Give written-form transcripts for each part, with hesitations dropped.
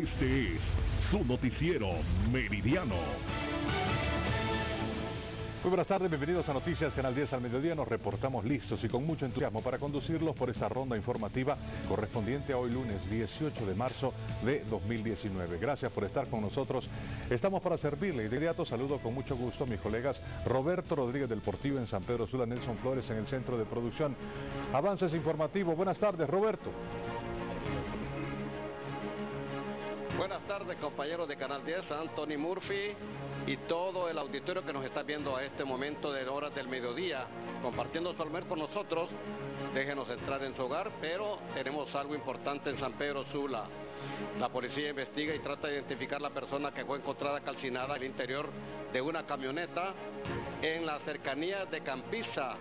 Este es su noticiero Meridiano. Muy buenas tardes, bienvenidos a Noticias Canal 10 al mediodía. Nos reportamos listos y con mucho entusiasmo para conducirlos por esta ronda informativa correspondiente a hoy lunes 18 de marzo de 2019. Gracias por estar con nosotros. Estamos para servirle y de inmediato saludo con mucho gusto a mis colegas Roberto Rodríguez del Portillo en San Pedro Sula, Nelson Flores en el centro de producción. Avances informativos. Buenas tardes, Roberto. Buenas tardes, compañeros de Canal 10, Anthony Murphy y todo el auditorio que nos está viendo a este momento de horas del mediodía, compartiendo su almuerzo con nosotros. Déjenos entrar en su hogar, pero tenemos algo importante en San Pedro Sula. La policía investiga y trata de identificar la persona que fue encontrada calcinada en el interior de una camioneta en las cercanías de Campiza,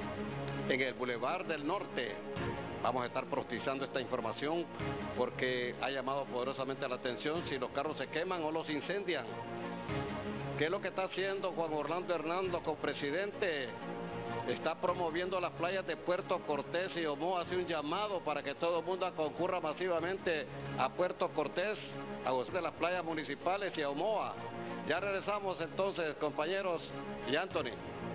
en el Boulevard del Norte. Vamos a estar profundizando esta información porque ha llamado poderosamente la atención si los carros se queman o los incendian. ¿Qué es lo que está haciendo Juan Orlando Hernando como presidente? Está promoviendo las playas de Puerto Cortés y Omoa. Hace un llamado para que todo el mundo concurra masivamente a Puerto Cortés, a gozar de las playas municipales y a Omoa. Ya regresamos entonces, compañeros y Anthony.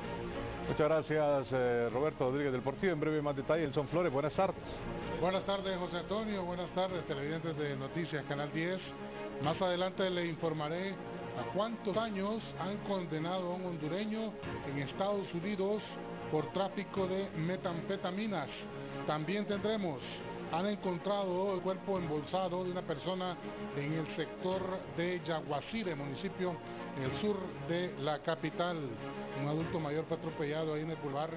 Muchas gracias, Roberto Rodríguez del Portillo. En breve más detalle, Nelson Flores. Buenas tardes. Buenas tardes, José Antonio. Buenas tardes, televidentes de Noticias Canal 10. Más adelante le informaré a cuántos años han condenado a un hondureño en Estados Unidos por tráfico de metanfetaminas. También tendremos, han encontrado el cuerpo embolsado de una persona en el sector de Yaguacire, municipio en el sur de la capital. Un adulto mayor fue atropellado ahí en el boulevard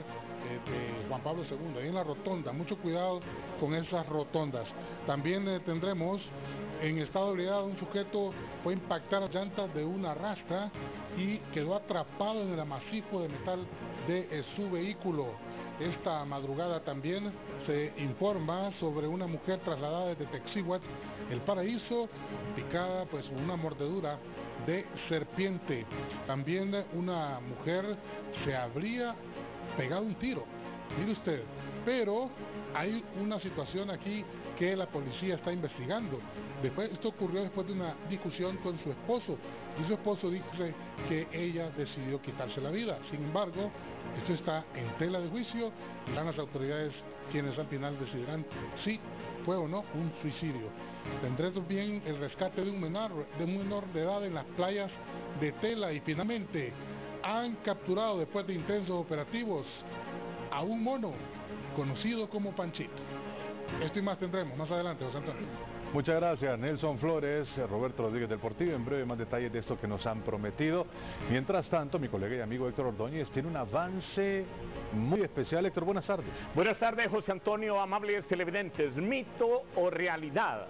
de Juan Pablo II, ahí en la rotonda. Mucho cuidado con esas rotondas. También tendremos en estado de ebriedad un sujeto fue impactar las llantas de una rastra y quedó atrapado en el amasijo de metal de su vehículo. Esta madrugada también se informa sobre una mujer trasladada desde Texihuat, El Paraíso, picada pues con una mordedura de serpiente. También una mujer se habría pegado un tiro, mire usted, pero hay una situación aquí que la policía está investigando. Esto ocurrió después de una discusión con su esposo, y su esposo dice que ella decidió quitarse la vida. Sin embargo, esto está en tela de juicio y serán las autoridades quienes al final decidirán si fue o no un suicidio. Tendré también el rescate de un menor de edad en las playas de Tela, y finalmente han capturado después de intensos operativos a un mono conocido como Panchito. Esto y más tendremos más adelante, José Antonio. Muchas gracias, Nelson Flores, Roberto Rodríguez del Portillo. En breve más detalles de esto que nos han prometido. Mientras tanto, mi colega y amigo Héctor Ordóñez tiene un avance muy especial. Héctor, buenas tardes. Buenas tardes, José Antonio, amables televidentes. ¿Mito o realidad?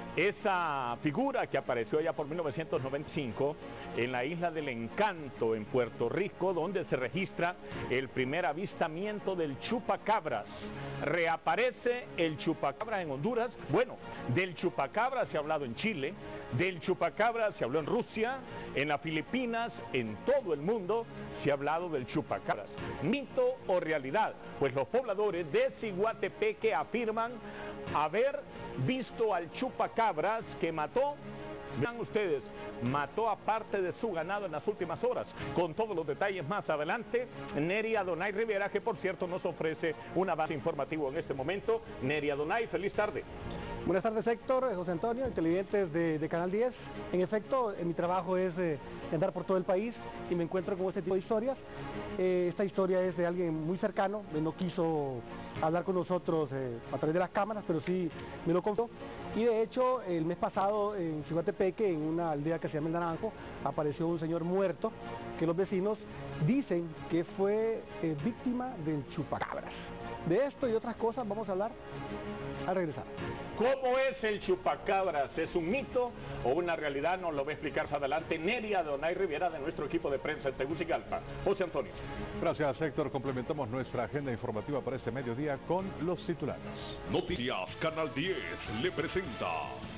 Esa figura que apareció allá por 1995 en la Isla del Encanto en Puerto Rico, donde se registra el primer avistamiento del chupacabras. Reaparece el chupacabra en Honduras. Bueno, del chupacabra se ha hablado en Chile, del chupacabra se habló en Rusia, en las Filipinas, en todo el mundo se ha hablado del chupacabras. ¿Mito o realidad? Pues los pobladores de Ciguatepeque afirman haber visto al chupacabras que mató, vean ustedes, mató a parte de su ganado en las últimas horas. Con todos los detalles más adelante, Neri Adonai Rivera, que por cierto nos ofrece un avance informativo en este momento. Neri Adonai, feliz tarde. Buenas tardes, Héctor, José Antonio, televidentes de Canal 10. En efecto, mi trabajo es andar por todo el país y me encuentro con este tipo de historias. Esta historia es de alguien muy cercano, no quiso hablar con nosotros a través de las cámaras, pero sí me lo contó. Y de hecho, el mes pasado en Ciguatepeque, en una aldea que se llama El Naranjo, apareció un señor muerto que los vecinos dicen que fue víctima del chupacabras. De esto y otras cosas vamos a hablar al regresar. ¿Cómo es el chupacabras? ¿Es un mito o una realidad? Nos lo va a explicar más adelante Neri Adonai Rivera de nuestro equipo de prensa en Tegucigalpa. José Antonio. Gracias, Héctor. Complementamos nuestra agenda informativa para este mediodía con los titulares. Noticias Canal 10 le presenta.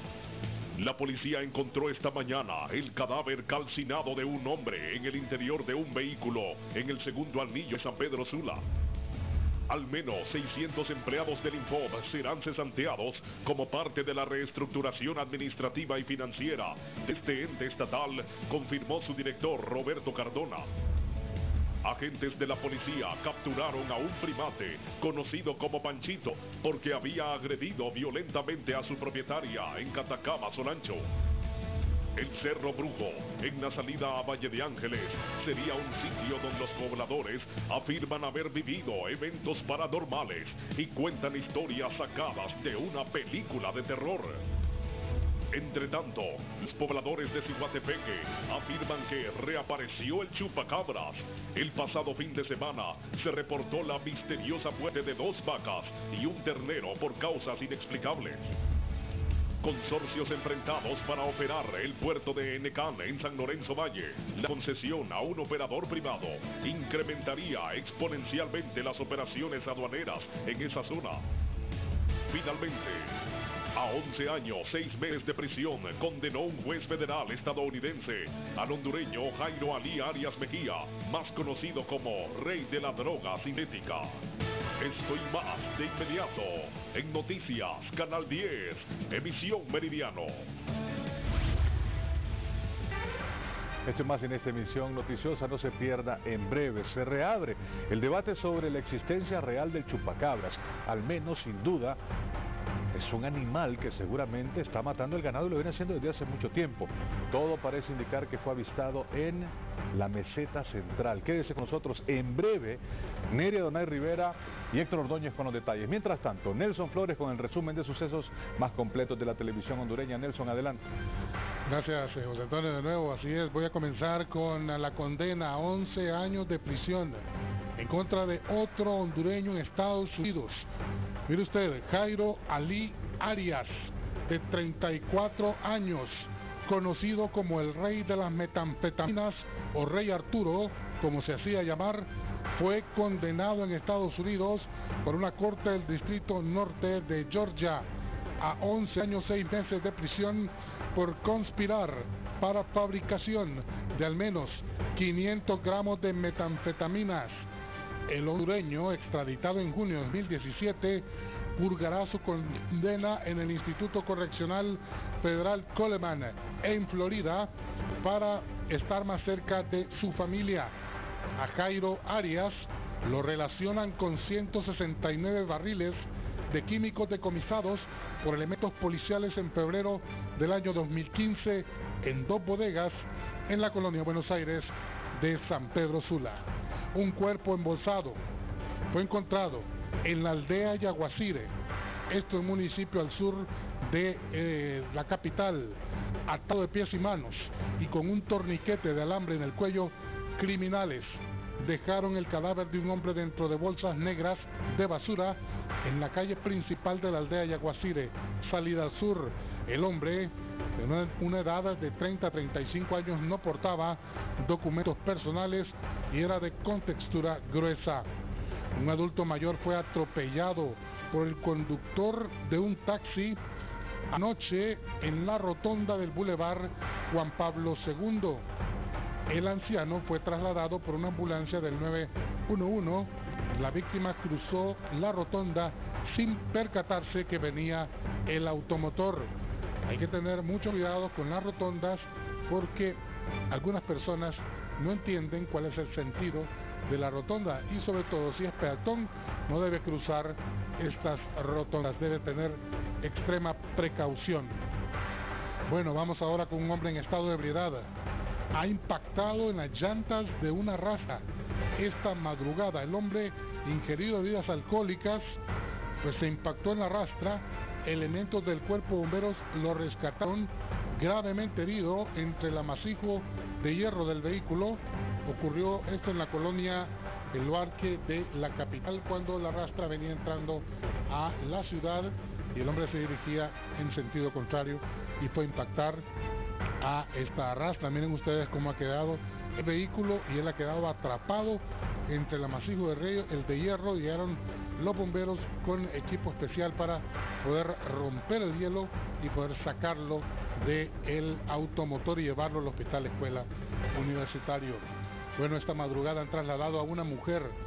La policía encontró esta mañana el cadáver calcinado de un hombre en el interior de un vehículo en el segundo anillo de San Pedro Sula. Al menos 600 empleados del Infob serán cesanteados como parte de la reestructuración administrativa y financiera de este ente estatal, confirmó su director Roberto Cardona. Agentes de la policía capturaron a un primate conocido como Panchito porque había agredido violentamente a su propietaria en Catacama, Solancho. El Cerro Brujo, en la salida a Valle de Ángeles, sería un sitio donde los pobladores afirman haber vivido eventos paranormales y cuentan historias sacadas de una película de terror. Entre tanto, los pobladores de Ciguatepeque afirman que reapareció el chupacabras. El pasado fin de semana se reportó la misteriosa muerte de 2 vacas y un ternero por causas inexplicables. Consorcios enfrentados para operar el puerto de Enecán en San Lorenzo Valle. La concesión a un operador privado incrementaría exponencialmente las operaciones aduaneras en esa zona. Finalmente, a 11 años, 6 meses de prisión condenó un juez federal estadounidense al hondureño Jairo Ali Arias Mejía, más conocido como Rey de la Droga Sintética. Esto y más de inmediato en Noticias Canal 10, emisión Meridiano. Esto y más en esta emisión noticiosa, no se pierda. En breve se reabre el debate sobre la existencia real del chupacabras. Al menos, sin duda, es un animal que seguramente está matando el ganado y lo viene haciendo desde hace mucho tiempo. Todo parece indicar que fue avistado en la meseta central. Quédese con nosotros en breve. Neria Donay Rivera y Héctor Ordóñez con los detalles. Mientras tanto, Nelson Flores con el resumen de sucesos más completos de la televisión hondureña. Nelson, adelante. Gracias, José Antonio, de nuevo. Así es, voy a comenzar con la condena a 11 años de prisión en contra de otro hondureño en Estados Unidos. Mire usted, Jairo Ali Arias, de 34 años, conocido como el rey de las metanfetaminas o Rey Arturo, como se hacía llamar, fue condenado en Estados Unidos por una corte del Distrito Norte de Georgia a 11 años 6 meses de prisión por conspirar para fabricación de al menos 500 gramos de metanfetaminas. El hondureño, extraditado en junio de 2017, purgará su condena en el Instituto Correccional Federal Coleman, en Florida, para estar más cerca de su familia. A Jairo Arias lo relacionan con 169 barriles de químicos decomisados por elementos policiales en febrero del año 2015 en 2 bodegas en la colonia Buenos Aires de San Pedro Sula. Un cuerpo embolsado fue encontrado en la aldea Yaguacire, esto es un municipio al sur de la capital, atado de pies y manos y con un torniquete de alambre en el cuello. Criminales dejaron el cadáver de un hombre dentro de bolsas negras de basura en la calle principal de la aldea Yaguacire, salida al sur. El hombre, de una edad de 30 a 35 años, no portaba documentos personales y era de contextura gruesa. Un adulto mayor fue atropellado por el conductor de un taxi anoche en la rotonda del Boulevard Juan Pablo II. El anciano fue trasladado por una ambulancia del 911. La víctima cruzó la rotonda sin percatarse que venía el automotor. Hay que tener mucho cuidado con las rotondas porque algunas personas no entienden cuál es el sentido de la rotonda y sobre todo si es peatón no debe cruzar estas rotondas, debe tener extrema precaución. Bueno, vamos ahora con un hombre en estado de ebriedad. Ha impactado en las llantas de una rastra esta madrugada. El hombre, ingerido de bebidas alcohólicas, pues se impactó en la rastra. Elementos del cuerpo de bomberos lo rescataron gravemente herido entre el amasijo de hierro del vehículo. Ocurrió esto en la colonia El Luarque de la capital cuando la rastra venía entrando a la ciudad y el hombre se dirigía en sentido contrario y fue a impactar a esta rastra. Miren ustedes cómo ha quedado el vehículo y él ha quedado atrapado entre el amasijo de hierro. Llegaron los bomberos con equipo especial para poder romper el hielo y poder sacarlo del automotor y llevarlo al hospital escuela universitario. Bueno, esta madrugada han trasladado a una mujer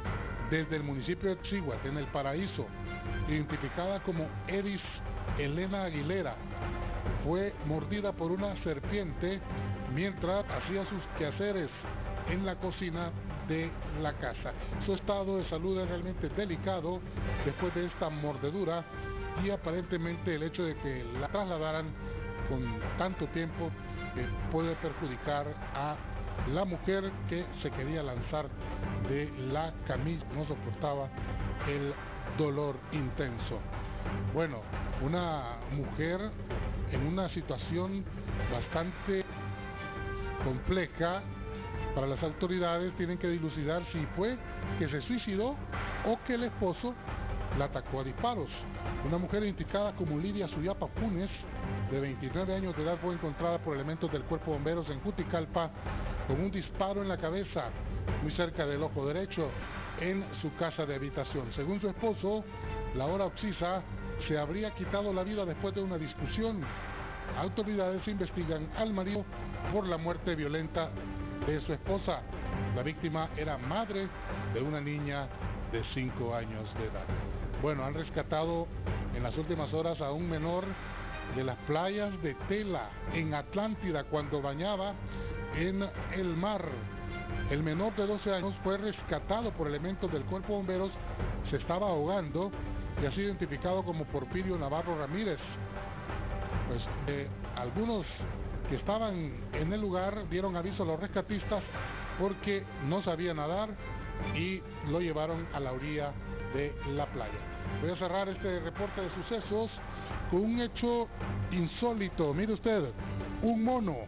desde el municipio de Tzíhuatl, en El Paraíso, identificada como Eris Elena Aguilera, fue mordida por una serpiente mientras hacía sus quehaceres en la cocina de la casa. Su estado de salud es realmente delicado después de esta mordedura y aparentemente el hecho de que la trasladaran con tanto tiempo puede perjudicar a la mujer que se quería lanzar de la camilla, no soportaba el dolor intenso. Bueno, una mujer en una situación bastante compleja. Para las autoridades tienen que dilucidar si fue que se suicidó o que el esposo la atacó a disparos. Una mujer identificada como Lidia Suyapa Funes, de 29 años de edad, fue encontrada por elementos del Cuerpo de Bomberos en Juticalpa con un disparo en la cabeza, muy cerca del ojo derecho, en su casa de habitación. Según su esposo, la hora occisa se habría quitado la vida después de una discusión. Autoridades investigan al marido por la muerte violenta de su esposa. La víctima era madre de una niña de 5 años de edad. Bueno, han rescatado en las últimas horas a un menor de las playas de Tela, en Atlántida, cuando bañaba en el mar. El menor de 12 años fue rescatado por elementos del Cuerpo de Bomberos, se estaba ahogando y ha sido identificado como Porfirio Navarro Ramírez. Pues algunos que estaban en el lugar dieron aviso a los rescatistas porque no sabía nadar y lo llevaron a la orilla de la playa. Voy a cerrar este reporte de sucesos con un hecho insólito. Mire usted, un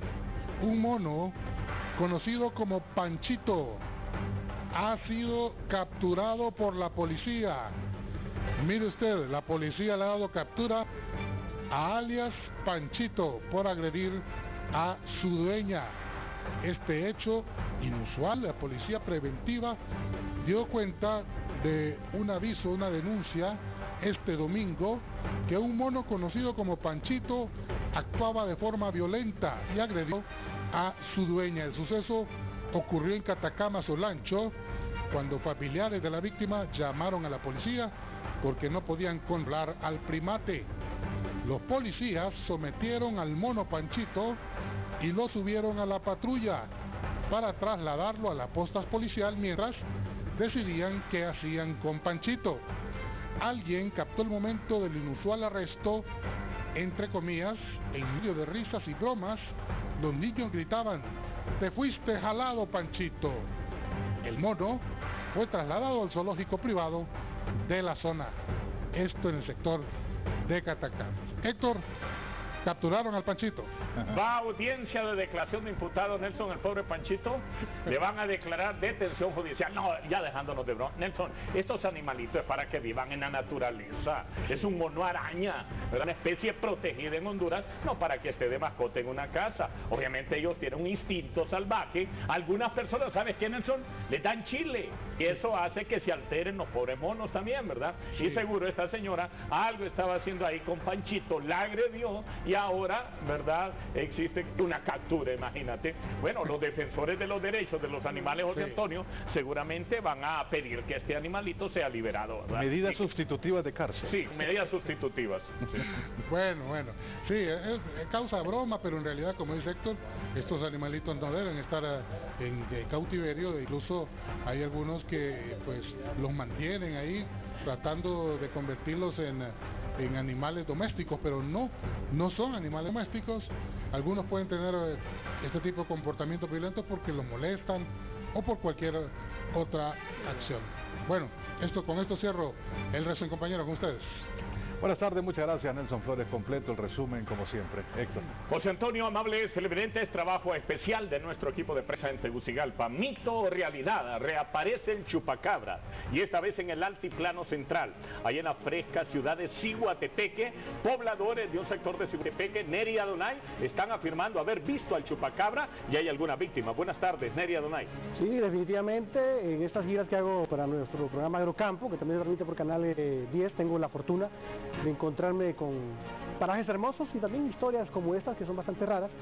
mono conocido como Panchito ha sido capturado por la policía. Mire usted, la policía le ha dado captura a alias Panchito por agredir a su dueña. Este hecho inusual, la policía preventiva dio cuenta de un aviso, una denuncia este domingo, que un mono conocido como Panchito actuaba de forma violenta y agredió a su dueña. El suceso ocurrió en Catacama, Solancho, cuando familiares de la víctima llamaron a la policía porque no podían controlar al primate. Los policías sometieron al mono Panchito y lo subieron a la patrulla para trasladarlo a la posta policial mientras decidían qué hacían con Panchito. Alguien captó el momento del inusual arresto, entre comillas, en medio de risas y bromas. Los niños gritaban: "¡Te fuiste jalado, Panchito!". El mono fue trasladado al zoológico privado de la zona, esto en el sector de Catacama. Héctor, capturaron al Panchito. Va a audiencia de declaración de imputado, Nelson, el pobre Panchito. Le van a declarar detención judicial. No, ya dejándonos de broma. Nelson, estos animalitos es para que vivan en la naturaleza. Es un mono araña, ¿verdad? Una especie protegida en Honduras, no para que esté de mascota en una casa. Obviamente ellos tienen un instinto salvaje. Algunas personas, ¿sabes qué, Nelson? Les dan chile. Y eso hace que se alteren los pobres monos también, ¿verdad? Sí. Y seguro esta señora algo estaba haciendo ahí con Panchito, la agredió y ahora, ¿verdad?, existe una captura, imagínate. Bueno, los defensores de los derechos de los animales, José Antonio, seguramente van a pedir que este animalito sea liberado, ¿verdad? Medidas sustitutivas de cárcel. Sí, medidas sustitutivas. Sí. Bueno, sí, es causa broma, pero en realidad, como dice Héctor, estos animalitos no deben estar en cautiverio. Incluso hay algunos que pues los mantienen ahí tratando de convertirlos en animales domésticos, pero no son animales domésticos. Algunos pueden tener este tipo de comportamientos violentos porque los molestan o por cualquier otra acción. Bueno, con esto cierro el resumen, compañero, con ustedes. Buenas tardes, muchas gracias, Nelson Flores. Completo el resumen, como siempre. Héctor. José Antonio, amables televidentes, trabajo especial de nuestro equipo de prensa en Tegucigalpa. Mito o realidad, reaparece el chupacabra, y esta vez en el altiplano central, allá en la fresca ciudad de Ciguatepeque. Pobladores de un sector de Ciguatepeque, Neri y Adonai, están afirmando haber visto al chupacabra y hay alguna víctima. Buenas tardes, Neri y Adonai. Sí, definitivamente, en estas giras que hago para nuestro programa Agrocampo, que también se transmite por Canal 10, tengo la fortuna de encontrarme con parajes hermosos y también historias como estas que son bastante raras.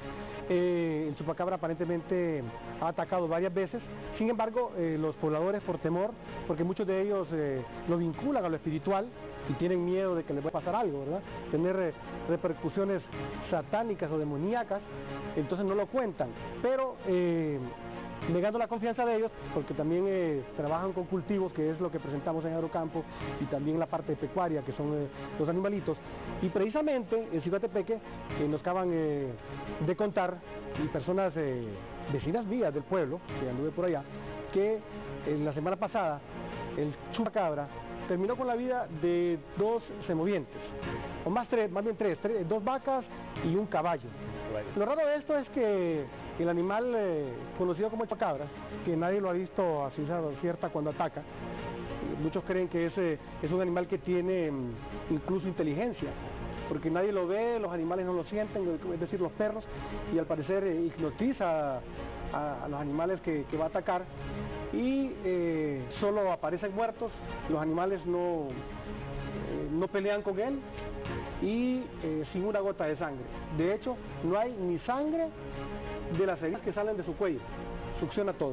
El chupacabra aparentemente ha atacado varias veces. Sin embargo, los pobladores, por temor, porque muchos de ellos lo vinculan a lo espiritual y tienen miedo de que les pueda pasar algo, ¿verdad? Tener repercusiones satánicas o demoníacas, entonces no lo cuentan. Pero negando la confianza de ellos, porque también trabajan con cultivos, que es lo que presentamos en Agrocampo, y también la parte pecuaria, que son los animalitos. Y precisamente en Ciguatepeque nos acaban de contar, y personas vecinas mías del pueblo, que anduve por allá, que la semana pasada el chupacabra terminó con la vida de 2 semovientes, o más bien tres, 2 vacas y un caballo. Lo raro de esto es que el animal conocido como chupacabra, que nadie lo ha visto a ciencia cierta cuando ataca, muchos creen que es un animal que tiene incluso inteligencia, porque nadie lo ve, los animales no lo sienten, es decir, los perros, y al parecer hipnotiza a los animales que va a atacar, y solo aparecen muertos, los animales no pelean con él, y sin una gota de sangre. De hecho, no hay ni sangre de las heridas que salen de su cuello, succiona todo.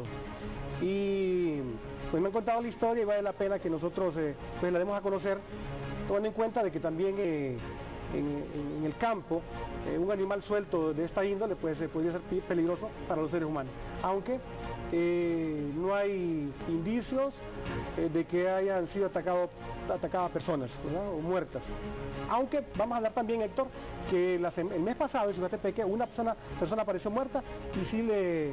Y pues me han contado la historia y vale la pena que nosotros pues la demos a conocer, tomando en cuenta de que también en el campo un animal suelto de esta índole pues podría ser peligroso para los seres humanos, aunque no hay indicios de que hayan sido atacadas personas, ¿verdad? O muertas. Aunque vamos a hablar también, Héctor, que el mes pasado en Ciguatepeque una persona apareció muerta y sí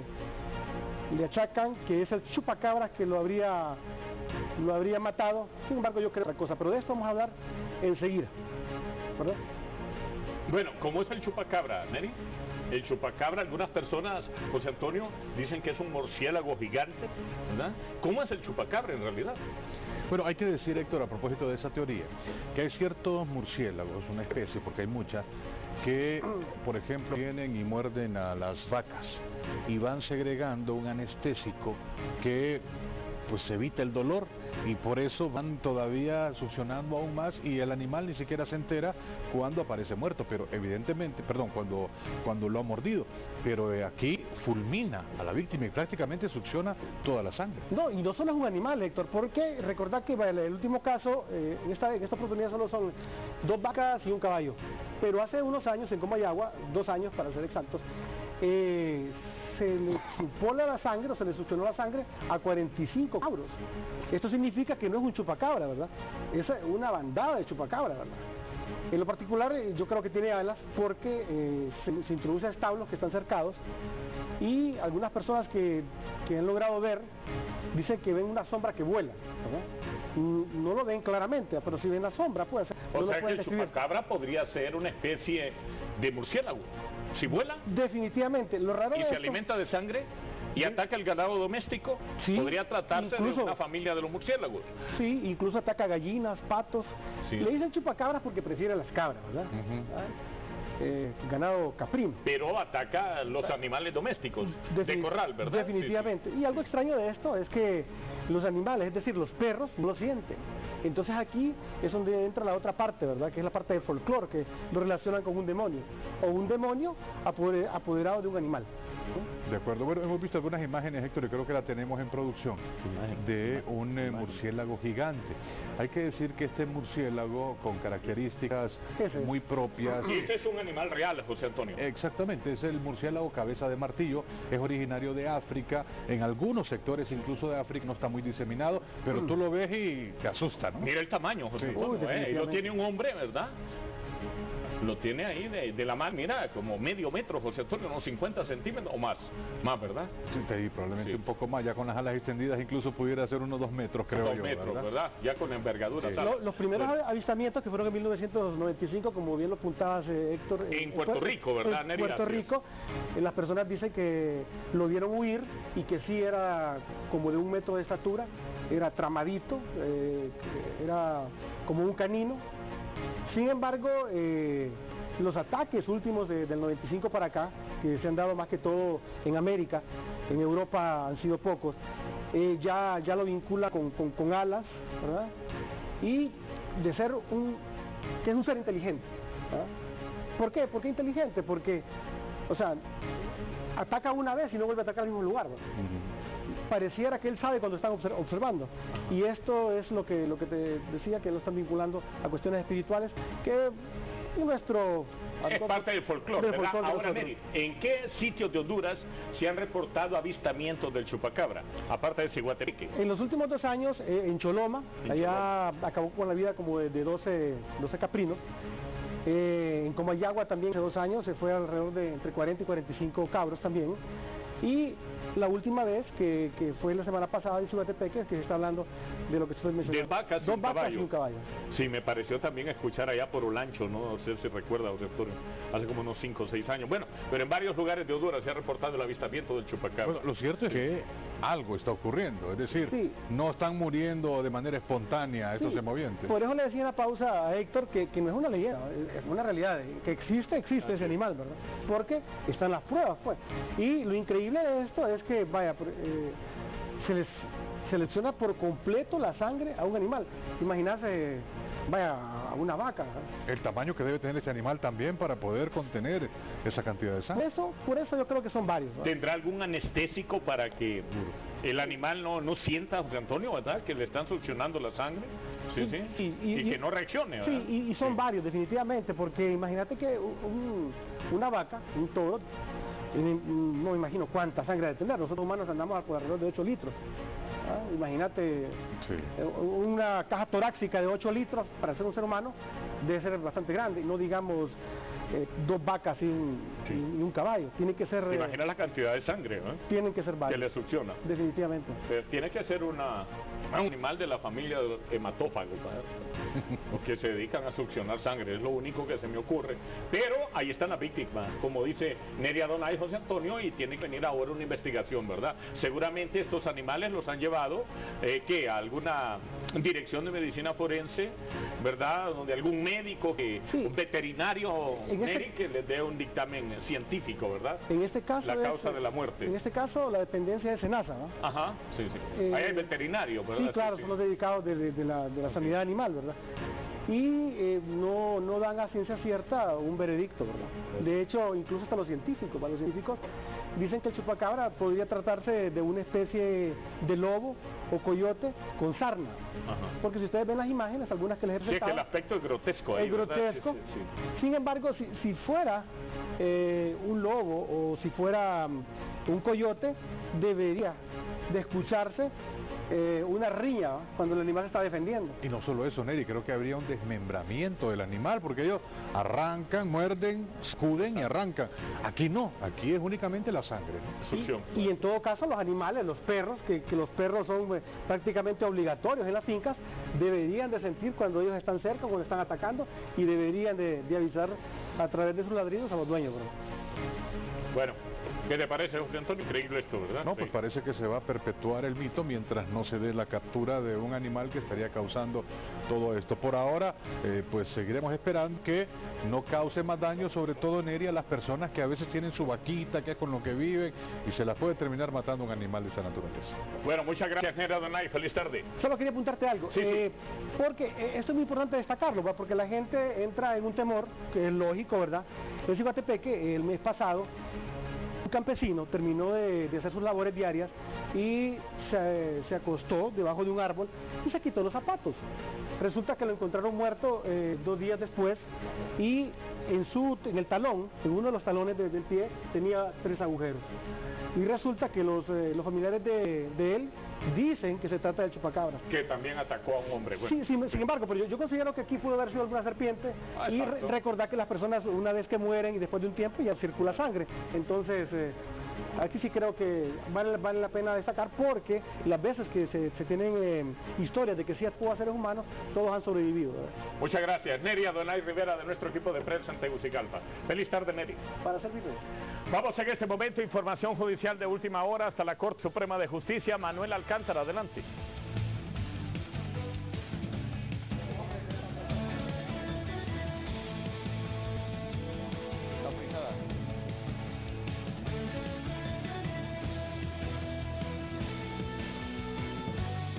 le achacan que es el chupacabra que lo habría matado. Sin embargo, yo creo otra cosa, pero de esto vamos a hablar enseguida, ¿verdad? Bueno, ¿cómo es el chupacabra, Neri? El chupacabra, algunas personas, José Antonio, dicen que es un murciélago gigante, ¿verdad? ¿Cómo es el chupacabra en realidad? Bueno, hay que decir, Héctor, a propósito de esa teoría, que hay ciertos murciélagos, una especie, porque hay muchas, que, por ejemplo, vienen y muerden a las vacas y van segregando un anestésico que pues evita el dolor, y por eso van todavía succionando aún más, y el animal ni siquiera se entera cuando aparece muerto, pero evidentemente, cuando lo ha mordido, pero aquí fulmina a la víctima y prácticamente succiona toda la sangre. No, y no solo es un animal, Héctor, porque recordad que el último caso, en esta oportunidad solo son 2 vacas y un caballo, pero hace unos años en Comayagua, 2 años para ser exactos, se le chupó la sangre, o se le succionó la sangre a 45 cabros. Esto significa que no es un chupacabra, ¿verdad? Es una bandada de chupacabra, ¿verdad? En lo particular, yo creo que tiene alas porque se introduce a establos que están cercados, y algunas personas que han logrado ver dicen que ven una sombra que vuela, ¿verdad? No lo ven claramente, pero si ven la sombra, puede ser. O sea que el chupacabra podría ser una especie de murciélago. Si vuela, definitivamente. Lo raro y se alimenta de sangre y ataca el ganado doméstico, sí, podría tratarse incluso de una familia de los murciélagos. Sí, incluso ataca gallinas, patos. Sí. Le dicen chupacabras porque prefiere las cabras, ¿verdad? Ganado caprino. Pero ataca los animales domésticos de corral, ¿verdad? Definitivamente. Sí, sí. Y algo extraño de esto es que los animales, es decir, los perros, no lo sienten. Entonces aquí es donde entra la otra parte, ¿verdad? Que es la parte del folclore, que lo relacionan con un demonio, o un demonio apoderado de un animal. De acuerdo. Bueno, hemos visto algunas imágenes, Héctor, y creo que la tenemos en producción, de un murciélago gigante. Hay que decir que este murciélago, con características muy propias... Y este es un animal real, José Antonio. Exactamente, es el murciélago cabeza de martillo, es originario de África, en algunos sectores incluso de África, no está muy diseminado, pero tú lo ves y te asusta, ¿no? Mira el tamaño, José Antonio, y lo tiene un hombre, ¿verdad? Lo tiene ahí de la mano, mira, como medio metro, José Antonio, unos 50 centímetros o más, ¿verdad? Sí, probablemente un poco más, ya con las alas extendidas incluso pudiera ser unos 2 metros, creo 2 metros, ¿verdad? Ya con la envergadura. Sí. Los primeros avistamientos que fueron en 1995, como bien lo apuntabas, Héctor. En Puerto Rico, ¿verdad, Neri? En Puerto Rico, las personas dicen que lo vieron huir y que sí era como de 1 metro de estatura, era tramadito, era como un canino. Sin embargo, los ataques últimos del 95 para acá, que se han dado más que todo en América, en Europa han sido pocos, ya lo vincula con alas, ¿verdad? Y de ser que es un ser inteligente, ¿verdad? ¿Por qué? ¿Por qué inteligente? Porque O sea, ataca una vez y no vuelve a atacar al mismo lugar, ¿verdad? Pareciera que él sabe cuando están observando. Y esto es lo que te decía, que lo están vinculando a cuestiones espirituales, que nuestro... Es parte del folclore, ¿verdad? Ahora, Neri, ¿en qué sitios de Honduras se han reportado avistamientos del chupacabra? Aparte de Ciguatepeque. En los últimos 2 años, en Choloma, allá acabó con la vida como de 12 caprinos. En Comayagua también hace 2 años se fue alrededor de entre 40 y 45 cabros también. Y la última vez, que fue la semana pasada en Ciguatepeque, es que se está hablando de lo que se fue mencionando. De vacas, 2 vacas y un caballo. Sí, me pareció también escuchar allá por Olancho, no sé si recuerda, José Antonio, hace como unos 5 o 6 años. Bueno, pero en varios lugares de Honduras se ha reportado el avistamiento del chupacabra. Bueno, lo cierto es que algo está ocurriendo, es decir, no están muriendo de manera espontánea estos semovientes. Por eso le decía en la pausa a Héctor que no es una leyenda, es una realidad, que existe ese animal, ¿verdad? Porque están las pruebas, pues. Y lo increíble de esto es que, vaya, se les selecciona por completo la sangre a un animal. Imagínate, vaya, a una vaca. El tamaño que debe tener ese animal también para poder contener esa cantidad de sangre. Por eso yo creo que son varios, ¿verdad? ¿Tendrá algún anestésico para que el animal no sienta, José Antonio, ¿verdad? Que le están succionando la sangre. Sí, sí. Y que no reaccione, ¿verdad? Sí, y son varios, definitivamente, porque imagínate que una vaca, un toro, no me imagino cuánta sangre debe tener. Nosotros humanos andamos por alrededor de 8 litros. Imagínate, una caja torácica de 8 litros para ser un ser humano debe ser bastante grande, no digamos 2 vacas y un caballo. Tiene que ser... Imagina la cantidad de sangre, ¿no? Tienen que ser varios. Que le succiona. Definitivamente. Tiene que ser un animal de la familia de hematófagos, que se dedican a succionar sangre, es lo único que se me ocurre. Pero ahí están las víctimas, como dice Neria Donay, José Antonio, y tiene que venir ahora una investigación, ¿verdad? Seguramente estos animales los han llevado a alguna dirección de medicina forense, ¿verdad? Donde algún médico, un veterinario, que les dé un dictamen científico, ¿verdad? En este caso la causa de la muerte. En este caso la dependencia es SENASA, ¿no? Ajá, sí. Ahí hay veterinarios, ¿verdad? Sí, claro, son los dedicados de la sanidad animal, ¿verdad? Y no dan a ciencia cierta un veredicto, ¿verdad? De hecho, incluso hasta los científicos dicen que el chupacabra podría tratarse de una especie de lobo o coyote con sarna. Porque si ustedes ven las imágenes, algunas que les he presentado... Sí, es que el aspecto es grotesco ahí, es grotesco. Sí. Sin embargo, si fuera un lobo o si fuera un coyote, debería de escucharse una riña cuando el animal se está defendiendo. Y no solo eso, Neri, creo que habría un desmembramiento del animal, porque ellos arrancan, muerden, escuden y arrancan. Aquí no, aquí es únicamente la sangre, ¿no? Y en todo caso los animales, los perros, que los perros son prácticamente obligatorios en las fincas, deberían de sentir cuando ellos están cerca, cuando están atacando, y deberían de avisar a través de sus ladridos a los dueños, ¿verdad? Bueno, ¿qué te parece, José Antonio? Increíble esto, ¿verdad? No, pues parece que se va a perpetuar el mito mientras no se dé la captura de un animal que estaría causando todo esto. Por ahora, pues seguiremos esperando que no cause más daño, sobre todo, Neri, a las personas que a veces tienen su vaquita, que es con lo que viven, y se las puede terminar matando un animal de esa naturaleza. Bueno, muchas gracias, Neria Donay. Feliz tarde. Solo quería apuntarte algo, porque esto es muy importante destacarlo, ¿verdad? Porque la gente entra en un temor, que es lógico, ¿verdad? En Ciguatepeque, el mes pasado, un campesino terminó de hacer sus labores diarias y se acostó debajo de un árbol y se quitó los zapatos. Resulta que lo encontraron muerto 2 días después y en el talón, en uno de los talones del pie, tenía 3 agujeros. Y resulta que los familiares de él dicen que se trata del chupacabra. Que también atacó a un hombre. Bueno. Sí, sin embargo, pero yo considero que aquí pudo haber sido alguna serpiente y recordar que las personas una vez que mueren y después de un tiempo ya circula sangre. Entonces, aquí sí creo que vale la pena destacar porque las veces que se tienen historias de que sí actuó a seres humanos, todos han sobrevivido, ¿verdad? Muchas gracias. Neria Donay Rivera, de nuestro equipo de prensa en Tegucigalpa. Feliz tarde, Neri. Para servirle. Vamos en este momento, información judicial de última hora hasta la Corte Suprema de Justicia. Manuel Alcántara, adelante.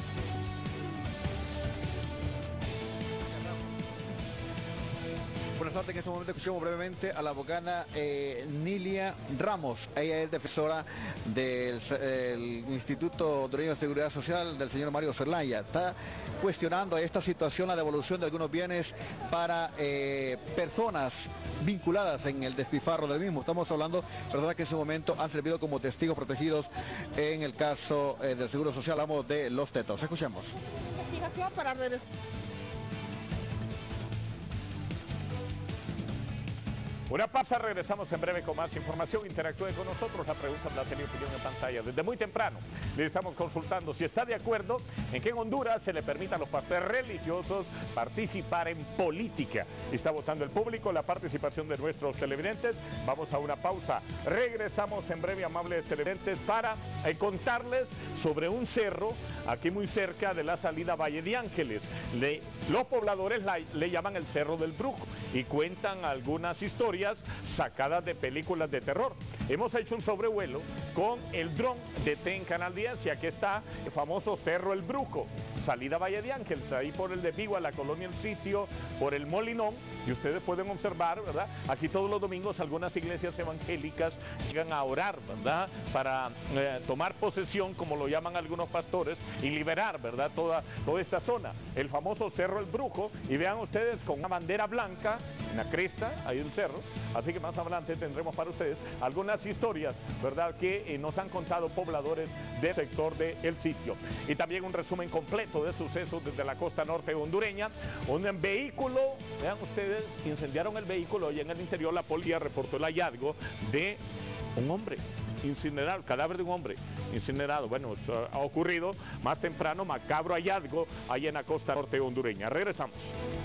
Buenas interesante. En este momento escuchamos brevemente a la abogada Nilia Ramos. Ella es defensora del Instituto Hondureño de Seguridad Social del señor Mario Zelaya. Está cuestionando esta situación, la devolución de algunos bienes para personas vinculadas en el despilfarro del mismo. Estamos hablando, verdad, que en ese momento han servido como testigos protegidos en el caso del Seguro Social. Hablamos de los tetos. Escuchemos. Investigación para regresar. Una pausa, regresamos en breve con más información. Interactúe con nosotros, la pregunta la tenía opinión en pantalla. Desde muy temprano le estamos consultando si está de acuerdo en que en Honduras se le permita a los pastores religiosos participar en política. Está votando el público, la participación de nuestros televidentes. Vamos a una pausa. Regresamos en breve, amables televidentes, para contarles sobre un cerro aquí muy cerca de la salida Valle de Ángeles. Los pobladores le llaman el Cerro del Brujo y cuentan algunas historias sacadas de películas de terror. Hemos hecho un sobrevuelo con el dron de TEN Canal 10 y aquí está el famoso Cerro El Brujo, salida Valle de Ángeles, ahí por el de Vigua, la colonia El Sitio, por el Molinón, y ustedes pueden observar, ¿verdad? Aquí todos los domingos algunas iglesias evangélicas llegan a orar, ¿verdad? Para tomar posesión, como lo llaman algunos pastores, y liberar, ¿verdad? Toda esta zona, el famoso Cerro El Brujo, y vean ustedes con una bandera blanca en la cresta, ahí el cerro, así que más adelante tendremos para ustedes algunas historias, ¿verdad? Que nos han contado pobladores del sector de El Sitio. Y también un resumen completo de sucesos desde la costa norte hondureña. Un vehículo, vean ustedes, incendiaron el vehículo y en el interior la policía reportó el hallazgo de un hombre incinerado, el cadáver de un hombre incinerado. Bueno, esto ha ocurrido más temprano, macabro hallazgo ahí en la costa norte hondureña. Regresamos.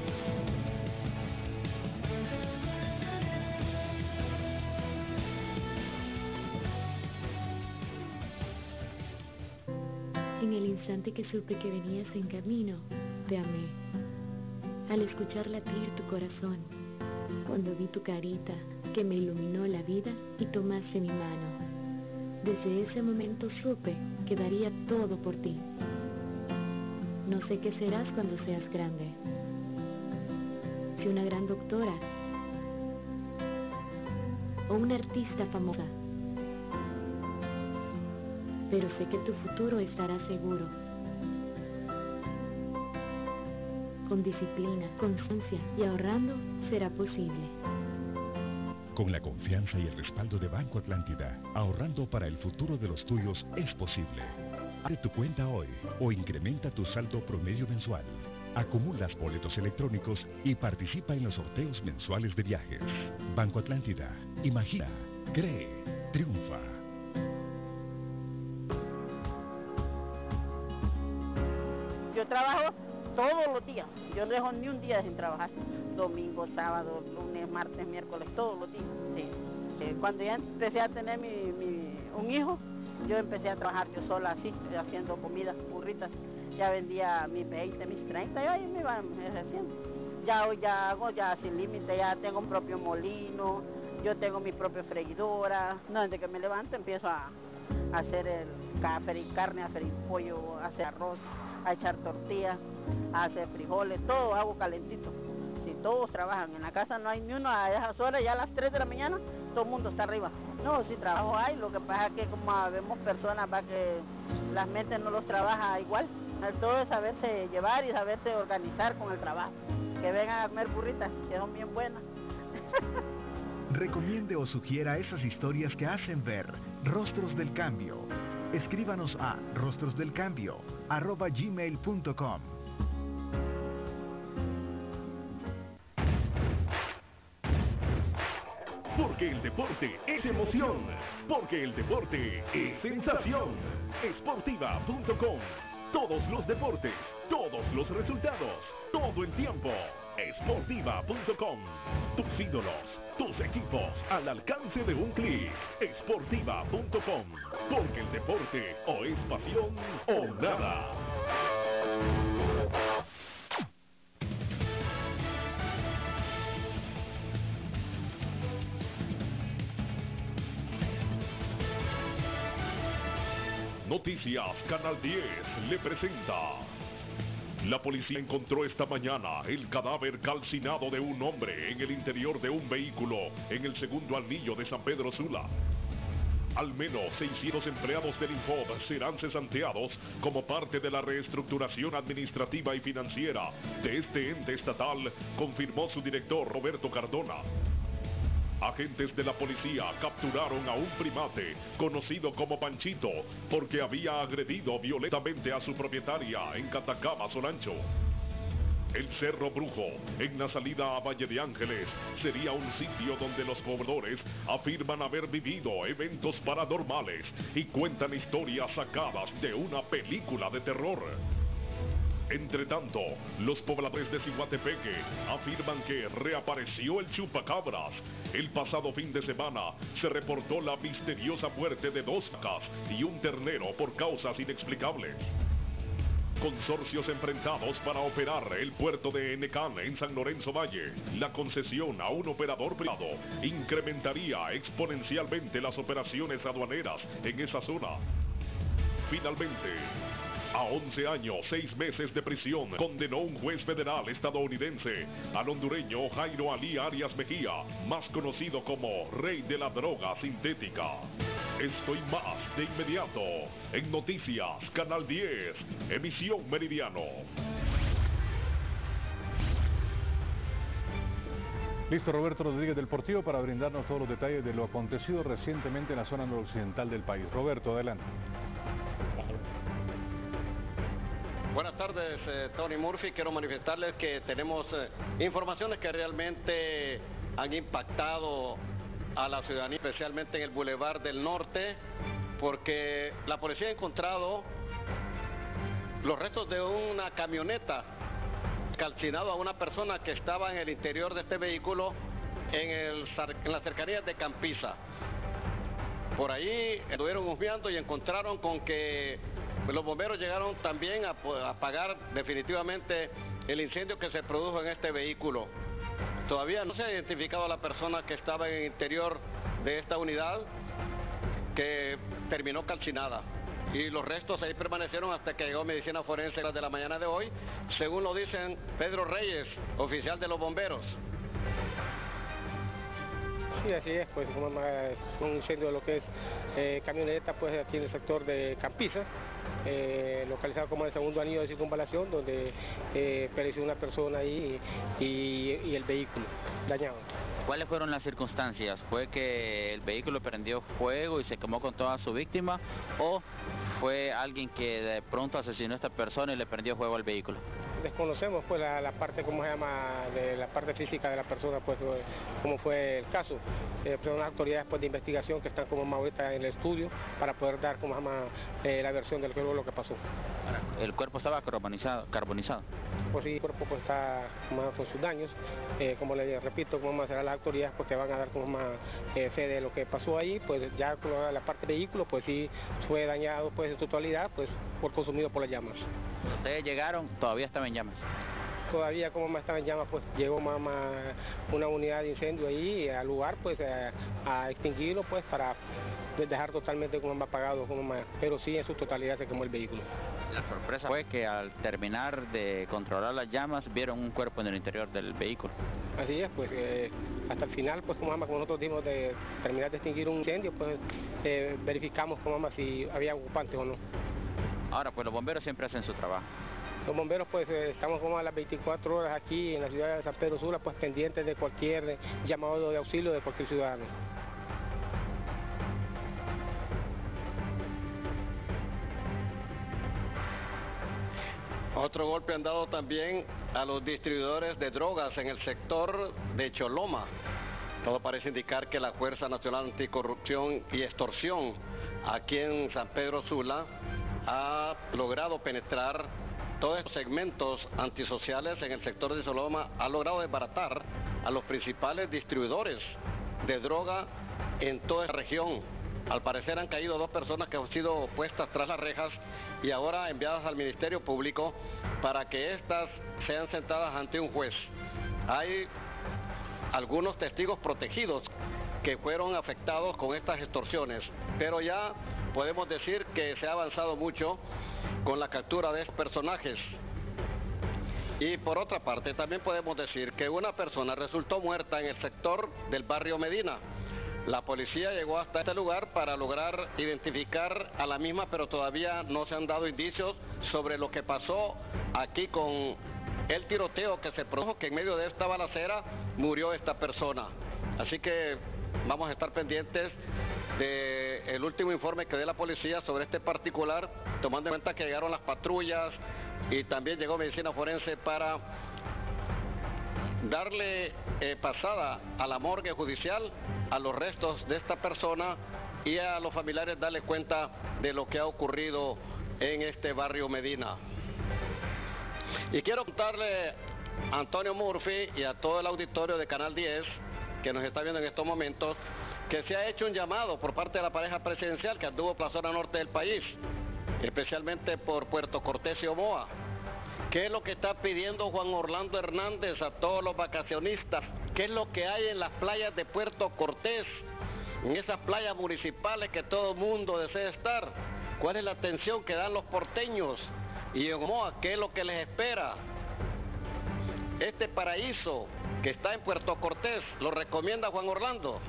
En el instante que supe que venías en camino, te amé. Al escuchar latir tu corazón, cuando vi tu carita que me iluminó la vida y tomaste mi mano. Desde ese momento supe que daría todo por ti. No sé qué serás cuando seas grande. Si una gran doctora o una artista famosa. Pero sé que tu futuro estará seguro. Con disciplina, constancia y ahorrando será posible. Con la confianza y el respaldo de Banco Atlántida, ahorrando para el futuro de los tuyos es posible. Abre tu cuenta hoy o incrementa tu saldo promedio mensual. Acumulas boletos electrónicos y participa en los sorteos mensuales de viajes. Banco Atlántida. Imagina, cree, triunfa. Yo trabajo todos los días, yo no dejo ni un día sin trabajar, domingo, sábado, lunes, martes, miércoles, todos los días. Sí. Cuando ya empecé a tener un hijo, yo empecé a trabajar yo sola así, haciendo comidas, burritas, ya vendía mis 20, mis 30, y ahí me iba ejerciendo. Ya hoy ya hago ya sin límite, ya tengo un propio molino, yo tengo mi propia freidora. No, desde que me levanto empiezo a hacer a freír carne, a freír pollo, a hacer arroz, a echar tortillas, a hacer frijoles, todo hago calentito. Si todos trabajan, en la casa no hay ni uno a esas horas, ya a las 3 de la mañana todo el mundo está arriba. No, si trabajo hay, lo que pasa es que como vemos personas para que las mentes no los trabaja igual, todo es saberse llevar y saberse organizar con el trabajo. Que vengan a comer burritas, que son bien buenas. Recomiende o sugiera esas historias que hacen ver Rostros del Cambio. Escríbanos a rostrosdelcambio@gmail.com. Porque el deporte es emoción, porque el deporte es sensación. Sportiva.com. Todos los deportes, todos los resultados, todo el tiempo. Sportiva.com. Tus ídolos, tus equipos al alcance de un clic. Sportiva.com. Porque el deporte o es pasión o nada. Noticias Canal 10 le presenta La policía encontró esta mañana el cadáver calcinado de un hombre en el interior de un vehículo en el segundo anillo de San Pedro Sula. Al menos 600 empleados del Infob serán cesanteados como parte de la reestructuración administrativa y financiera de este ente estatal, confirmó su director Roberto Cardona. Agentes de la policía capturaron a un primate conocido como Panchito porque había agredido violentamente a su propietaria en Catacama, Solancho. El Cerro Brujo, en la salida a Valle de Ángeles, sería un sitio donde los pobladores afirman haber vivido eventos paranormales y cuentan historias sacadas de una película de terror. Entre tanto, los pobladores de Ciguatepeque afirman que reapareció el chupacabras. El pasado fin de semana se reportó la misteriosa muerte de 2 vacas y un ternero por causas inexplicables. Consorcios enfrentados para operar el puerto de Enecán en San Lorenzo Valle. La concesión a un operador privado incrementaría exponencialmente las operaciones aduaneras en esa zona. Finalmente, a 11 años, 6 meses de prisión, condenó un juez federal estadounidense al hondureño Jairo Ali Arias Mejía, más conocido como Rey de la Droga Sintética. Esto y más de inmediato en Noticias Canal 10, emisión Meridiano. Listo, Roberto Rodríguez del Portillo para brindarnos todos los detalles de lo acontecido recientemente en la zona noroccidental del país. Roberto, adelante. Buenas tardes, Tony Murphy. Quiero manifestarles que tenemos informaciones que realmente han impactado a la ciudadanía, especialmente en el Boulevard del Norte, porque la policía ha encontrado los restos de una camioneta calcinado a una persona que estaba en el interior de este vehículo en las cercanías de Campiza. Por ahí estuvieron husmeando y encontraron con que los bomberos llegaron también a apagar definitivamente el incendio que se produjo en este vehículo. Todavía no se ha identificado a la persona que estaba en el interior de esta unidad que terminó calcinada. Y los restos ahí permanecieron hasta que llegó medicina forense de la mañana de hoy, según lo dicen Pedro Reyes, oficial de los bomberos. Sí, así es, pues un incendio de lo que es camioneta, pues aquí en el sector de Campiza, localizado como en el segundo anillo de circunvalación, donde pereció una persona ahí y el vehículo dañado. ¿Cuáles fueron las circunstancias? ¿Fue que el vehículo prendió fuego y se quemó con toda su víctima o fue alguien que de pronto asesinó a esta persona y le prendió fuego al vehículo? Desconocemos pues la parte, ¿cómo se llama?, de la parte física de la persona, pues cómo fue el caso. Son las autoridades pues, de investigación que están como más ahorita en el estudio para poder dar como más la versión de lo que pasó. ¿El cuerpo estaba carbonizado? Pues sí, el cuerpo pues, está más con sus daños. Como les repito, como serán las autoridades pues, que van a dar como más fe de lo que pasó ahí. Pues ya con la parte del vehículo pues sí fue dañado pues en su totalidad pues por consumido por las llamas. Ustedes llegaron, todavía estaba en llamas. Todavía como más estaba en llamas, pues llegó una unidad de incendio ahí al lugar, pues a extinguirlo, pues para dejar totalmente como más apagado, pero sí en su totalidad se quemó el vehículo. La sorpresa fue que al terminar de controlar las llamas vieron un cuerpo en el interior del vehículo. Así es, pues hasta el final, pues como nosotros dimos de terminar de extinguir un incendio, pues verificamos si había ocupantes o no. Ahora, pues los bomberos siempre hacen su trabajo. Los bomberos pues estamos como a las 24 horas aquí en la ciudad de San Pedro Sula, pues pendientes de cualquier llamado de auxilio de cualquier ciudadano. Otro golpe han dado también a los distribuidores de drogas en el sector de Choloma. Todo parece indicar que la Fuerza Nacional Anticorrupción y Extorsión aquí en San Pedro Sula ha logrado penetrar todos estos segmentos antisociales en el sector de Choloma, ha logrado desbaratar a los principales distribuidores de droga en toda esta región. Al parecer han caído 2 personas que han sido puestas tras las rejas y ahora enviadas al Ministerio Público para que éstas sean sentadas ante un juez. Hay algunos testigos protegidos que fueron afectados con estas extorsiones, pero ya podemos decir que se ha avanzado mucho con la captura de estos personajes. Y por otra parte, también podemos decir que una persona resultó muerta en el sector del barrio Medina. La policía llegó hasta este lugar para lograr identificar a la misma, pero todavía no se han dado indicios sobre lo que pasó aquí con el tiroteo que se produjo, que en medio de esta balacera murió esta persona. Así que vamos a estar pendientes del último informe que dé la policía sobre este particular, tomando en cuenta que llegaron las patrullas y también llegó medicina forense para darle pasada a la morgue judicial a los restos de esta persona y a los familiares darle cuenta de lo que ha ocurrido en este barrio Medina. Y quiero contarle a Antonio Murphy y a todo el auditorio de Canal 10 que nos está viendo en estos momentos que se ha hecho un llamado por parte de la pareja presidencial que anduvo por la zona norte del país, especialmente por Puerto Cortés y Omoa. ¿Qué es lo que está pidiendo Juan Orlando Hernández a todos los vacacionistas? ¿Qué es lo que hay en las playas de Puerto Cortés? En esas playas municipales que todo el mundo desea estar. ¿Cuál es la atención que dan los porteños? Y en Omoa, ¿qué es lo que les espera? Este paraíso que está en Puerto Cortés, ¿lo recomienda Juan Orlando?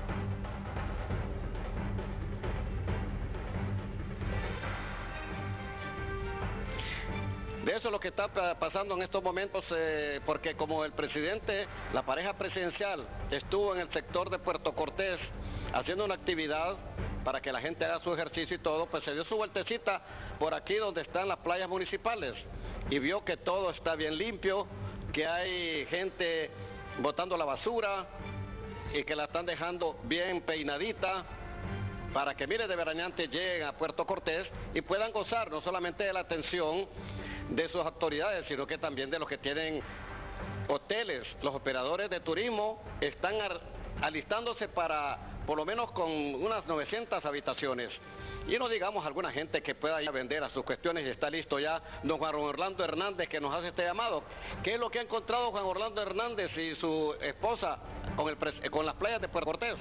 De eso es lo que está pasando en estos momentos, porque como el presidente, la pareja presidencial, estuvo en el sector de Puerto Cortés haciendo una actividad para que la gente haga su ejercicio y todo, pues se dio su vueltecita por aquí donde están las playas municipales y vio que todo está bien limpio, que hay gente botando la basura y que la están dejando bien peinadita, para que miles de veraneantes lleguen a Puerto Cortés y puedan gozar no solamente de la atención de sus autoridades, sino que también de los que tienen hoteles. Los operadores de turismo están alistándose para, por lo menos con unas 900 habitaciones. Y no digamos alguna gente que pueda ir a vender a sus cuestiones y está listo ya don Juan Orlando Hernández, que nos hace este llamado. ¿Qué es lo que ha encontrado Juan Orlando Hernández y su esposa con las playas de Puerto Cortés?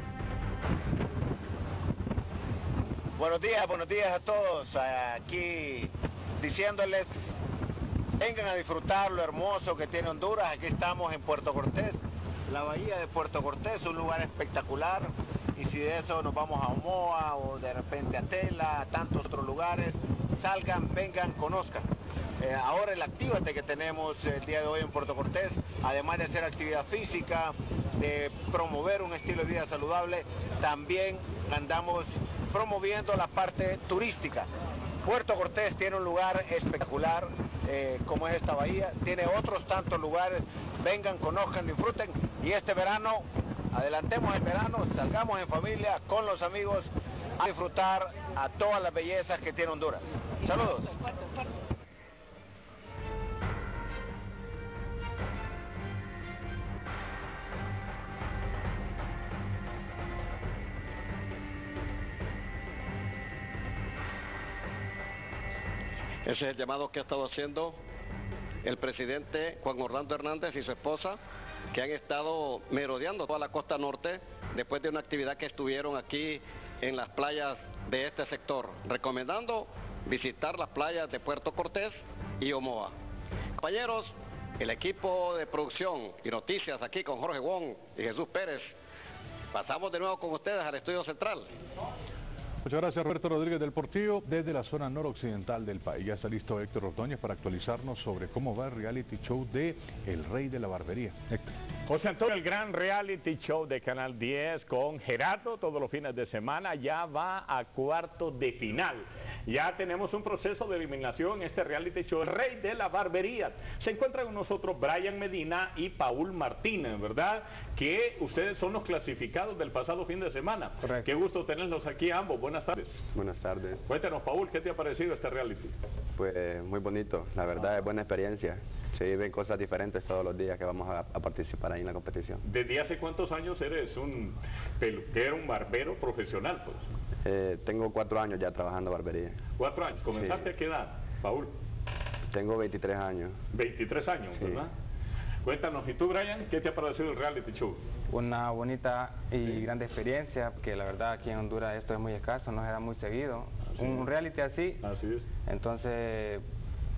Buenos días a todos. Aquí diciéndoles, vengan a disfrutar lo hermoso que tiene Honduras. Aquí estamos en Puerto Cortés, la bahía de Puerto Cortés, un lugar espectacular. Y si de eso nos vamos a Omoa o de repente a Tela, a tantos otros lugares, salgan, vengan, conozcan. Ahora el Actívate que tenemos el día de hoy en Puerto Cortés, además de hacer actividad física, de promover un estilo de vida saludable, también andamos promoviendo la parte turística. Puerto Cortés tiene un lugar espectacular como es esta bahía, tiene otros tantos lugares, vengan, conozcan, disfruten y este verano, adelantemos el verano, salgamos en familia, con los amigos, a disfrutar a todas las bellezas que tiene Honduras. Saludos. Ese es el llamado que ha estado haciendo el presidente Juan Orlando Hernández y su esposa, que han estado merodeando toda la costa norte después de una actividad que estuvieron aquí en las playas de este sector, recomendando visitar las playas de Puerto Cortés y Omoa. Compañeros, el equipo de producción y noticias aquí con Jorge Wong y Jesús Pérez, pasamos de nuevo con ustedes al estudio central. Muchas gracias, Roberto Rodríguez del Portillo, desde la zona noroccidental del país. Ya está listo Héctor Ordóñez para actualizarnos sobre cómo va el reality show de El Rey de la Barbería. Héctor. José Antonio, el gran reality show de Canal 10 con Gerardo todos los fines de semana ya va a cuartos de final. Ya tenemos un proceso de eliminación en este reality show, El Rey de la Barbería. Se encuentran con nosotros Brian Medina y Paul Martínez, ¿verdad? Que ustedes son los clasificados del pasado fin de semana. Correcto. Qué gusto tenerlos aquí ambos. Buenas tardes. Buenas tardes. Cuéntanos, Paul, ¿qué te ha parecido este reality? Pues muy bonito, la verdad es buena experiencia. Se viven cosas diferentes todos los días que vamos a participar ahí en la competición. ¿Desde hace cuántos años eres un peluquero, un barbero profesional, pues? Tengo 4 años ya trabajando barbería. 4 años. ¿Comenzaste a qué edad, Paul? Tengo 23 años. 23 años, sí. ¿Verdad? Cuéntanos, ¿y tú, Brian, qué te ha parecido el reality show? Una bonita y grande experiencia, porque la verdad aquí en Honduras esto es muy escaso, no se da muy seguido. Un reality así. Así es. Entonces,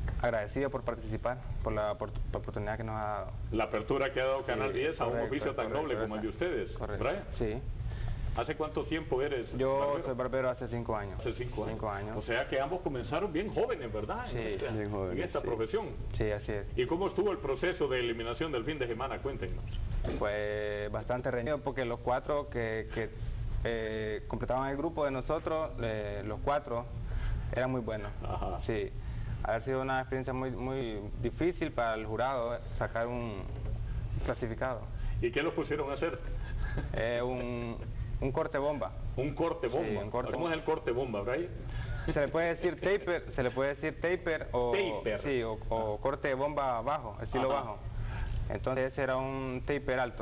agradecido por participar, por la oportunidad que nos ha dado. La apertura que ha dado Canal 10 a un oficio tan noble como el de ustedes. Correcto. Brian. Sí. ¿Hace cuánto tiempo eres Yo barbero? soy barbero hace 5 años. Hace 5 años. 5 años. O sea que ambos comenzaron bien jóvenes, ¿verdad? Sí, bien jóvenes, en esta sí. profesión. Sí, así es. ¿Y cómo estuvo el proceso de eliminación del fin de semana? Cuéntenos. Pues bastante reñido porque los 4 que completaban el grupo de nosotros, los 4 eran muy buenos. Ajá. Sí. Ha sido una experiencia muy difícil para el jurado sacar un clasificado. ¿Y qué los pusieron a hacer? Un corte bomba. Un corte bomba. Sí, un corte ¿Cómo bomba. es el corte bomba, Brian? Se le puede decir taper, o Taper. sí, o corte de bomba bajo, estilo Ajá. bajo. Entonces ese era un taper alto.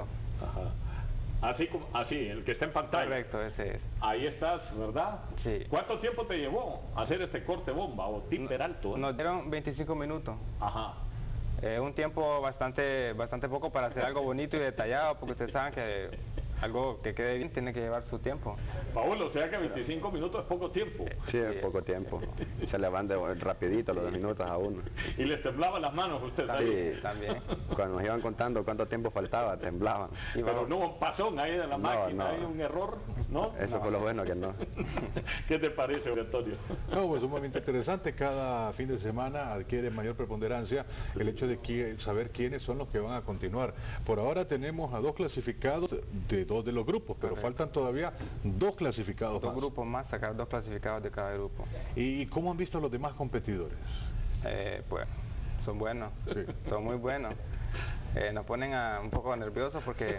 Ajá. Así, el que está en pantalla. Correcto, ese es. Ahí estás, ¿verdad? Sí. ¿Cuánto tiempo te llevó hacer este corte bomba o taper alto? Nos dieron 25 minutos. Ajá. Un tiempo bastante poco para hacer algo bonito y detallado, porque ustedes saben que algo que quede bien tiene que llevar su tiempo. Paolo, o sea que 25 minutos es poco tiempo. Sí, es poco tiempo. Se le van rapidito los 2 minutos a uno. Y les temblaban las manos a ustedes. Sí, también. Cuando nos iban contando cuánto tiempo faltaba, temblaban. Pero no hubo un pasón ahí de la máquina, hay un error, ¿no? Eso fue lo bueno que no. ¿Qué te parece, Antonio? No, pues sumamente interesante. Cada fin de semana adquiere mayor preponderancia el hecho de saber quiénes son los que van a continuar. Por ahora tenemos a 2 clasificados de 2 de los grupos, pero faltan todavía 2 clasificados más. 2 grupos más, sacar 2 clasificados de cada grupo. ¿Y cómo han visto a los demás competidores? Pues son buenos, Sí. son muy buenos. Nos ponen un poco nerviosos porque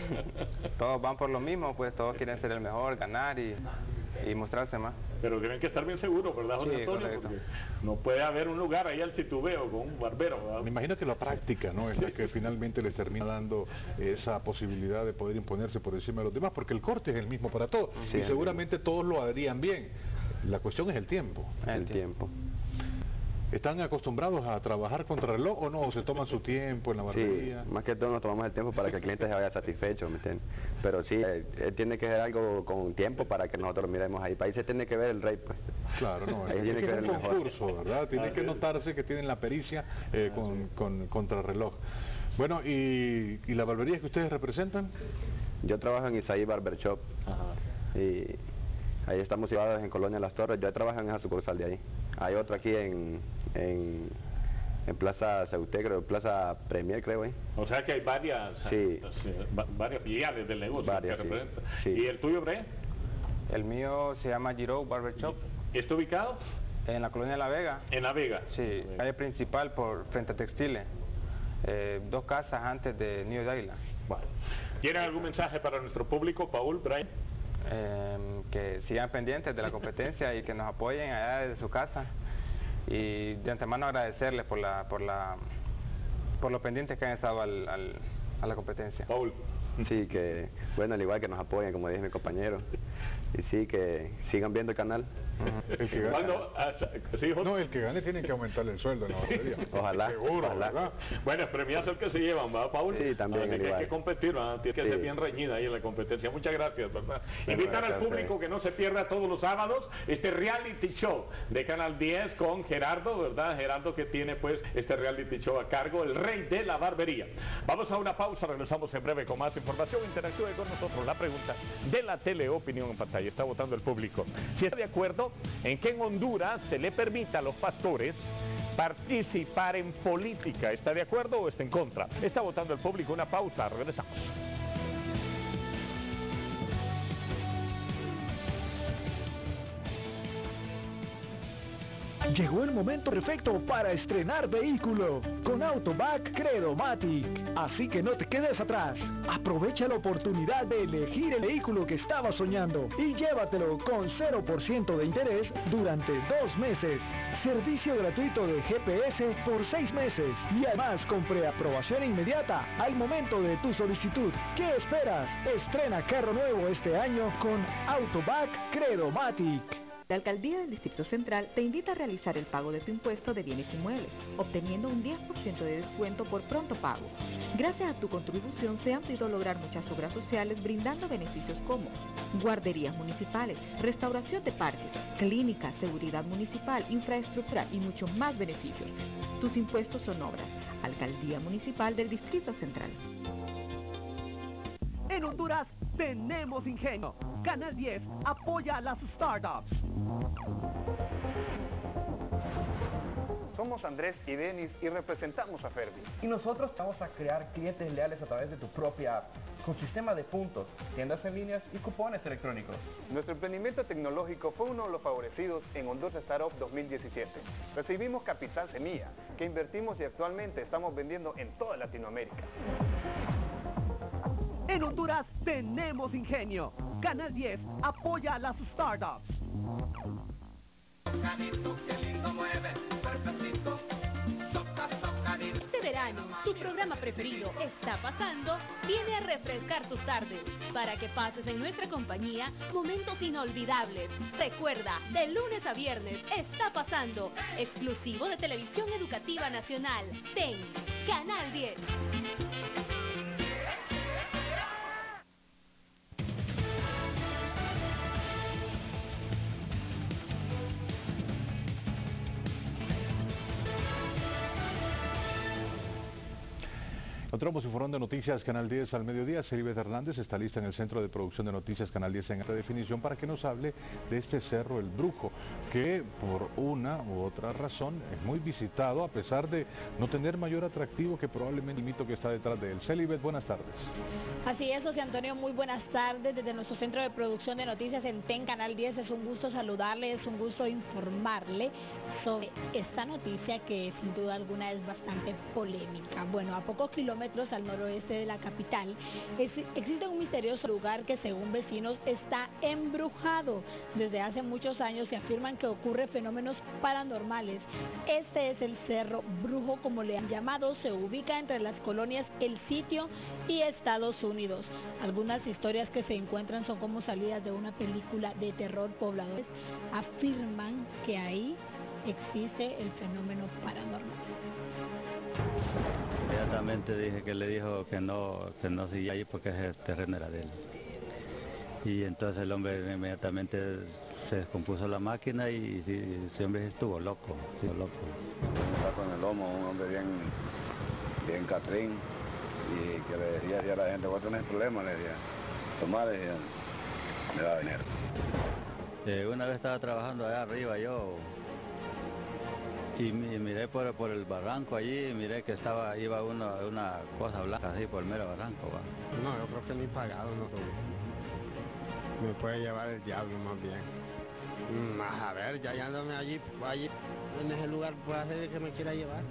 todos van por lo mismo, pues todos quieren ser el mejor, ganar y mostrarse más. Pero tienen que estar bien seguros, ¿verdad, Jorge Sí, Antonio? correcto. Porque no puede haber un lugar ahí al titubeo con un barbero, ¿verdad? Me imagino que la práctica, ¿no?, es la que finalmente les termina dando esa posibilidad de poder imponerse por encima de los demás, porque el corte es el mismo para todos, Sí, y seguramente todos lo harían bien. La cuestión es el tiempo. El tiempo. ¿Están acostumbrados a trabajar contra reloj o no? ¿O se toman su tiempo en la barbería? Sí, más que todo nos tomamos el tiempo para que el cliente se vaya satisfecho, ¿me entiendes? Pero sí, tiene que ser algo con tiempo para que nosotros miremos ahí. Para ahí se tiene que ver el rey, pues. Claro, no, Ahí tiene que ver es el un mejor. concurso, ¿verdad? Tiene que notarse que tienen la pericia con contrarreloj. Bueno, ¿y la barbería que ustedes representan? Yo trabajo en Isaí Barber Shop. Y ahí estamos situados en Colonia Las Torres. Yo trabajo en esa sucursal de ahí. Hay otro aquí en Plaza Ceuté, creo, Plaza Premier, creo, ¿eh? O sea que hay varias, Sí. varias filiales del negocio Varias, que sí. representa. Sí. ¿Y el tuyo, Bre? El mío se llama Giro Barber Shop. ¿Está ubicado? En la colonia La Vega. En La Vega. Sí, calle principal frente a Textiles. 2 casas antes de New Island. Bueno. ¿Tienen algún mensaje para nuestro público, Paul, Brian? Que sigan pendientes de la competencia y que nos apoyen allá desde su casa. Y de antemano agradecerles por los pendientes que han estado a la competencia. Paul. Sí, que, bueno, al igual que nos apoyen, como dije mi compañero. Y sí, que sigan viendo el canal. El que gane, no, el que gane tiene que aumentarle el sueldo en la barbería. Ojalá, Seguro, ojalá. ¿verdad? Bueno, es premiazo el que se llevan, ¿verdad, Paul? Sí, también, Así que hay igual. que competir, ¿verdad? Tiene que Sí. ser bien reñida ahí en la competencia. Muchas gracias, ¿verdad? Invitar al gracias, público que no se pierda todos los sábados este reality show de Canal 10 con Gerardo, ¿verdad? Gerardo que tiene pues este reality show a cargo, el rey de la barbería. Vamos a una pausa, regresamos en breve con más información. Interactúe con nosotros. La pregunta de la teleopinión en pantalla. Está votando el público. Si está de acuerdo en que en Honduras se le permita a los pastores participar en política. ¿Está de acuerdo o está en contra? Está votando el público. Una pausa. Regresamos. Llegó el momento perfecto para estrenar vehículo con Autobac Credomatic. Así que no te quedes atrás. Aprovecha la oportunidad de elegir el vehículo que estabas soñando y llévatelo con 0% de interés durante 2 meses. Servicio gratuito de GPS por 6 meses y además con preaprobación inmediata al momento de tu solicitud. ¿Qué esperas? Estrena carro nuevo este año con Autobac Credomatic. La Alcaldía del Distrito Central te invita a realizar el pago de tu impuesto de bienes inmuebles, obteniendo un 10% de descuento por pronto pago. Gracias a tu contribución se han podido lograr muchas obras sociales brindando beneficios como guarderías municipales, restauración de parques, clínicas, seguridad municipal, infraestructura y muchos más beneficios. Tus impuestos son obras. Alcaldía Municipal del Distrito Central. En Honduras tenemos ingenio. Canal 10 apoya a las startups. Somos Andrés y Denis y representamos a Ferdi. Y nosotros vamos a crear clientes leales a través de tu propia app, con sistema de puntos, tiendas en líneas y cupones electrónicos. Nuestro emprendimiento tecnológico fue uno de los favorecidos en Honduras Startup 2017. Recibimos capital semilla, que invertimos y actualmente estamos vendiendo en toda Latinoamérica. En Honduras tenemos ingenio. Canal 10 apoya a las startups. Este verano, tu programa preferido Está Pasando viene a refrescar tus tardes para que pases en nuestra compañía momentos inolvidables. Recuerda, de lunes a viernes Está Pasando, exclusivo de Televisión Educativa Nacional, TEN, Canal 10. Continuamos informando Noticias Canal 10 al mediodía. Celibet Hernández está lista en el Centro de Producción de Noticias Canal 10 en alta definición para que nos hable de este cerro El Brujo, que por una u otra razón es muy visitado a pesar de no tener mayor atractivo que probablemente el mito que está detrás de él. Celibet, buenas tardes. Así es, José Antonio, muy buenas tardes desde nuestro Centro de Producción de Noticias en TEN Canal 10. Es un gusto saludarle, es un gusto informarle sobre esta noticia que sin duda alguna es bastante polémica. Bueno, a pocos kilómetros al noroeste de la capital existe un misterioso lugar que según vecinos está embrujado. Desde hace muchos años se afirman que ocurre fenómenos paranormales. Este es el Cerro Brujo, como le han llamado, se ubica entre las colonias El Sitio y Estados Unidos. Algunas historias que se encuentran son como salidas de una película de terror. Pobladores afirman que ahí existe el fenómeno paranormal. Inmediatamente dije que le dijo que no siga ahí porque el terreno era de él. Y entonces el hombre inmediatamente se descompuso la máquina y ese hombre estuvo loco, Está con el lomo, un hombre bien catrín, y que le decía a la gente, voy a tener problemas, le decía, tomá, le decía, me va a venir. Una vez estaba trabajando allá arriba yo, y miré por el barranco allí, miré que iba una cosa blanca así por el mero barranco. ¿Va? No, yo creo que ni pagado no soy. Me puede llevar el diablo más bien. A ver, ya andándome allí en ese lugar, puede hacer que me quiera llevar.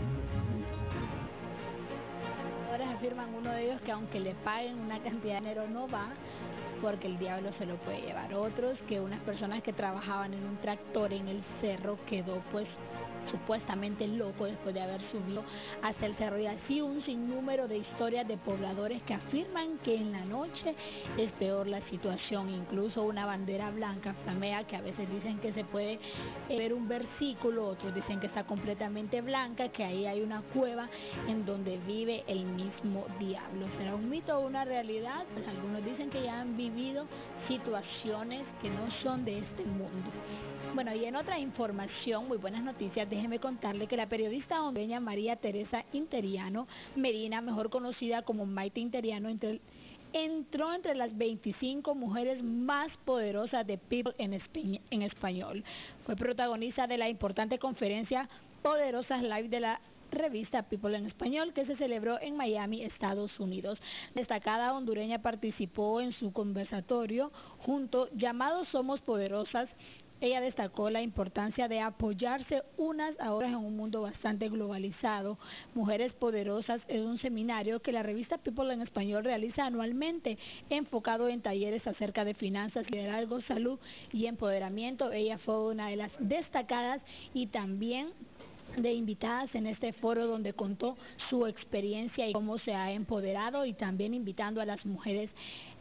Ahora afirman uno de ellos que aunque le paguen una cantidad de dinero no va, porque el diablo se lo puede llevar. Otros que unas personas que trabajaban en un tractor en el cerro quedó pues supuestamente loco después de haber subido hasta el cerro, y así un sinnúmero de historias de pobladores que afirman que en la noche es peor la situación. Incluso una bandera blanca flamea, que a veces dicen que se puede ver un versículo, otros dicen que está completamente blanca, que ahí hay una cueva en donde vive el mismo diablo. ¿Será un mito o una realidad? Pues algunos dicen que ya han vivido situaciones que no son de este mundo. Bueno, y en otra información, muy buenas noticias, déjeme contarle que la periodista hondureña María Teresa Interiano Medina, mejor conocida como Maite Interiano, entró entre las 25 mujeres más poderosas de People en español. Fue protagonista de la importante conferencia Poderosas Live de la revista People en Español, que se celebró en Miami, Estados Unidos. Destacada hondureña participó en su conversatorio llamado Somos Poderosas. Ella destacó la importancia de apoyarse unas a otras en un mundo bastante globalizado. Mujeres Poderosas es un seminario que la revista People en Español realiza anualmente, enfocado en talleres acerca de finanzas, liderazgo, salud y empoderamiento. Ella fue una de las destacadas y también de invitadas en este foro, donde contó su experiencia y cómo se ha empoderado, y también invitando a las mujeres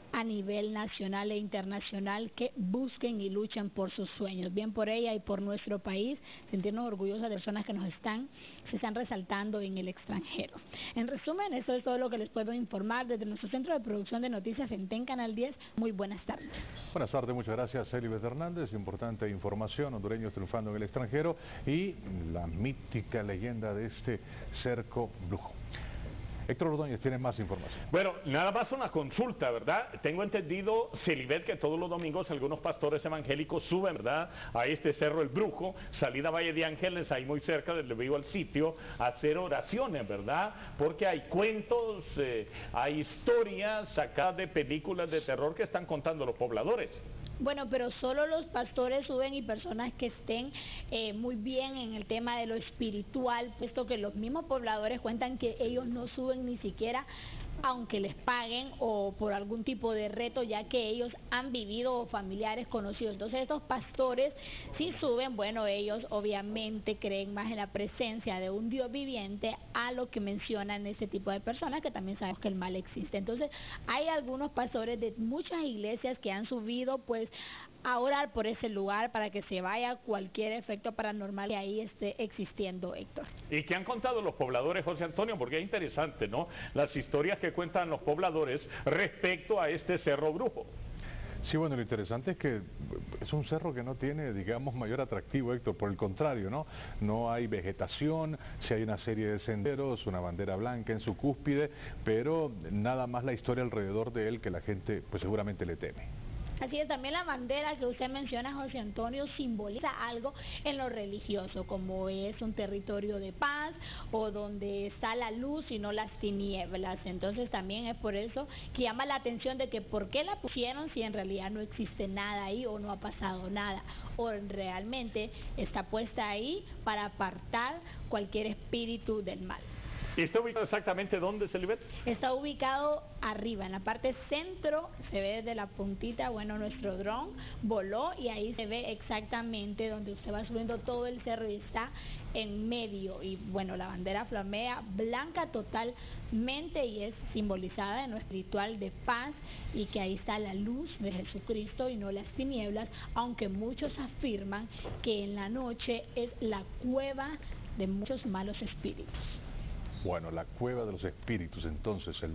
a nivel nacional e internacional que busquen y luchan por sus sueños, bien por ella y por nuestro país, sentirnos orgullosos de personas que se están resaltando en el extranjero. En resumen, eso es todo lo que les puedo informar desde nuestro centro de producción de noticias en TEN Canal 10. Muy buenas tardes. Buenas tardes, muchas gracias Celibet Hernández. Importante información, hondureños triunfando en el extranjero y la mítica leyenda de este cerco brujo. Héctor Ordóñez tiene más información. Bueno, nada más una consulta, ¿verdad? Tengo entendido, Celibet, que todos los domingos algunos pastores evangélicos suben, ¿verdad?, a este Cerro El Brujo, salida Valle de Ángeles, ahí muy cerca donde vivo al sitio, a hacer oraciones, ¿verdad? Porque hay cuentos, hay historias sacadas de películas de terror que están contando los pobladores. Bueno, pero solo los pastores suben y personas que estén muy bien en el tema de lo espiritual, puesto que los mismos pobladores cuentan que ellos no suben ni siquiera aunque les paguen o por algún tipo de reto, ya que ellos han vivido familiares conocidos. Entonces estos pastores sí suben, bueno, ellos obviamente creen más en la presencia de un Dios viviente a lo que mencionan ese tipo de personas, que también sabemos que el mal existe. Entonces hay algunos pastores de muchas iglesias que han subido pues a orar por ese lugar para que se vaya cualquier efecto paranormal que ahí esté existiendo, Héctor. ¿Y qué han contado los pobladores, José Antonio? Porque es interesante, ¿no?, las historias que cuentan los pobladores respecto a este Cerro Brujo. Sí, bueno, lo interesante es que es un cerro que no tiene, digamos, mayor atractivo, Héctor, por el contrario, ¿no? No hay vegetación, sí hay una serie de senderos, una bandera blanca en su cúspide, pero nada más la historia alrededor de él que la gente, pues seguramente le teme. Así es, también la bandera que usted menciona, José Antonio, simboliza algo en lo religioso, como es un territorio de paz o donde está la luz y no las tinieblas. Entonces también es por eso que llama la atención de que por qué la pusieron si en realidad no existe nada ahí o no ha pasado nada, o realmente está puesta ahí para apartar cualquier espíritu del mal. ¿Está ubicado exactamente dónde, Celibet? Está ubicado arriba, en la parte centro, se ve desde la puntita, bueno, nuestro dron voló y ahí se ve exactamente donde usted va subiendo todo el cerro y está en medio. Y bueno, la bandera flamea blanca totalmente y es simbolizada en nuestro ritual de paz y que ahí está la luz de Jesucristo y no las tinieblas, aunque muchos afirman que en la noche es la cueva de muchos malos espíritus. Bueno, la cueva de los espíritus, entonces, el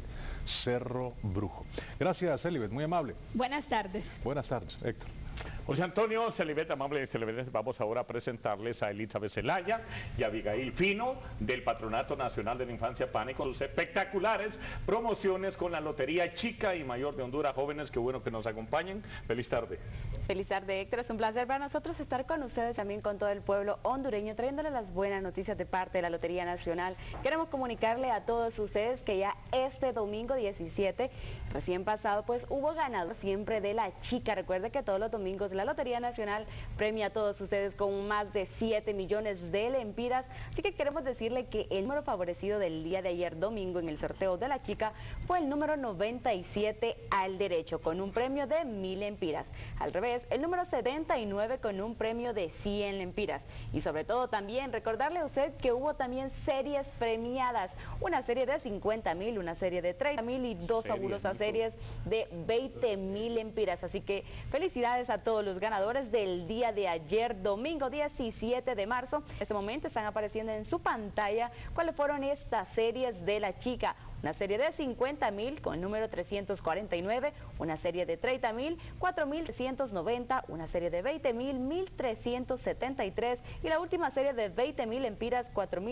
Cerro Brujo. Gracias, Celibet, muy amable. Buenas tardes. Buenas tardes, Héctor. José Antonio, Celibet, amable Celibet, vamos ahora a presentarles a Elizabeth Zelaya y a Abigail Fino del Patronato Nacional de la Infancia PANE con sus espectaculares promociones con la Lotería Chica y Mayor de Honduras. Jóvenes, qué bueno que nos acompañen. Feliz tarde. Feliz tarde, Héctor. Es un placer para nosotros estar con ustedes, también con todo el pueblo hondureño, trayéndole las buenas noticias de parte de la Lotería Nacional. Queremos comunicarle a todos ustedes que ya este domingo 17, recién pasado, pues hubo ganador siempre de la Chica. Recuerde que todos los domingos la Lotería Nacional premia a todos ustedes con más de 7 millones de lempiras, así que queremos decirle que el número favorecido del día de ayer domingo en el sorteo de la Chica fue el número 97 al derecho con un premio de 1000 lempiras, al revés el número 79 con un premio de 100 lempiras y sobre todo también recordarle a usted que hubo también series premiadas, una serie de 50,000, una serie de 30,000 y dos fabulosas series de 20,000 lempiras, así que felicidades a todos los ganadores del día de ayer, domingo 17 de marzo. En este momento están apareciendo en su pantalla cuáles fueron estas series de la Chica. Una serie de 50,000 con el número 349, una serie de 30,000, 4,390, una serie de 20,000, 1,373 y la última serie de 20,000 lempiras,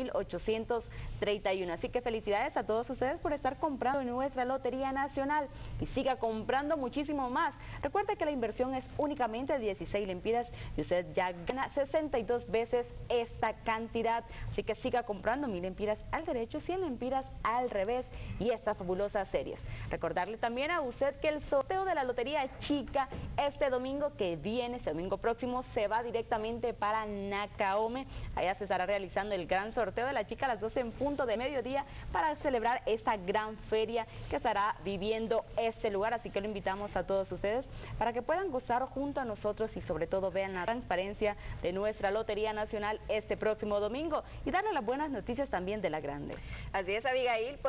4,831. Así que felicidades a todos ustedes por estar comprando en nuestra Lotería Nacional y siga comprando muchísimo más. Recuerde que la inversión es únicamente de 16 lempiras y usted ya gana 62 veces esta cantidad. Así que siga comprando 1000 lempiras al derecho, 100 lempiras al revés y estas fabulosas series. Recordarle también a usted que el sorteo de la Lotería Chica este domingo que viene, este domingo próximo, se va directamente para Nacaome. Allá se estará realizando el gran sorteo de la Chica a las 12 en punto de mediodía para celebrar esta gran feria que estará viviendo este lugar. Así que lo invitamos a todos ustedes para que puedan gozar junto a nosotros y sobre todo vean la transparencia de nuestra Lotería Nacional este próximo domingo y darle las buenas noticias también de la grande. Así es, Abigail, porque ya se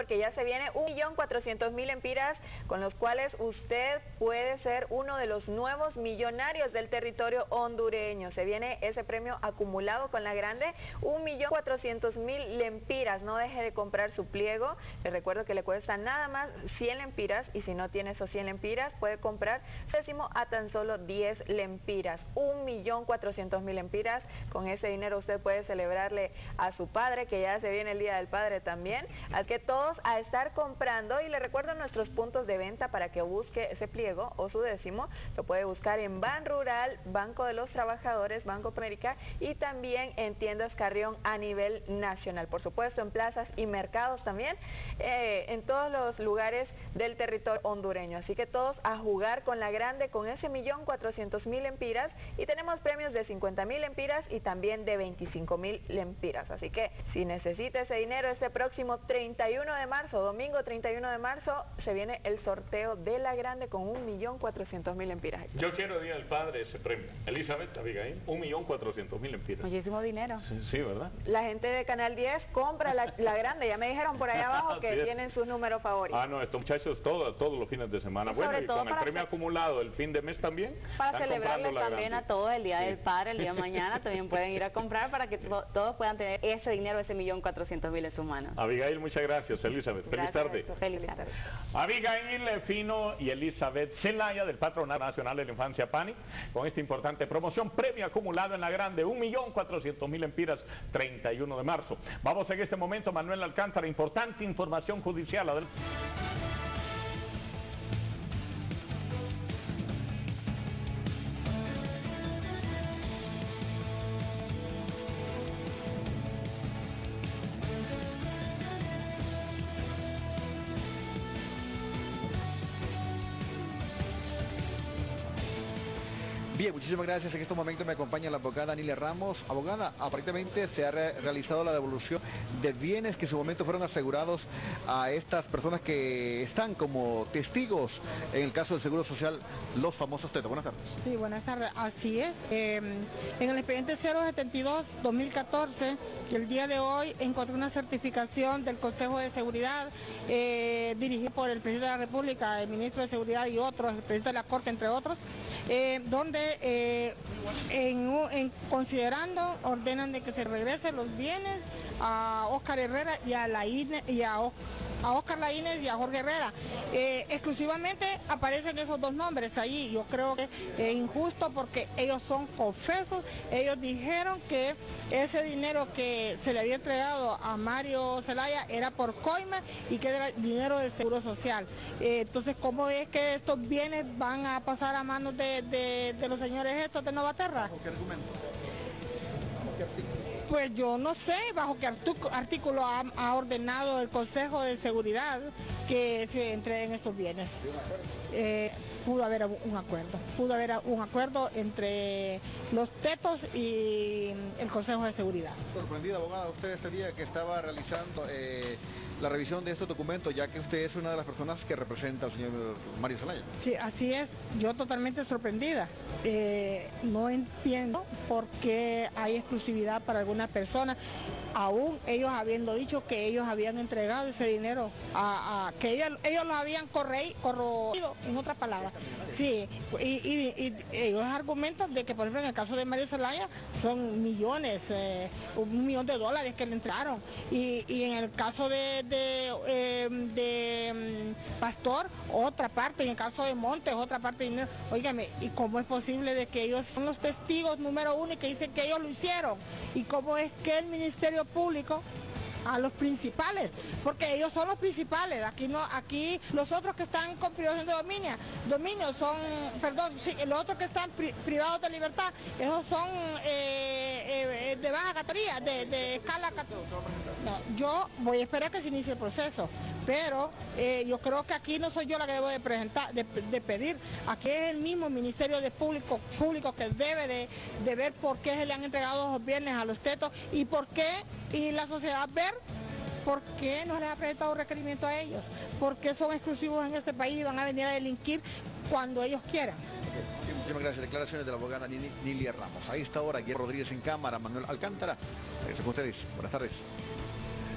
se viene 1.400.000 lempiras, con los cuales usted puede ser uno de los nuevos millonarios del territorio hondureño. Se viene ese premio acumulado con la grande, 1.400.000 lempiras. No deje de comprar su pliego. Les recuerdo que le cuesta nada más 100 lempiras, y si no tiene esos 100 lempiras, puede comprar décimo a tan solo 10 lempiras. 1.400.000 lempiras. Con ese dinero usted puede celebrarle a su padre, que ya se viene el Día del Padre también. Así que todos a estar comprando, y le recuerdo nuestros puntos de venta para que busque ese pliego o su décimo. Lo puede buscar en Ban Rural, Banco de los Trabajadores, Banco América, y también en tiendas Carrión a nivel nacional. Por supuesto, en plazas y mercados también, en todos los lugares del territorio hondureño. Así que todos a jugar con la grande, con ese 1.400.000 lempiras, y tenemos premios de 50.000 lempiras y también de 25.000 lempiras. Así que si necesita ese dinero, este próximo 31 de marzo, domingo 31 de marzo, se viene el sorteo de la grande con 1.400.000 lempiras. Yo quiero Día del Padre ese premio. Elizabeth, Abigail, 1.400.000 lempiras. Muchísimo dinero. Sí, ¿verdad? La gente de Canal 10 compra la grande. Ya me dijeron por allá abajo que tienen sus números favoritos. Ah, no, estos muchachos todos los fines de semana. Bueno, y con el premio acumulado el fin de mes también. Para celebrarle también a todos el Día del Padre, el día de mañana, también pueden ir a comprar para que todos puedan tener ese dinero, ese 1.400.000 en su mano. Abigail, muchas gracias. Elizabeth, feliz tarde. Feliz tarde. Abigail Fino y Elizabeth Zelaya del Patronato Nacional de la Infancia PANI, con esta importante promoción, premio acumulado en la grande, 1.400.000 lempiras, 31 de marzo. Vamos en este momento, Manuel Alcántara, importante información judicial. Adelante. Bien, muchísimas gracias. En este momento me acompaña la abogada Nilia Ramos. Abogada, aparentemente se ha realizado la devolución de bienes que en su momento fueron asegurados a estas personas que están como testigos en el caso del Seguro Social, los famosos tetos. Buenas tardes. Sí, buenas tardes. Así es. En el expediente 072-2014, que el día de hoy encontré una certificación del Consejo de Seguridad dirigida por el Presidente de la República, el Ministro de Seguridad y otros, el Presidente de la Corte, entre otros, donde considerando ordenan de que se regresen los bienes a Oscar Herrera y a Oscar Laínez y a Jorge Herrera. Exclusivamente aparecen esos dos nombres ahí. Yo creo que es injusto porque ellos son confesos. Ellos dijeron que ese dinero que se le había entregado a Mario Zelaya era por coima y que era dinero del Seguro Social. Entonces, ¿cómo es que estos bienes van a pasar a manos de los señores estos de Novaterra? ¿Bajo qué argumento? Pues yo no sé bajo qué artículo ha ordenado el Consejo de Seguridad que se entreguen estos bienes. Pudo haber un acuerdo entre los tetos y el Consejo de Seguridad. Sorprendida, abogada, usted este día que estaba realizando la revisión de estos documentos, ya que usted es una de las personas que representa al señor Mario Zelaya. Sí, así es, yo totalmente sorprendida. No entiendo por qué hay exclusividad para algunas personas, aún ellos habiendo dicho que ellos habían entregado ese dinero, que ellos lo habían corroído, en otras palabras. Sí, y ellos argumentan de que, por ejemplo, en el caso de Mario Zelaya son millones, $1 millón que le entregaron, y en el caso de Pastor, otra parte, en el caso de Montes, otra parte de dinero. Óigame, ¿y cómo es posible de que ellos son los testigos número uno y que dicen que ellos lo hicieron? ¿Y cómo es que el Ministerio Público a los principales, porque ellos son los principales, aquí los otros que están con privación de dominio son, los otros que están privados de libertad, esos son de baja categoría, de escala categoría. No, yo voy a esperar que se inicie el proceso, pero yo creo que aquí no soy yo la que debo de presentar, de pedir, aquí es el mismo Ministerio de Público que debe de ver por qué se le han entregado los bienes a los tetos y por qué, y la sociedad ver por qué no les ha presentado requerimiento a ellos, por qué son exclusivos en este país y van a venir a delinquir cuando ellos quieran. Sí, muchísimas gracias. Declaraciones de la abogada Nilia Ramos. A esta hora, Guillermo Rodríguez en cámara, Manuel Alcántara. Con ustedes. Buenas tardes.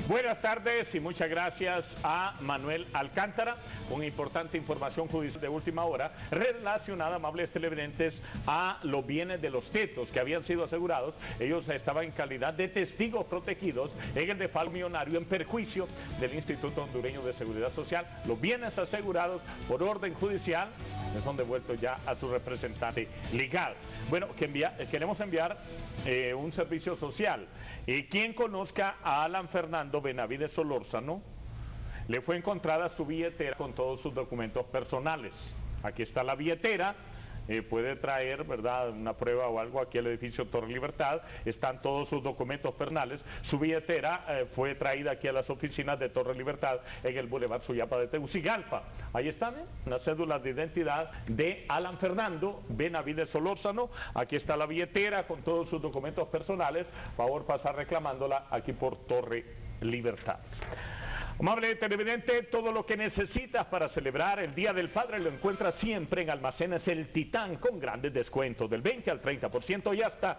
Buenas tardes y muchas gracias a Manuel Alcántara con importante información judicial de última hora relacionada, amables televidentes, a los bienes de los tetos que habían sido asegurados. Ellos estaban en calidad de testigos protegidos en el defalco millonario en perjuicio del Instituto Hondureño de Seguridad Social. Los bienes asegurados por orden judicial les son devueltos ya a su representante legal. Bueno, queremos enviar un servicio social. Quien conozca a Alan Fernando Benavides Solórzano, le fue encontrada su billetera con todos sus documentos personales. Aquí está la billetera. Puede traer, ¿verdad?, una prueba o algo aquí al edificio Torre Libertad. Están todos sus documentos personales. Su billetera fue traída aquí a las oficinas de Torre Libertad en el Boulevard Suyapa de Tegucigalpa. Ahí están, una cédula de identidad de Alan Fernando Benavides Solórzano. Aquí está la billetera con todos sus documentos personales. Favor pasar reclamándola aquí por Torre Libertad. Amable televidente, todo lo que necesitas para celebrar el Día del Padre lo encuentras siempre en Almacenes El Titán, con grandes descuentos del 20 al 30% y hasta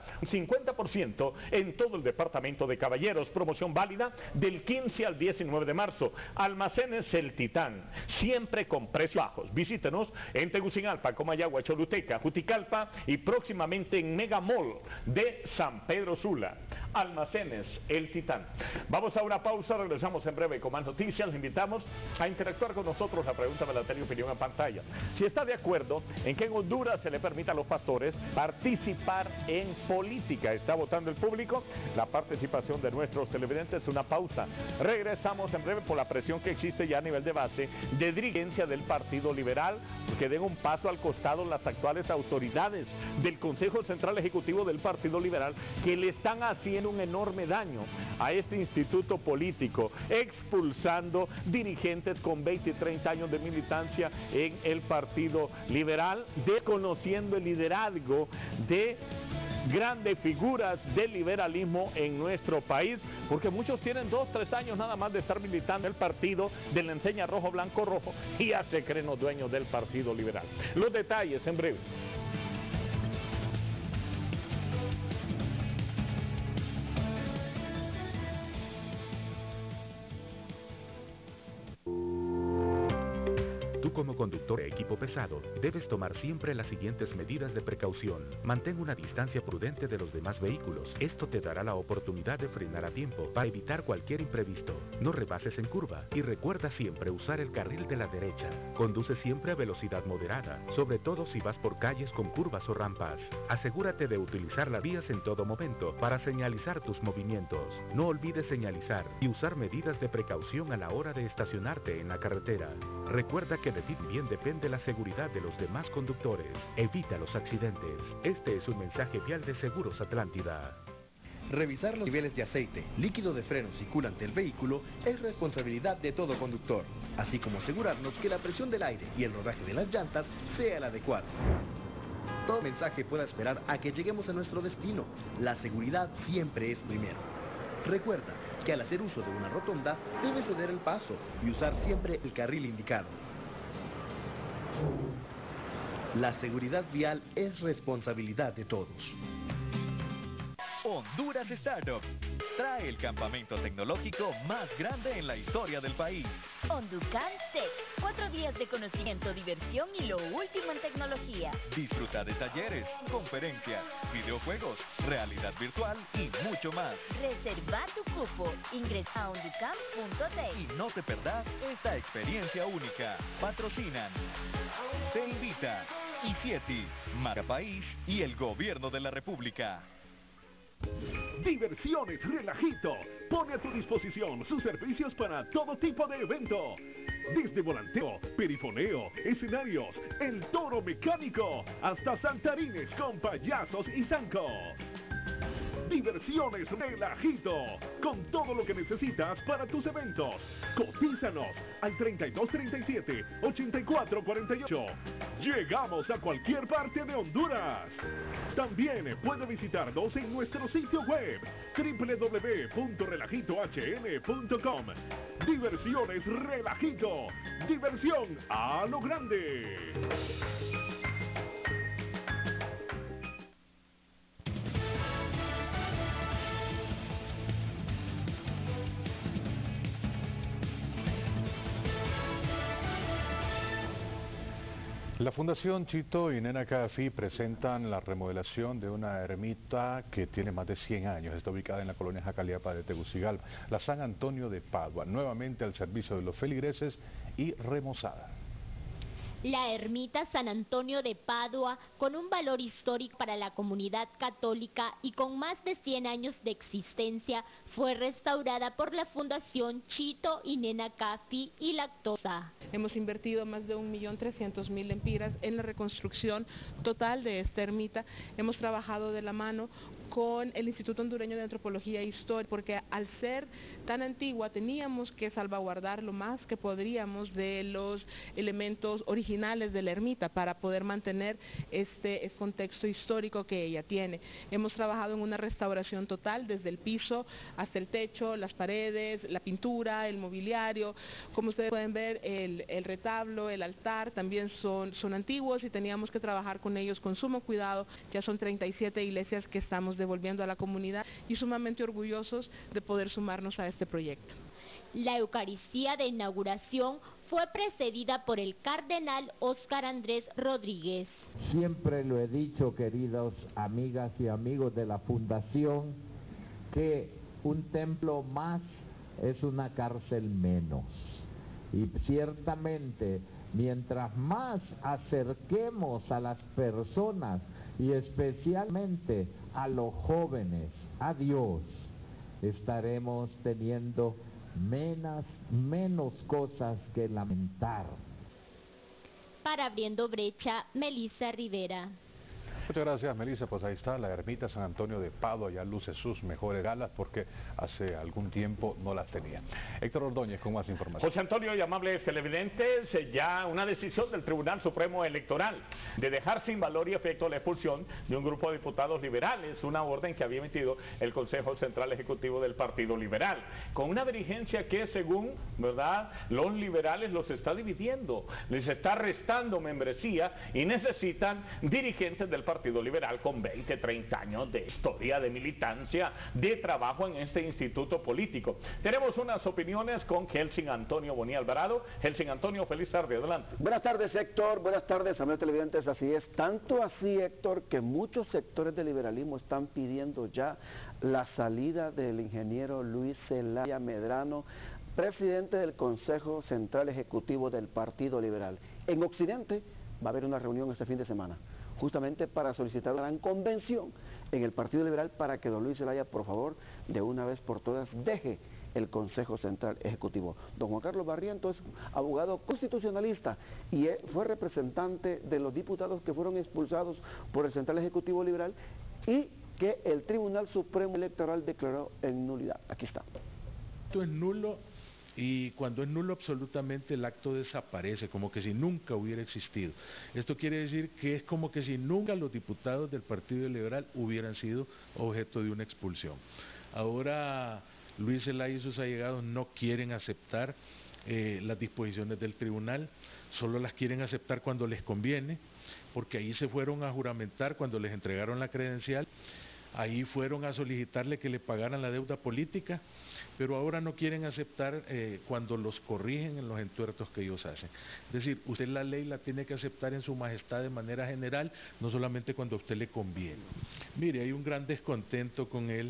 50% en todo el departamento de caballeros. Promoción válida del 15 al 19 de marzo. Almacenes El Titán, siempre con precios bajos. Visítenos en Tegucigalpa, Comayagua, Choluteca, Juticalpa y próximamente en Mega Mall de San Pedro Sula. Almacenes El Titán. Vamos a una pausa, regresamos en breve con más noticias. Les invitamos a interactuar con nosotros. La pregunta me la tengo opinión en pantalla. Si está de acuerdo en que en Honduras se le permita a los pastores participar en política. ¿Está votando el público? La participación de nuestros televidentes. Una pausa. Regresamos en breve por la presión que existe ya a nivel de base de dirigencia del Partido Liberal, que den un paso al costado las actuales autoridades del Consejo Central Ejecutivo del Partido Liberal, que le están haciendo un enorme daño a este instituto político, expulsando dirigentes con 20 y 30 años de militancia en el Partido Liberal, desconociendo el liderazgo de grandes figuras del liberalismo en nuestro país, porque muchos tienen 2, 3 años nada más de estar militando en el partido de la enseña rojo, blanco, rojo, y ya se creen los dueños del Partido Liberal. Los detalles en breve. Como conductor de equipo pesado, debes tomar siempre las siguientes medidas de precaución. Mantén una distancia prudente de los demás vehículos. Esto te dará la oportunidad de frenar a tiempo para evitar cualquier imprevisto. No rebases en curva y recuerda siempre usar el carril de la derecha. Conduce siempre a velocidad moderada, sobre todo si vas por calles con curvas o rampas. Asegúrate de utilizar las vías en todo momento para señalizar tus movimientos. No olvides señalizar y usar medidas de precaución a la hora de estacionarte en la carretera. Recuerda que de ti también depende la seguridad de los demás conductores. Evita los accidentes. Este es un mensaje vial de Seguros Atlántida. Revisar los niveles de aceite, líquido de frenos y culante del vehículo es responsabilidad de todo conductor, así como asegurarnos que la presión del aire y el rodaje de las llantas sea el adecuado. Todo mensaje pueda esperar a que lleguemos a nuestro destino. La seguridad siempre es primero. Recuerda que al hacer uso de una rotonda, debes ceder el paso y usar siempre el carril indicado. La seguridad vial es responsabilidad de todos. Honduras Startup trae el campamento tecnológico más grande en la historia del país. Honducamp Tech, 4 días de conocimiento, diversión y lo último en tecnología. Disfruta de talleres, conferencias, videojuegos, realidad virtual y mucho más. Reserva tu cupo, ingresa a honducamp.tech. Y no te perdás esta experiencia única. Patrocinan Te Invita, ICIETI, Marca País y el Gobierno de la República. Diversiones Relajito pone a tu disposición sus servicios para todo tipo de evento, desde volanteo, perifoneo, escenarios, el toro mecánico, hasta saltarines con payasos y zancos. Diversiones Relajito, con todo lo que necesitas para tus eventos. Cotízanos al 3237-8448. Llegamos a cualquier parte de Honduras. También puede visitarnos en nuestro sitio web www.relajitohn.com. Diversiones Relajito, diversión a lo grande. La Fundación Chito y Nena Cafi presentan la remodelación de una ermita que tiene más de 100 años. Está ubicada en la colonia Jacaliapa de Tegucigalpa, la San Antonio de Padua, nuevamente al servicio de los feligreses y remozada. La ermita San Antonio de Padua, con un valor histórico para la comunidad católica y con más de 100 años de existencia, fue restaurada por la Fundación Chito y Nena Cafi y Lactosa. Hemos invertido más de 1.300.000 lempiras en la reconstrucción total de esta ermita. Hemos trabajado de la mano con el Instituto Hondureño de Antropología e Historia, porque al ser tan antigua teníamos que salvaguardar lo más que podríamos de los elementos originales de la ermita para poder mantener este contexto histórico que ella tiene. Hemos trabajado en una restauración total desde el piso hasta el techo, las paredes, la pintura, el mobiliario. Como ustedes pueden ver, el retablo, el altar también son antiguos y teníamos que trabajar con ellos con sumo cuidado. Ya son 37 iglesias que estamos devolviendo a la comunidad y sumamente orgullosos de poder sumarnos a este proyecto. La Eucaristía de inauguración fue precedida por el cardenal Óscar Andrés Rodríguez. Siempre lo he dicho, queridos amigas y amigos de la Fundación, que un templo más es una cárcel menos. Y ciertamente, mientras más acerquemos a las personas y especialmente a los jóvenes a Dios, estaremos teniendo menos cosas que lamentar. Para Abriendo Brecha, Melissa Rivera. Muchas gracias, Melissa. Pues ahí está, la ermita San Antonio de Padua ya luce sus mejores galas porque hace algún tiempo no las tenía. Héctor Ordóñez con más información. José Antonio y amables televidentes, ya una decisión del Tribunal Supremo Electoral de dejar sin valor y efecto la expulsión de un grupo de diputados liberales, una orden que había emitido el Consejo Central Ejecutivo del Partido Liberal, con una dirigencia que según, ¿verdad?, los liberales los está dividiendo, les está restando membresía y necesitan dirigentes del Partido Liberal con 20, 30 años de historia, de militancia, de trabajo en este instituto político. Tenemos unas opiniones con Helsing Antonio Bonilla Alvarado. Helsing Antonio, feliz tarde, adelante. Buenas tardes, Héctor, buenas tardes, amigos televidentes, así es, tanto así, Héctor, que muchos sectores del liberalismo están pidiendo ya la salida del ingeniero Luis Zelaya Medrano, presidente del Consejo Central Ejecutivo del Partido Liberal. En Occidente va a haber una reunión este fin de semana, justamente para solicitar una gran convención en el Partido Liberal para que don Luis Zelaya, por favor, de una vez por todas, deje el Consejo Central Ejecutivo. Don Juan Carlos Barrientos es abogado constitucionalista y fue representante de los diputados que fueron expulsados por el Central Ejecutivo Liberal y que el Tribunal Supremo Electoral declaró en nulidad. Aquí está. Esto es nulo. Y cuando es nulo absolutamente el acto desaparece, como que si nunca hubiera existido. Esto quiere decir que es como que si nunca los diputados del Partido Liberal hubieran sido objeto de una expulsión. Ahora Luis Zelaya y sus allegados no quieren aceptar las disposiciones del tribunal, solo las quieren aceptar cuando les conviene, porque ahí se fueron a juramentar cuando les entregaron la credencial, ahí fueron a solicitarle que le pagaran la deuda política, pero ahora no quieren aceptar cuando los corrigen en los entuertos que ellos hacen. Es decir, usted la ley la tiene que aceptar en su majestad de manera general, no solamente cuando a usted le conviene. Mire, hay un gran descontento con él,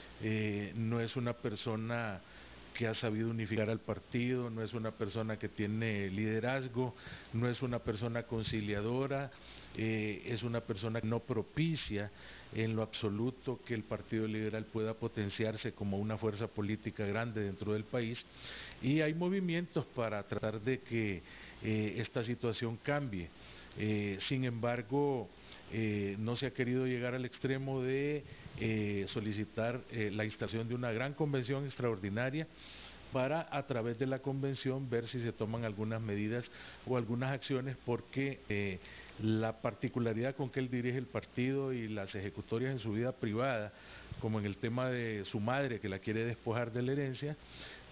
no es una persona que ha sabido unificar al partido, no es una persona que tiene liderazgo, no es una persona conciliadora, es una persona que no propicia en lo absoluto que el Partido Liberal pueda potenciarse como una fuerza política grande dentro del país, y hay movimientos para tratar de que esta situación cambie. Sin embargo, no se ha querido llegar al extremo de solicitar la instalación de una gran convención extraordinaria para, a través de la convención, ver si se toman algunas medidas o algunas acciones, porque la particularidad con que él dirige el partido y las ejecutorias en su vida privada, como en el tema de su madre que la quiere despojar de la herencia,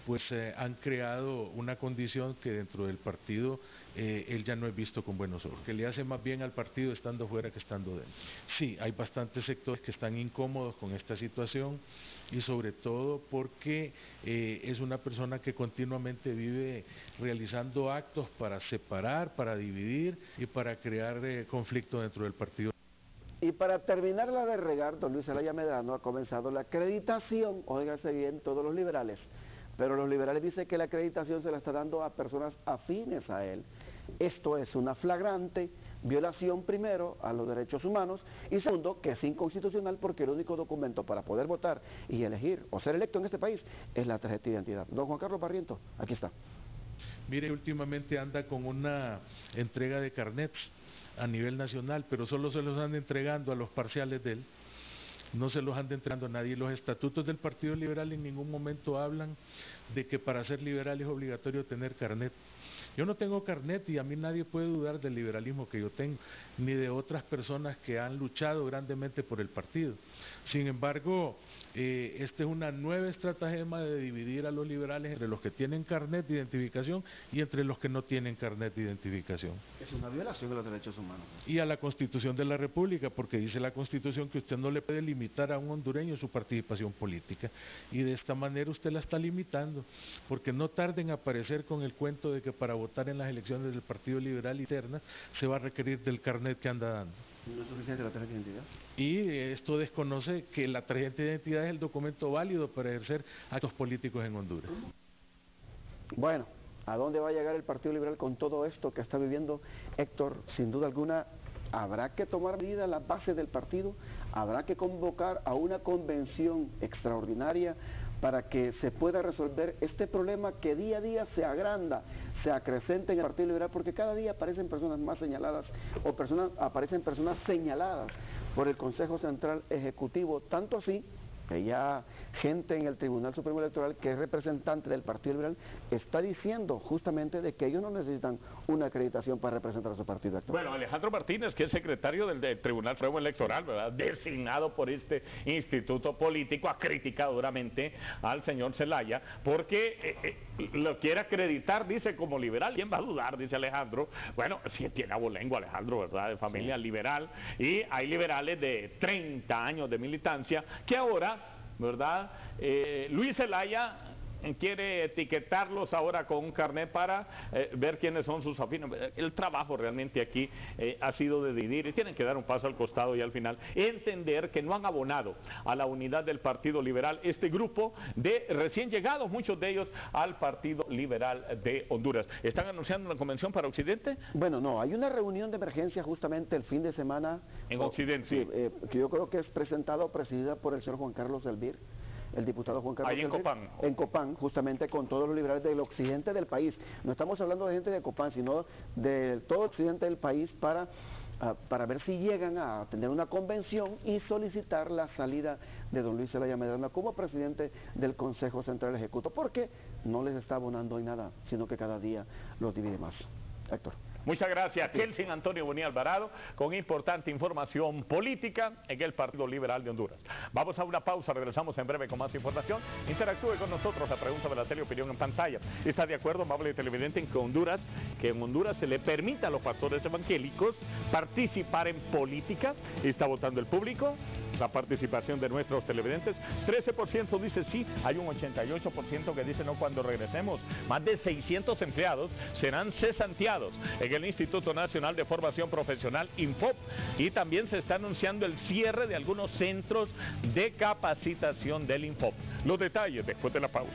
pues han creado una condición que dentro del partido él ya no es visto con buenos ojos, que le hace más bien al partido estando fuera que estando dentro. Sí, hay bastantes sectores que están incómodos con esta situación y sobre todo porque es una persona que continuamente vive realizando actos para separar, para dividir y para crear conflicto dentro del partido. Y para terminarla de regar, don Luis Zelaya Medrano ha comenzado la acreditación, óigase bien, todos los liberales, pero los liberales dicen que la acreditación se la está dando a personas afines a él. Esto es una flagrante violación, primero, a los derechos humanos, y segundo, que es inconstitucional porque el único documento para poder votar y elegir o ser electo en este país es la tarjeta de identidad. Don Juan Carlos Barriento, aquí está. Mire, últimamente anda con una entrega de carnets a nivel nacional, pero solo se los anda entregando a los parciales de él, no se los anda entregando a nadie. Los estatutos del Partido Liberal en ningún momento hablan de que para ser liberal es obligatorio tener carnet. Yo no tengo carnet y a mí nadie puede dudar del liberalismo que yo tengo, ni de otras personas que han luchado grandemente por el partido. Sin embargo, esta es una nueva estratagema de dividir a los liberales entre los que tienen carnet de identificación y entre los que no tienen carnet de identificación. Es una violación de los derechos humanos. Y a la Constitución de la República, porque dice la Constitución que usted no le puede limitar a un hondureño su participación política, y de esta manera usted la está limitando, porque no tarde en aparecer con el cuento de que para votar en las elecciones del Partido Liberal internas se va a requerir del carnet que anda dando. ¿No es suficiente la tarjeta de identidad? Y esto desconoce que la tarjeta de identidad es el documento válido para ejercer actos políticos en Honduras. Bueno, ¿a dónde va a llegar el Partido Liberal con todo esto que está viviendo Héctor? Sin duda alguna, habrá que tomar medidas a la base del partido, habrá que convocar a una convención extraordinaria para que se pueda resolver este problema que día a día se agranda, se acrecenta en el Partido Liberal, porque cada día aparecen personas más señaladas o aparecen personas señaladas por el Consejo Central Ejecutivo, tanto así que ya gente en el Tribunal Supremo Electoral, que es representante del Partido Liberal, está diciendo justamente de que ellos no necesitan una acreditación para representar a su partido actual. Bueno, Alejandro Martínez, que es secretario del Tribunal Supremo Electoral, ¿verdad?, designado por este instituto político, ha criticado duramente al señor Zelaya porque lo quiere acreditar, dice, como liberal. ¿Quién va a dudar?, dice Alejandro. Bueno, sí tiene abolengo Alejandro, ¿verdad?, de familia liberal, y hay liberales de 30 años de militancia que ahora, ¿verdad? Luis Zelaya quiere etiquetarlos ahora con un carnet para ver quiénes son sus afines. El trabajo realmente aquí ha sido de dividir, y tienen que dar un paso al costado y al final entender que no han abonado a la unidad del Partido Liberal este grupo de recién llegados, muchos de ellos al Partido Liberal de Honduras. ¿Están anunciando una convención para Occidente? Bueno, no, hay una reunión de emergencia justamente el fin de semana en Occidente, sí, que yo creo que es presentada o presidida por el señor Juan Carlos Elvir, el diputado Juan Carlos. Ahí en Copán. En Copán, justamente con todos los liberales del occidente del país. No estamos hablando de gente de Copán, sino de todo el occidente del país para ver si llegan a tener una convención y solicitar la salida de don Luis Zelaya Medrano como presidente del Consejo Central Ejecutivo, porque no les está abonando en nada, sino que cada día los divide más. Héctor. Muchas gracias, Kelsin Antonio Bonilla Alvarado, con importante información política en el Partido Liberal de Honduras. Vamos a una pausa, regresamos en breve con más información. Interactúe con nosotros, la pregunta de la teleopinión en pantalla. ¿Está de acuerdo, amable televidente, en que en Honduras se le permita a los pastores evangélicos participar en política? ¿Está votando el público? La participación de nuestros televidentes, 13% dice sí, hay un 88% que dice no cuando regresemos. Más de 600 empleados serán cesanteados en el Instituto Nacional de Formación Profesional, INFOP, y también se está anunciando el cierre de algunos centros de capacitación del INFOP. Los detalles después de la pausa.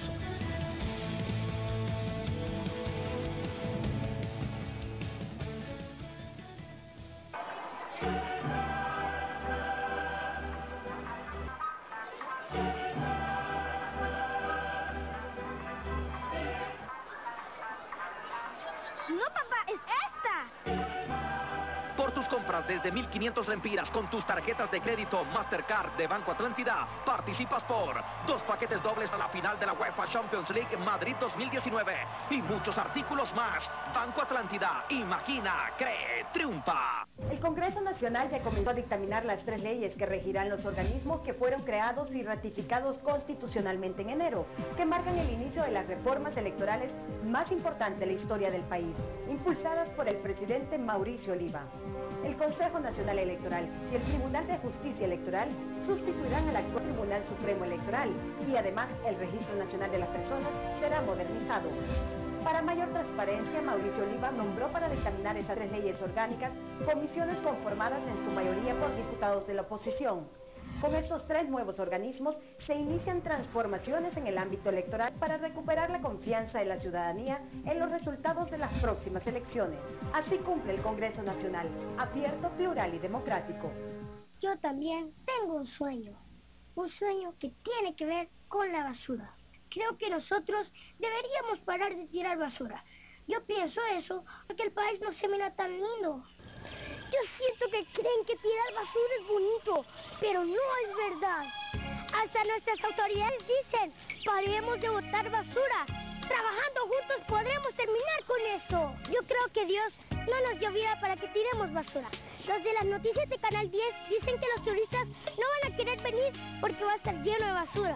compras desde 1.500 lempiras con tus tarjetas de crédito Mastercard de Banco Atlántida, participas por 2 paquetes dobles a la final de la UEFA Champions League Madrid 2019 y muchos artículos más. Banco Atlántida, imagina, cree, triunfa. El Congreso Nacional ya comenzó a dictaminar las 3 leyes que regirán los organismos que fueron creados y ratificados constitucionalmente en enero, que marcan el inicio de las reformas electorales más importantes de la historia del país, impulsadas por el presidente Mauricio Oliva. El Consejo Nacional Electoral y el Tribunal de Justicia Electoral sustituirán al actual Tribunal Supremo Electoral y además el Registro Nacional de las Personas será modernizado. Para mayor transparencia, Mauricio Oliva nombró para dictaminar esas 3 leyes orgánicas comisiones conformadas en su mayoría por diputados de la oposición. Con estos 3 nuevos organismos se inician transformaciones en el ámbito electoral para recuperar la confianza de la ciudadanía en los resultados de las próximas elecciones. Así cumple el Congreso Nacional, abierto, plural y democrático. Yo también tengo un sueño que tiene que ver con la basura. Creo que nosotros deberíamos parar de tirar basura. Yo pienso eso porque el país no se mira tan lindo. Yo siento que creen que tirar basura es bonito, pero no es verdad. Hasta nuestras autoridades dicen, paremos de botar basura. Trabajando juntos podremos terminar con esto. Yo creo que Dios no nos dio vida para que tiremos basura. Los de las noticias de Canal 10 dicen que los turistas no van a querer venir porque va a estar lleno de basura.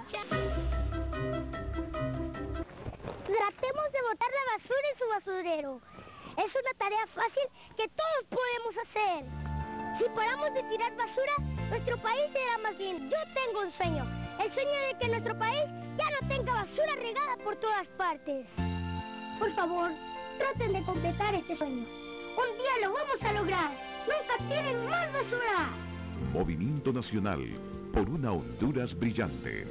Tratemos de botar la basura en su basurero. Es una tarea fácil que todos podemos hacer. Si paramos de tirar basura, nuestro país será más bien. Yo tengo un sueño. El sueño de que nuestro país ya no tenga basura regada por todas partes. Por favor, traten de completar este sueño. Un día lo vamos a lograr. ¡Nunca tiren más basura! Movimiento Nacional por una Honduras brillante.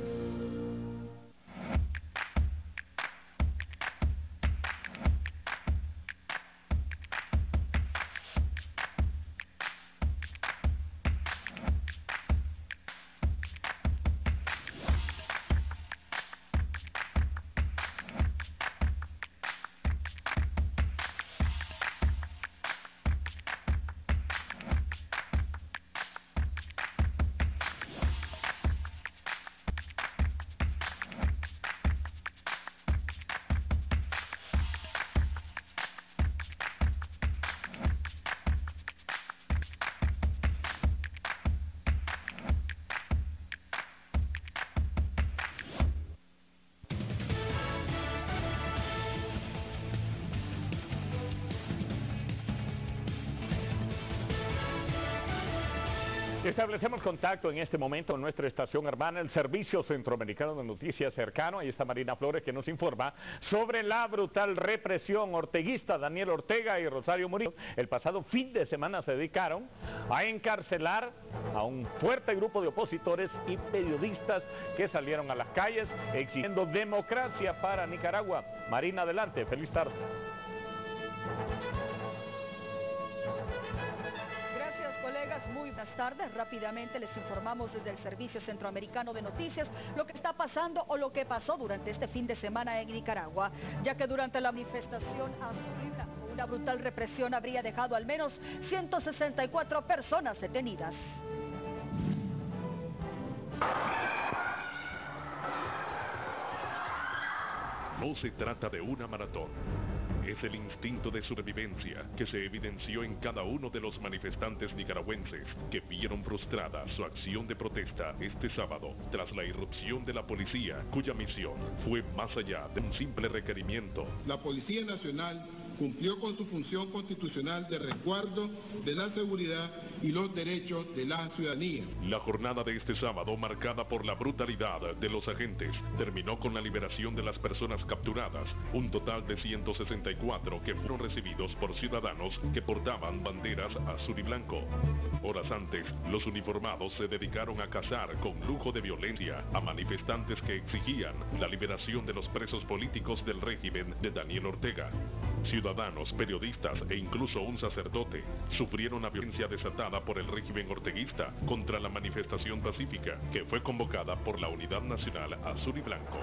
Establecemos contacto en este momento con nuestra estación hermana, el Servicio Centroamericano de Noticias cercano. Ahí está Marina Flores, que nos informa sobre la brutal represión orteguista. Daniel Ortega y Rosario Murillo el pasado fin de semana se dedicaron a encarcelar a un fuerte grupo de opositores y periodistas que salieron a las calles exigiendo democracia para Nicaragua. Marina, adelante, feliz tarde. Muy buenas tardes. Rápidamente les informamos desde el Servicio Centroamericano de Noticias lo que está pasando o lo que pasó durante este fin de semana en Nicaragua, ya que durante la manifestación una brutal represión habría dejado al menos 164 personas detenidas. No se trata de una maratón. Es el instinto de supervivencia que se evidenció en cada uno de los manifestantes nicaragüenses que vieron frustrada su acción de protesta este sábado tras la irrupción de la policía, cuya misión fue más allá de un simple requerimiento. La Policía Nacional cumplió con su función constitucional de resguardo de la seguridad y los derechos de la ciudadanía. La jornada de este sábado, marcada por la brutalidad de los agentes, terminó con la liberación de las personas capturadas, un total de 164 que fueron recibidos por ciudadanos que portaban banderas azul y blanco. Horas antes, los uniformados se dedicaron a cazar con lujo de violencia a manifestantes que exigían la liberación de los presos políticos del régimen de Daniel Ortega. Ciudadanos, periodistas e incluso un sacerdote sufrieron la violencia desatada por el régimen orteguista contra la manifestación pacífica que fue convocada por la Unidad Nacional Azul y Blanco.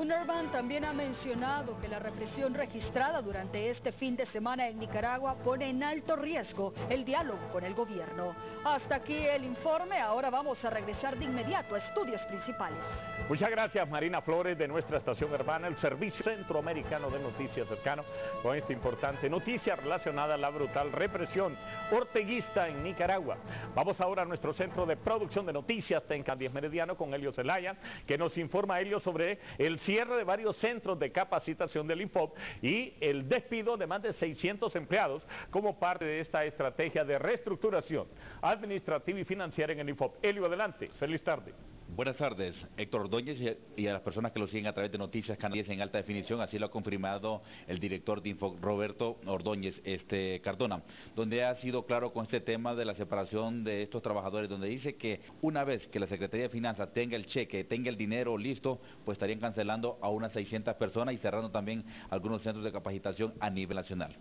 Zunderman también ha mencionado que la represión registrada durante este fin de semana en Nicaragua pone en alto riesgo el diálogo con el gobierno. Hasta aquí el informe, ahora vamos a regresar de inmediato a estudios principales. Muchas gracias, Marina Flores, de nuestra estación hermana, el Servicio Centroamericano de Noticias cercano, con esta importante noticia relacionada a la brutal represión orteguista en Nicaragua. Vamos ahora a nuestro centro de producción de noticias, Tenca 10 Meridiano, con Elio Zelaya, que nos informa, Elio, sobre el cierre de varios centros de capacitación del INFOP y el despido de más de 600 empleados como parte de esta estrategia de reestructuración administrativa y financiera en el INFOP. Elio, adelante. Feliz tarde. Buenas tardes, Héctor Ordóñez, y a las personas que lo siguen a través de Noticias Canal 10 en alta definición. Así lo ha confirmado el director de Info, Roberto Ordóñez Cardona, donde ha sido claro con este tema de la separación de estos trabajadores, donde dice que una vez que la Secretaría de Finanzas tenga el cheque, tenga el dinero listo, pues estarían cancelando a unas 600 personas y cerrando también algunos centros de capacitación a nivel nacional.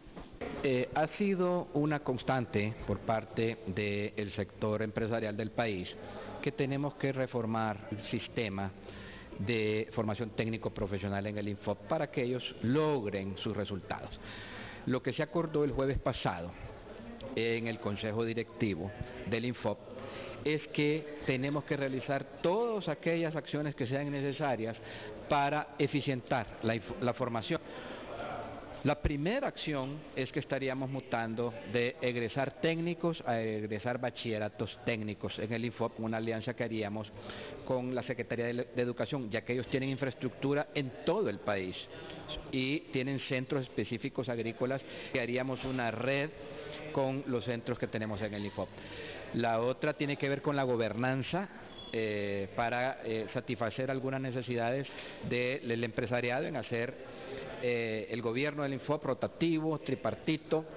Ha sido una constante por parte del sector empresarial del país que tenemos que reformar el sistema de formación técnico-profesional en el INFOP para que ellos logren sus resultados. Lo que se acordó el jueves pasado en el Consejo Directivo del INFOP es que tenemos que realizar todas aquellas acciones que sean necesarias para eficientar la formación. La primera acción es que estaríamos mutando de egresar técnicos a egresar bachilleratos técnicos en el INFOP, una alianza que haríamos con la Secretaría de Educación, ya que ellos tienen infraestructura en todo el país y tienen centros específicos agrícolas, que haríamos una red con los centros que tenemos en el INFOP. La otra tiene que ver con la gobernanza, para satisfacer algunas necesidades del empresariado en hacer el gobierno del INFOP rotativo, tripartito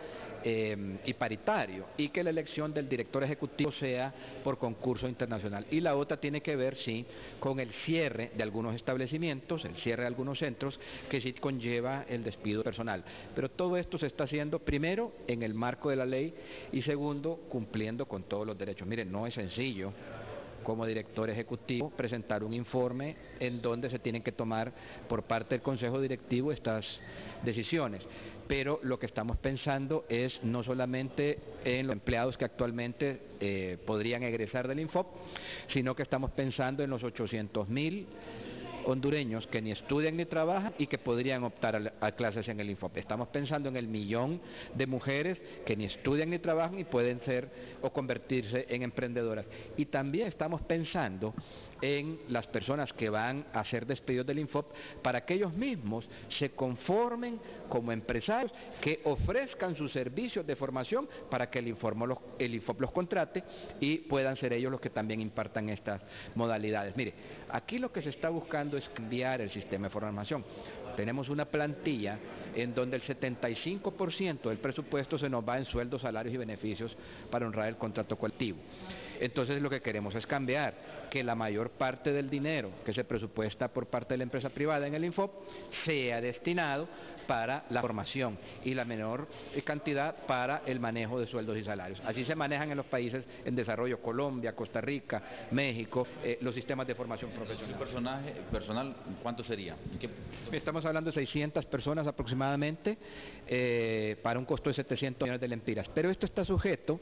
y paritario, y que la elección del director ejecutivo sea por concurso internacional. Y la otra tiene que ver, sí, con el cierre de algunos establecimientos, el cierre de algunos centros, que sí conlleva el despido personal. Pero todo esto se está haciendo, primero, en el marco de la ley, y segundo, cumpliendo con todos los derechos. Miren, no es sencillo como director ejecutivo presentar un informe en donde se tienen que tomar por parte del Consejo Directivo estas decisiones. Pero lo que estamos pensando es no solamente en los empleados que actualmente podrían egresar del INFOP, sino que estamos pensando en los 800.000 hondureños que ni estudian ni trabajan y que podrían optar a clases en el INFOP. Estamos pensando en el 1.000.000 de mujeres que ni estudian ni trabajan y pueden ser o convertirse en emprendedoras. Y también estamos pensando en las personas que van a ser despedidos del INFOP para que ellos mismos se conformen como empresarios que ofrezcan sus servicios de formación para que el INFOP los contrate y puedan ser ellos los que también impartan estas modalidades. Mire, aquí lo que se está buscando es cambiar el sistema de formación. Tenemos una plantilla en donde el 75% del presupuesto se nos va en sueldos, salarios y beneficios para honrar el contrato colectivo. Entonces lo que queremos es cambiar, que la mayor parte del dinero que se presupuesta por parte de la empresa privada en el INFOP sea destinado para la formación y la menor cantidad para el manejo de sueldos y salarios. Así se manejan en los países en desarrollo, Colombia, Costa Rica, México, los sistemas de formación profesional. ¿El personal cuánto sería? Estamos hablando de 600 personas aproximadamente, para un costo de 700 millones de lempiras. Pero esto está sujeto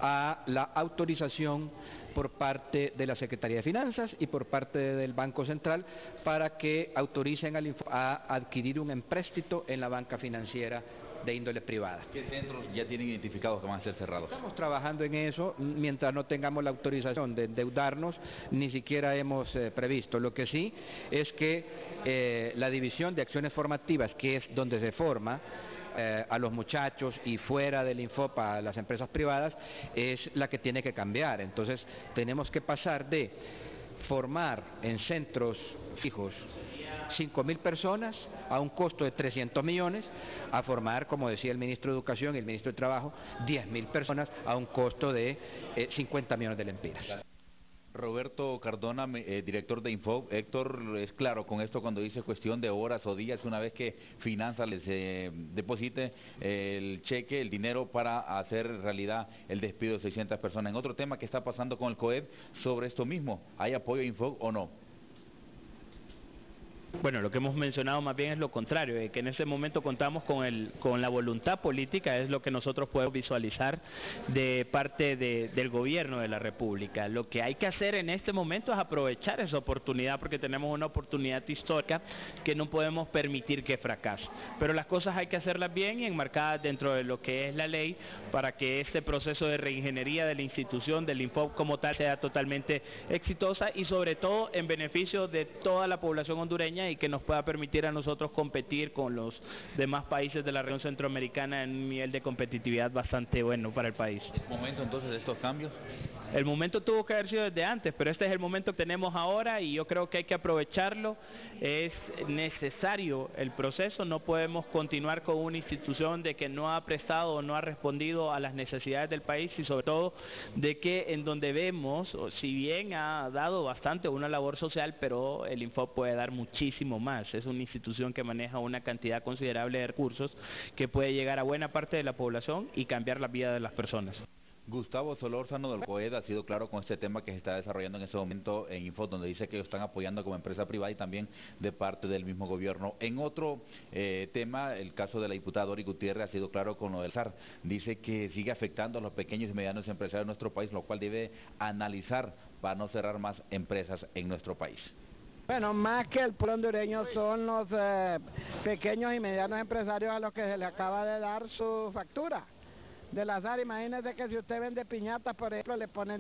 a la autorización por parte de la Secretaría de Finanzas y por parte del Banco Central para que autoricen al INFOP a adquirir un empréstito en la banca financiera de índole privada. ¿Qué centros ya tienen identificados que van a ser cerrados? Estamos trabajando en eso, mientras no tengamos la autorización de endeudarnos, ni siquiera hemos previsto. Lo que sí es que la división de acciones formativas, que es donde se forma a los muchachos y fuera del INFOP a las empresas privadas, es la que tiene que cambiar. Entonces tenemos que pasar de formar en centros fijos 5.000 personas a un costo de 300 millones, a formar, como decía el ministro de Educación y el ministro de Trabajo, 10.000 personas a un costo de 50 millones de lempiras. Roberto Cardona, director de INFOP. Héctor, es claro con esto cuando dice cuestión de horas o días, una vez que Finanzas les deposite el cheque, el dinero para hacer realidad el despido de 600 personas. En otro tema que está pasando con el COEP sobre esto mismo, ¿hay apoyo a INFOP o no? Bueno, lo que hemos mencionado más bien es lo contrario, de que en ese momento contamos con la voluntad política, es lo que nosotros podemos visualizar de parte del gobierno de la República. Lo que hay que hacer en este momento es aprovechar esa oportunidad, porque tenemos una oportunidad histórica que no podemos permitir que fracase. Pero las cosas hay que hacerlas bien y enmarcadas dentro de lo que es la ley, para que este proceso de reingeniería de la institución, del INFOP como tal, sea totalmente exitosa y sobre todo en beneficio de toda la población hondureña, y que nos pueda permitir a nosotros competir con los demás países de la región centroamericana en un nivel de competitividad bastante bueno para el país. ¿Es momento entonces de estos cambios? El momento tuvo que haber sido desde antes, pero este es el momento que tenemos ahora y yo creo que hay que aprovecharlo. Es necesario el proceso, no podemos continuar con una institución de que no ha prestado o no ha respondido a las necesidades del país, y sobre todo de que en donde vemos, si bien ha dado bastante una labor social, pero el INFOP puede dar muchísimo más. Es una institución que maneja una cantidad considerable de recursos que puede llegar a buena parte de la población y cambiar la vida de las personas. Gustavo Solórzano del COED ha sido claro con este tema que se está desarrollando en este momento en Info, donde dice que ellos están apoyando como empresa privada y también de parte del mismo gobierno. En otro tema, el caso de la diputada Dori Gutiérrez ha sido claro con lo del SAR. Dice que sigue afectando a los pequeños y medianos empresarios de nuestro país, lo cual debe analizar para no cerrar más empresas en nuestro país. Bueno, más que el pueblo hondureño son los pequeños y medianos empresarios a los que se le acaba de dar su factura del azar. Imagínense que si usted vende piñatas, por ejemplo, le ponen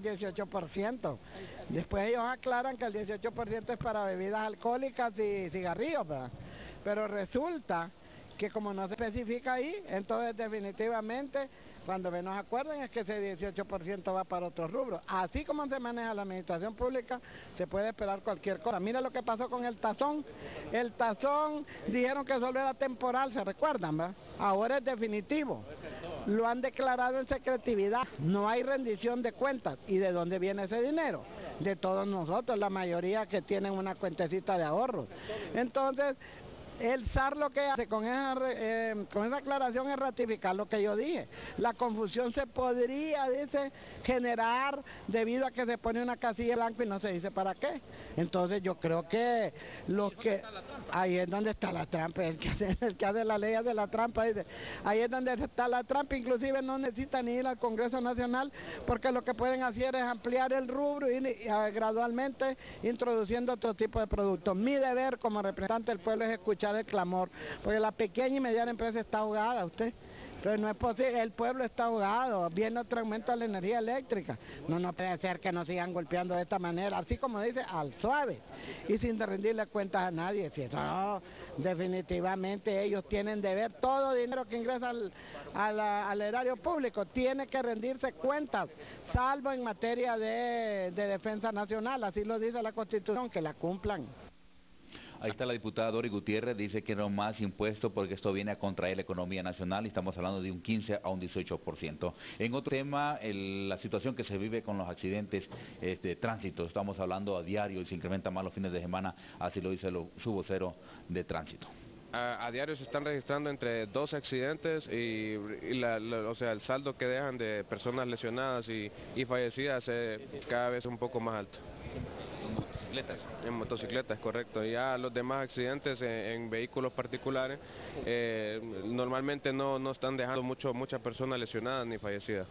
18%. Después ellos aclaran que el 18% es para bebidas alcohólicas y cigarrillos, ¿verdad? Pero resulta que como no se especifica ahí, entonces definitivamente cuando menos acuerden es que ese 18% va para otros rubros. Así como se maneja la administración pública, se puede esperar cualquier cosa. Mira lo que pasó con el tazón. El tazón dijeron que solo era temporal, ¿se recuerdan, verdad? Ahora es definitivo. Lo han declarado en secretividad. No hay rendición de cuentas. ¿Y de dónde viene ese dinero? De todos nosotros, la mayoría que tienen una cuentecita de ahorros. Entonces, el SAR lo que hace con esa aclaración es ratificar lo que yo dije. La confusión se podría, dice, generar debido a que se pone una casilla blanca y no se dice para qué. Entonces yo creo que ahí es donde está la trampa. El que hace la ley hace la trampa, dice. Ahí es donde está la trampa. Inclusive no necesitan ni ir al Congreso Nacional, porque lo que pueden hacer es ampliar el rubro y gradualmente introduciendo otro tipo de productos. Mi deber como representante del pueblo es escuchar el clamor, porque la pequeña y mediana empresa está ahogada, pero no es posible, el pueblo está ahogado, viene otro aumento de la energía eléctrica, no puede ser que nos sigan golpeando de esta manera, así como dice, al suave, y sin rendirle cuentas a nadie. Si eso, no, definitivamente ellos tienen deber, todo dinero que ingresa al erario público tiene que rendirse cuentas, salvo en materia de defensa nacional, así lo dice la Constitución, que la cumplan. Ahí está la diputada Dori Gutiérrez, dice que no más impuestos porque esto viene a contraer la economía nacional y estamos hablando de un 15 a un 18%. En otro tema, la situación que se vive con los accidentes de tránsito, estamos hablando a diario y se incrementa más los fines de semana, así lo dice su vocero de tránsito. A diario se están registrando entre 12 accidentes y o sea, el saldo que dejan de personas lesionadas y fallecidas es cada vez un poco más alto. En motocicletas, correcto. Ya los demás accidentes en vehículos particulares normalmente no están dejando muchas personas lesionadas ni fallecidas.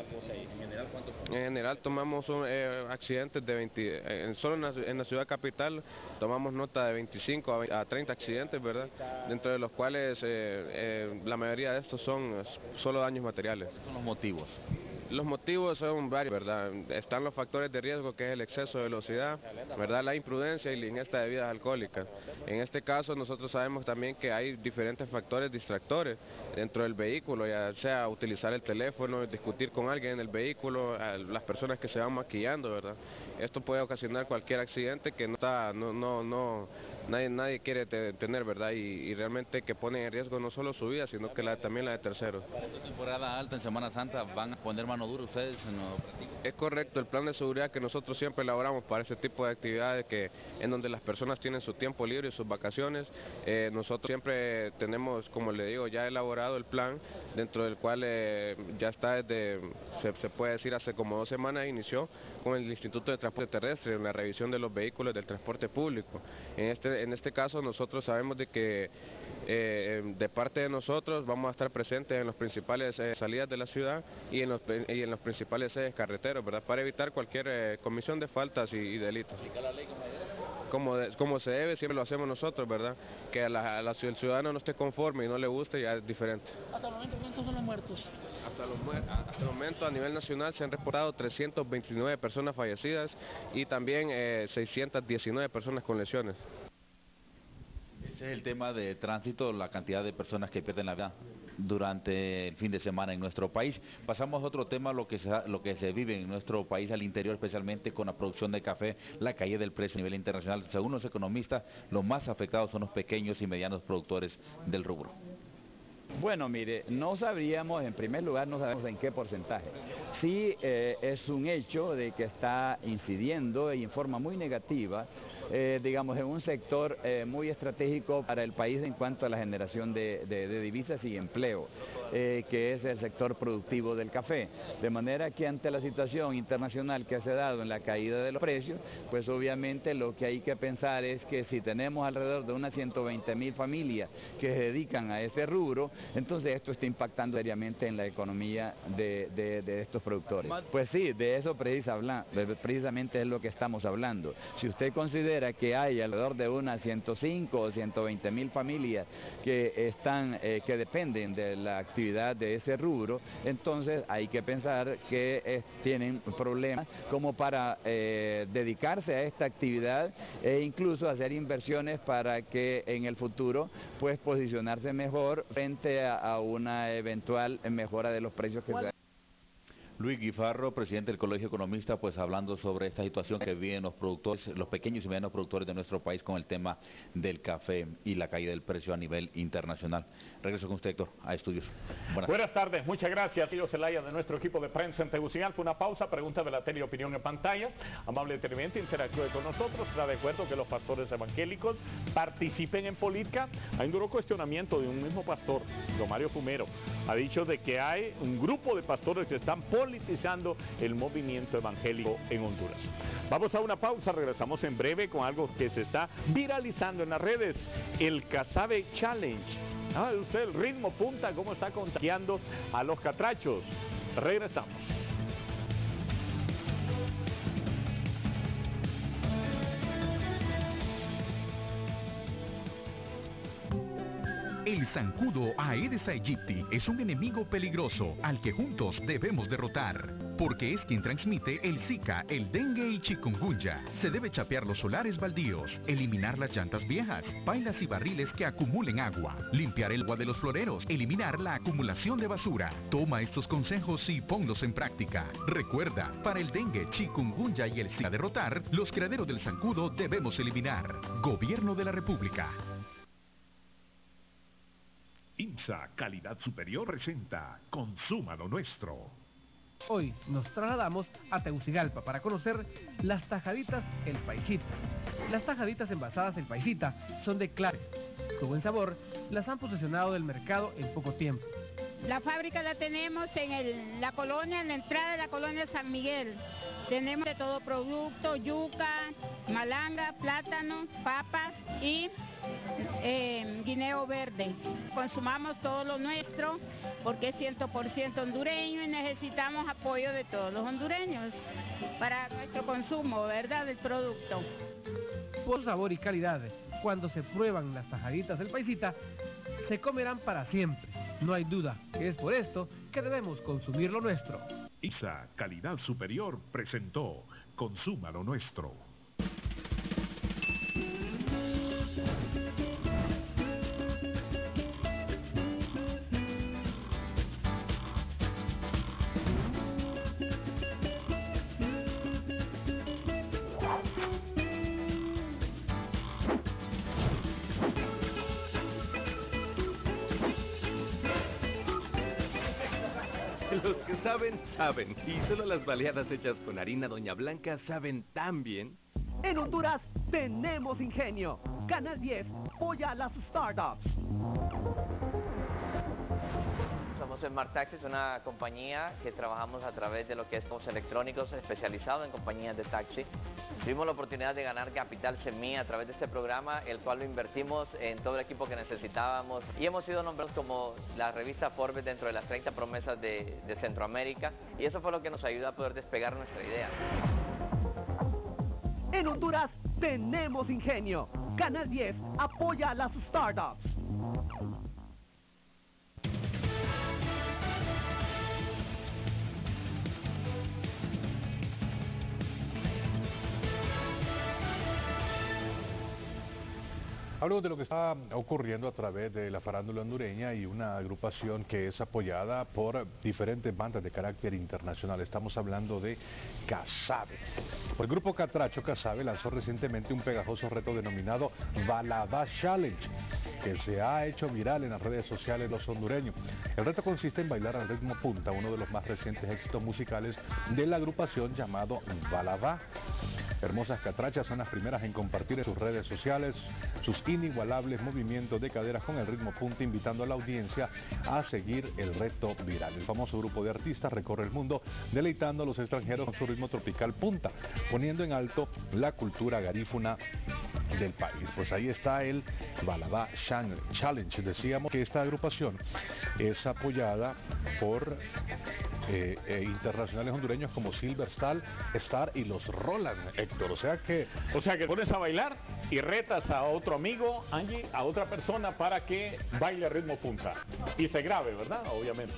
En general tomamos accidentes de 20, solo en la ciudad capital tomamos nota de 25 a 30 accidentes, ¿verdad? Dentro de los cuales la mayoría de estos son solo daños materiales. ¿Qué son los motivos? Los motivos son varios, ¿verdad? Están los factores de riesgo, que es el exceso de velocidad, ¿verdad? La imprudencia y la ingesta de bebidas alcohólicas. En este caso nosotros sabemos también que hay diferentes factores distractores dentro del vehículo, ya sea utilizar el teléfono, discutir con alguien en el vehículo, las personas que se van maquillando, ¿verdad? Esto puede ocasionar cualquier accidente que nadie quiere tener, ¿verdad? Y realmente que pone en riesgo no solo su vida, sino que también la de terceros. Para esta temporada alta en Semana Santa, ¿van a poner mano dura ustedes en lo práctico? Es correcto, el plan de seguridad que nosotros siempre elaboramos para este tipo de actividades, en donde las personas tienen su tiempo libre y sus vacaciones, nosotros siempre tenemos, como le digo, ya elaborado el plan, dentro del cual ya está se puede decir hace como 2 semanas inició con el Instituto de transporte terrestre, en la revisión de los vehículos del transporte público. En este caso nosotros sabemos de que de parte de nosotros vamos a estar presentes en las principales salidas de la ciudad y en los principales ejes carreteros, ¿verdad? Para evitar cualquier comisión de faltas y delitos. Como se debe, siempre lo hacemos nosotros, ¿verdad? Que el ciudadano no esté conforme y no le guste, ya es diferente. ¿Hasta el momento cuántos son los muertos? Hasta el momento a nivel nacional se han reportado 329 personas fallecidas y también 619 personas con lesiones. Ese es el tema de tránsito, la cantidad de personas que pierden la vida durante el fin de semana en nuestro país. Pasamos a otro tema, lo que se vive en nuestro país al interior, especialmente con la producción de café, la caída del precio a nivel internacional. Según los economistas, los más afectados son los pequeños y medianos productores del rubro. Bueno, mire, no sabríamos, en primer lugar, no sabemos en qué porcentaje. Sí es un hecho de que está incidiendo y en forma muy negativa, digamos, en un sector muy estratégico para el país en cuanto a la generación de divisas y empleo, que es el sector productivo del café. De manera que ante la situación internacional que se ha dado en la caída de los precios, pues obviamente lo que hay que pensar es que si tenemos alrededor de unas 120.000 familias que se dedican a ese rubro, entonces esto está impactando seriamente en la economía de estos productores. Pues sí, de eso precisamente es lo que estamos hablando. Si usted considera que hay alrededor de unas 105 o 120.000 familias que dependen de la actividad de ese rubro, entonces hay que pensar que tienen problemas como para dedicarse a esta actividad e incluso hacer inversiones para que en el futuro pues posicionarse mejor frente a una eventual mejora de los precios que se... Luis Guifarro, presidente del Colegio Economista, pues hablando sobre esta situación que viven los productores, los pequeños y medianos productores de nuestro país con el tema del café y la caída del precio a nivel internacional. Regreso con usted, Héctor, a estudios. Buenas tardes, muchas gracias, Tío Celaya, de nuestro equipo de prensa en Tegucigalpa. Una pausa, pregunta de la tele y opinión en pantalla. Amable televidente, interactúe con nosotros. ¿Está de acuerdo que los pastores evangélicos participen en política? Hay un duro cuestionamiento de un mismo pastor, don Mario Fumero. Ha dicho de que hay un grupo de pastores que están politizando el movimiento evangélico en Honduras. Vamos a una pausa, regresamos en breve con algo que se está viralizando en las redes, el Casabe Challenge. Usted el ritmo punta, cómo está contagiando a los catrachos. Regresamos. El zancudo Aedes aegypti es un enemigo peligroso al que juntos debemos derrotar, porque es quien transmite el Zika, el dengue y chikungunya. Se debe chapear los solares baldíos, eliminar las llantas viejas, pailas y barriles que acumulen agua, limpiar el agua de los floreros, eliminar la acumulación de basura. Toma estos consejos y ponlos en práctica. Recuerda, para el dengue, chikungunya y el Zika derrotar, los criaderos del zancudo debemos eliminar. Gobierno de la República. IMSA Calidad Superior presenta Consuma lo Nuestro. Hoy nos trasladamos a Tegucigalpa para conocer las tajaditas El Paisita. Las tajaditas envasadas El Paisita son de clave. Su buen sabor las han posesionado del mercado en poco tiempo. La fábrica la tenemos en la colonia, en la entrada de la colonia San Miguel. Tenemos de todo producto, yuca, malanga, plátano, papas y guineo verde. Consumamos todo lo nuestro porque es 100% hondureño y necesitamos apoyo de todos los hondureños para nuestro consumo, ¿verdad?, del producto. Por sabor y calidad, cuando se prueban las tajaditas del Paisita, se comerán para siempre. No hay duda que es por esto que debemos consumir lo nuestro. ISA Calidad Superior presentó Consuma lo Nuestro. Los que saben, saben. Y solo las baleadas hechas con harina Doña Blanca saben tan bien. En Honduras tenemos ingenio. Canal 10 apoya a las startups. Somos Smart Taxis, una compañía que trabajamos a través de lo que es los electrónicos especializados en compañías de taxi. Tuvimos la oportunidad de ganar capital semilla a través de este programa, el cual lo invertimos en todo el equipo que necesitábamos y hemos sido nombrados como la revista Forbes dentro de las 30 promesas de Centroamérica, y eso fue lo que nos ayudó a poder despegar nuestra idea. En Honduras tenemos ingenio. Canal 10 apoya a las startups. Hablamos de lo que está ocurriendo a través de la farándula hondureña y una agrupación que es apoyada por diferentes bandas de carácter internacional. Estamos hablando de Casabe. El grupo catracho Casabe lanzó recientemente un pegajoso reto denominado Balabá Challenge, que se ha hecho viral en las redes sociales de los hondureños. El reto consiste en bailar al ritmo punta, uno de los más recientes éxitos musicales de la agrupación llamado Balabá. Hermosas catrachas son las primeras en compartir en sus redes sociales sus inigualables movimientos de caderas con el ritmo punta, invitando a la audiencia a seguir el reto viral. El famoso grupo de artistas recorre el mundo deleitando a los extranjeros con su ritmo tropical punta, poniendo en alto la cultura garífuna del país. Pues ahí está el Balabá Challenge. Decíamos que esta agrupación es apoyada por internacionales hondureños como Silver Star y los Roland, Héctor. O sea que pones a bailar y retas a otro amigo, Angie, a otra persona para que baile a ritmo punta y se grabe, ¿verdad? Obviamente.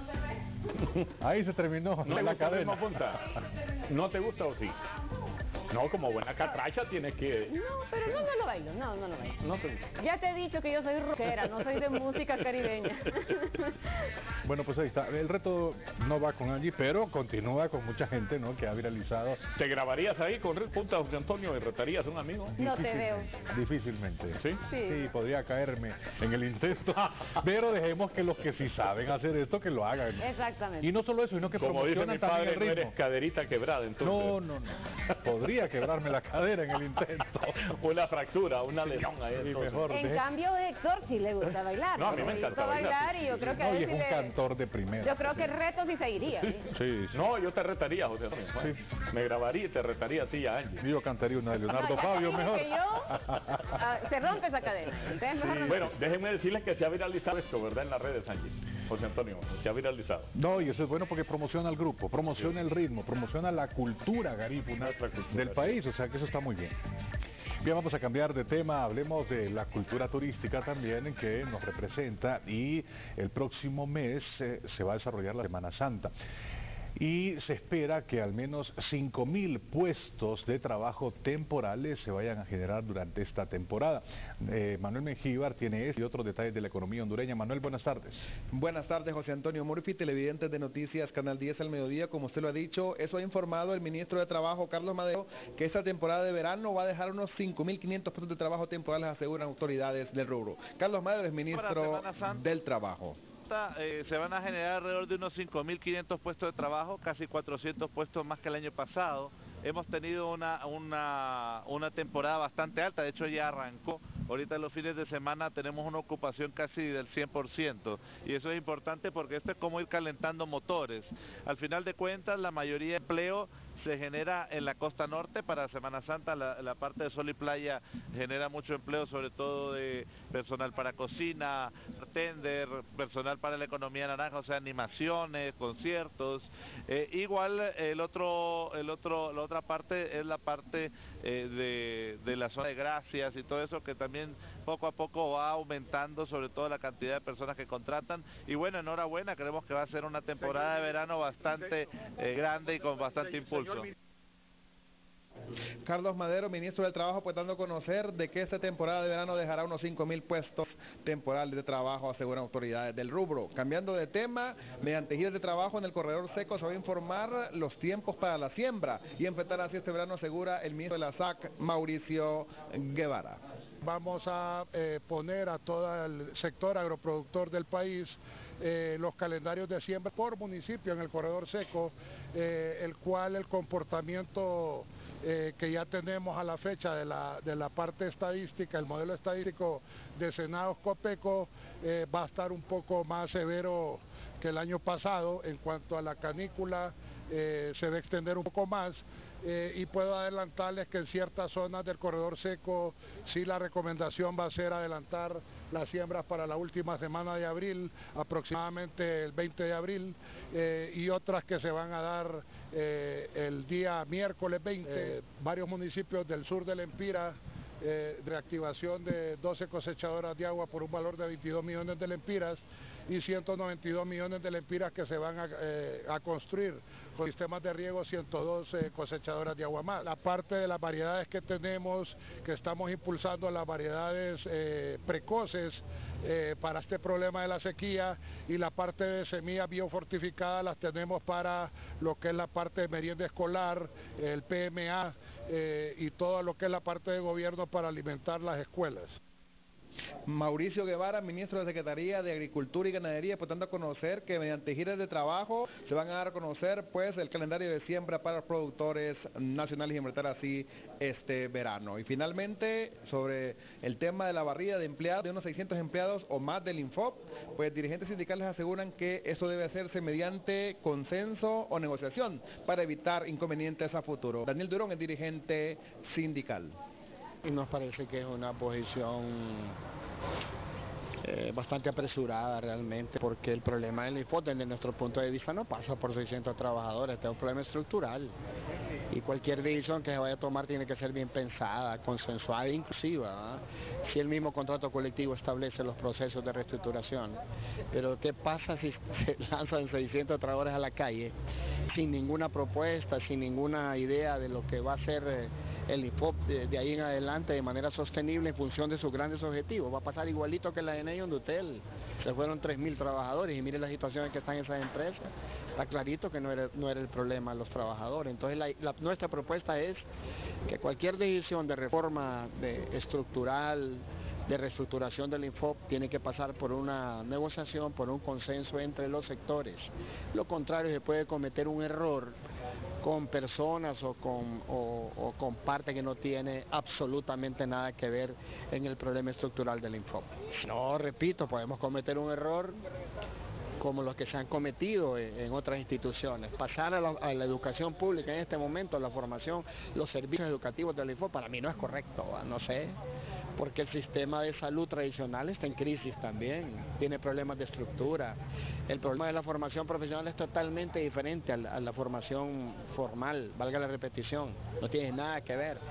Ahí se terminó. ¿No te gusta el ritmo punta? ¿No te gusta o sí? No, como buena catracha tienes que... No, pero no lo bailo, no lo bailo. No te gusta. Ya te he dicho que yo soy rockera, no soy de música caribeña. Bueno, pues ahí está. El reto no va con Angie, pero continúa con mucha gente, ¿no?, que ha viralizado. ¿Te grabarías ahí con ritmo punta, José Antonio, y retarías a un amigo? No te veo. Difícilmente. ¿Sí? Sí, podría caerme en el intento, pero dejemos que los que sí saben hacer esto, que lo hagan. Exactamente. Y no solo eso, sino que como dice promocionan mi padre, también el ritmo. no eres caderita quebrada, entonces. No. Podría quebrarme la cadera en el intento. Una fractura, una lesión ahí. En cambio, Héctor sí le gusta bailar. No, a mí me encanta bailar y yo creo que no, a él y es un cantor de primera. Yo creo que el reto sí seguiría. Sí. No, yo te retaría, José Antonio. Sí. Me grabaría y te retaría a ti y a Angie. Yo cantaría una de Leonardo Fabio mejor. Que yo, se rompe esa cadera. Entonces, mejor no. Bueno, déjenme decirles que se ha viralizado esto, ¿verdad? En las redes, Angie. José Antonio, se ha viralizado. No, y eso es bueno porque promociona al grupo, promociona el ritmo, promociona la cultura garífuna del país, o sea que eso está muy bien. Bien, vamos a cambiar de tema, hablemos de la cultura turística también que nos representa, y el próximo mes se va a desarrollar la Semana Santa. Y se espera que al menos 5.000 puestos de trabajo temporales se vayan a generar durante esta temporada. Manuel Mengíbar tiene este y otros detalles de la economía hondureña. Manuel, buenas tardes. Buenas tardes, José Antonio Murphy, televidentes de Noticias Canal 10 al mediodía. Como usted lo ha dicho, eso ha informado el ministro de Trabajo, Carlos Madero, que esta temporada de verano va a dejar unos 5.500 puestos de trabajo temporales, aseguran autoridades del rubro. Carlos Madero es ministro del Trabajo. Se van a generar alrededor de unos 5.500 puestos de trabajo, casi 400 puestos más que el año pasado. Hemos tenido una temporada bastante alta, de hecho ya arrancó. Ahorita en los fines de semana tenemos una ocupación casi del 100%, y eso es importante porque esto es como ir calentando motores. Al final de cuentas, la mayoría de empleo se genera en la costa norte. Para Semana Santa la parte de sol y playa genera mucho empleo, sobre todo de personal para cocina, bartender, personal para la economía naranja, o sea, animaciones, conciertos. Igual la otra parte es la parte de la zona de gracias y todo eso, que también poco a poco va aumentando, sobre todo la cantidad de personas que contratan. Y bueno, enhorabuena, creemos que va a ser una temporada de verano bastante grande y con bastante impulso. Carlos Madero, ministro del Trabajo, pues dando a conocer de que esta temporada de verano dejará unos 5.000 puestos temporales de trabajo, aseguran autoridades del rubro. Cambiando de tema, mediante giras de trabajo en el corredor seco se va a informar los tiempos para la siembra y enfrentar así este verano, asegura el ministro de la SAC, Mauricio Guevara. Vamos a poner a todo el sector agroproductor del país los calendarios de siembra por municipio en el corredor seco, el cual el comportamiento que ya tenemos a la fecha de la parte estadística, el modelo estadístico de Senados Copeco, va a estar un poco más severo que el año pasado. En cuanto a la canícula, se va a extender un poco más. Y puedo adelantarles que en ciertas zonas del corredor seco sí la recomendación va a ser adelantar las siembras para la última semana de abril, aproximadamente el 20 de abril, y otras que se van a dar el día miércoles 20. Varios municipios del sur del Empira, reactivación de 12 cosechadoras de agua por un valor de 22 millones de lempiras y 192 millones de lempiras que se van a construir con sistemas de riego, 102 cosechadoras de agua más. La parte de las variedades que tenemos, que estamos impulsando las variedades precoces para este problema de la sequía, y la parte de semillas biofortificadas las tenemos para lo que es la parte de merienda escolar, el PMA y todo lo que es la parte de gobierno para alimentar las escuelas. Mauricio Guevara, ministro de Secretaría de Agricultura y Ganadería, pues dando a conocer que mediante giras de trabajo se van a dar a conocer pues el calendario de siembra para los productores nacionales y enfrentar así este verano. Y finalmente, sobre el tema de la barrida de empleados, de unos 600 empleados o más del Infop, pues dirigentes sindicales aseguran que eso debe hacerse mediante consenso o negociación para evitar inconvenientes a futuro. Daniel Durón es dirigente sindical. Y nos parece que es una posición bastante apresurada realmente, porque el problema del Infop desde nuestro punto de vista no pasa por 600 trabajadores, este es un problema estructural y cualquier decisión que se vaya a tomar tiene que ser bien pensada, consensuada e inclusiva, ¿eh? Si el mismo contrato colectivo establece los procesos de reestructuración. Pero ¿qué pasa si se lanzan 600 trabajadores a la calle sin ninguna propuesta, sin ninguna idea de lo que va a ser el Infop de ahí en adelante de manera sostenible en función de sus grandes objetivos? Va a pasar igualito que la ENE y Undutel. Se fueron 3.000 trabajadores y mire la situación en que están esas empresas. Está clarito que no era el problema los trabajadores. Entonces nuestra propuesta es que cualquier decisión de reforma estructural, de reestructuración del Infop, tiene que pasar por una negociación, por un consenso entre los sectores. Lo contrario, se puede cometer un error con personas o con parte que no tiene absolutamente nada que ver en el problema estructural del Infop. No, repito, podemos cometer un error como los que se han cometido en otras instituciones. Pasar a la educación pública en este momento, la formación, los servicios educativos del Infop, para mí no es correcto, no sé, porque el sistema de salud tradicional está en crisis también, tiene problemas de estructura. El problema de la formación profesional es totalmente diferente a la formación formal, valga la repetición, no tiene nada que ver.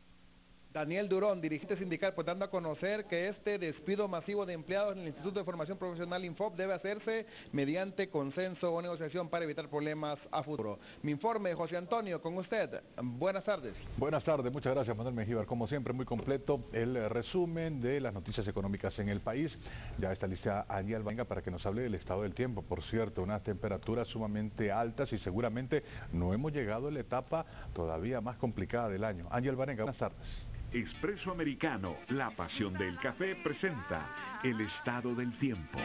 Daniel Durón, dirigente sindical, pues dando a conocer que este despido masivo de empleados en el Instituto de Formación Profesional Infop debe hacerse mediante consenso o negociación para evitar problemas a futuro. Mi informe, José Antonio, con usted. Buenas tardes. Buenas tardes, muchas gracias, Manuel Mengíbar. Como siempre, muy completo el resumen de las noticias económicas en el país. Ya está lista Angie Alvarenga para que nos hable del estado del tiempo. Por cierto, unas temperaturas sumamente altas y seguramente no hemos llegado a la etapa todavía más complicada del año. Angie Alvarenga, buenas tardes. Espresso Americano, la pasión del café, presenta el estado del tiempo.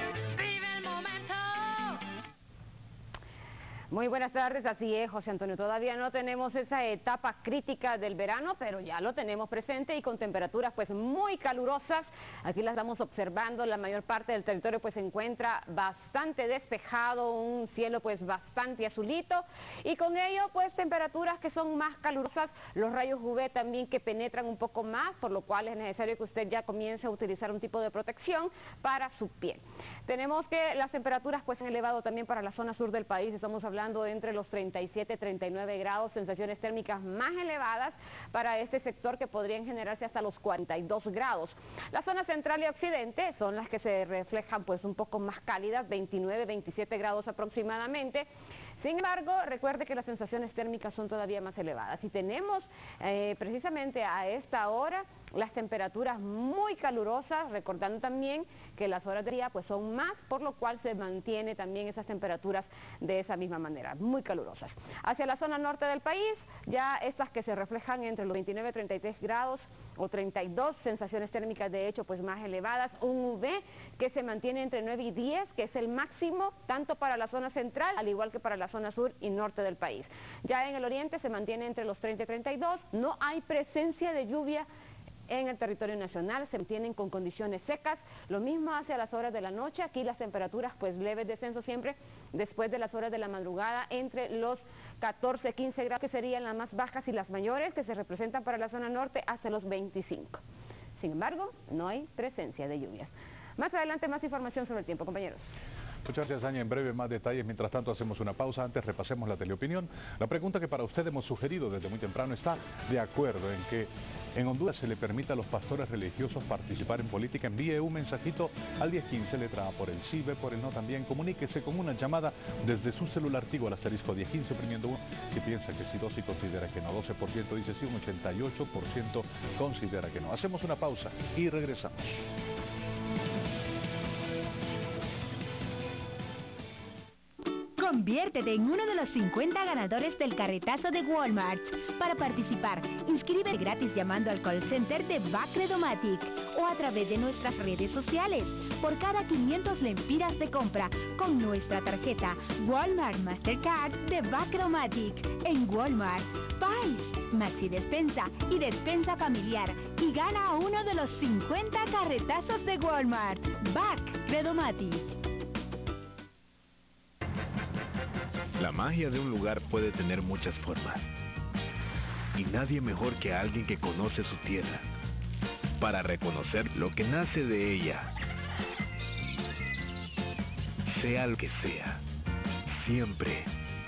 Muy buenas tardes, así es, José Antonio. Todavía no tenemos esa etapa crítica del verano, pero ya lo tenemos presente y con temperaturas pues muy calurosas. Aquí las estamos observando, la mayor parte del territorio pues se encuentra bastante despejado, un cielo pues bastante azulito y con ello pues temperaturas que son más calurosas, los rayos UV también que penetran un poco más, por lo cual es necesario que usted ya comience a utilizar un tipo de protección para su piel. Tenemos que las temperaturas pues han elevado también para la zona sur del país, estamos hablando entre los 37 y 39 grados, sensaciones térmicas más elevadas para este sector que podrían generarse hasta los 42 grados. La zona central y occidente son las que se reflejan pues un poco más cálidas, 29, 27 grados aproximadamente. Sin embargo, recuerde que las sensaciones térmicas son todavía más elevadas y tenemos precisamente a esta hora las temperaturas muy calurosas, recordando también que las horas de día pues son más, por lo cual se mantiene también esas temperaturas de esa misma manera, muy calurosas. Hacia la zona norte del país, ya estas que se reflejan entre los 29 y 33 grados o 32, sensaciones térmicas de hecho pues más elevadas, un UV que se mantiene entre 9 y 10, que es el máximo tanto para la zona central, al igual que para la zona sur y norte del país. Ya en el oriente se mantiene entre los 30 y 32, no hay presencia de lluvia en el territorio nacional se mantienen con condiciones secas, lo mismo hacia las horas de la noche, aquí las temperaturas pues leves descenso siempre después de las horas de la madrugada entre los 14, 15 grados que serían las más bajas y las mayores que se representan para la zona norte hasta los 25. Sin embargo, no hay presencia de lluvias. Más adelante más información sobre el tiempo, compañeros. Muchas gracias, Aña. En breve más detalles. Mientras tanto hacemos una pausa. Antes repasemos la teleopinión. La pregunta que para usted hemos sugerido desde muy temprano: ¿está de acuerdo en que en Honduras se le permita a los pastores religiosos participar en política? Envíe un mensajito al 1015, letra A por el sí, B por el no también. Comuníquese con una llamada desde su celular Tigo al asterisco 1015 oprimiendo 1. Si piensa que sí, 12 considera que no. 12% dice sí, un 88% considera que no. Hacemos una pausa y regresamos. Conviértete en uno de los 50 ganadores del carretazo de Walmart. Para participar, inscríbete gratis llamando al call center de Bacredomatic o a través de nuestras redes sociales. Por cada 500 lempiras de compra con nuestra tarjeta Walmart Mastercard de Bacredomatic en Walmart, Pais, Maxi Despensa y Despensa Familiar y gana uno de los 50 carretazos de Walmart. Bacredomatic. La magia de un lugar puede tener muchas formas. Y nadie mejor que alguien que conoce su tierra para reconocer lo que nace de ella. Sea lo que sea, siempre.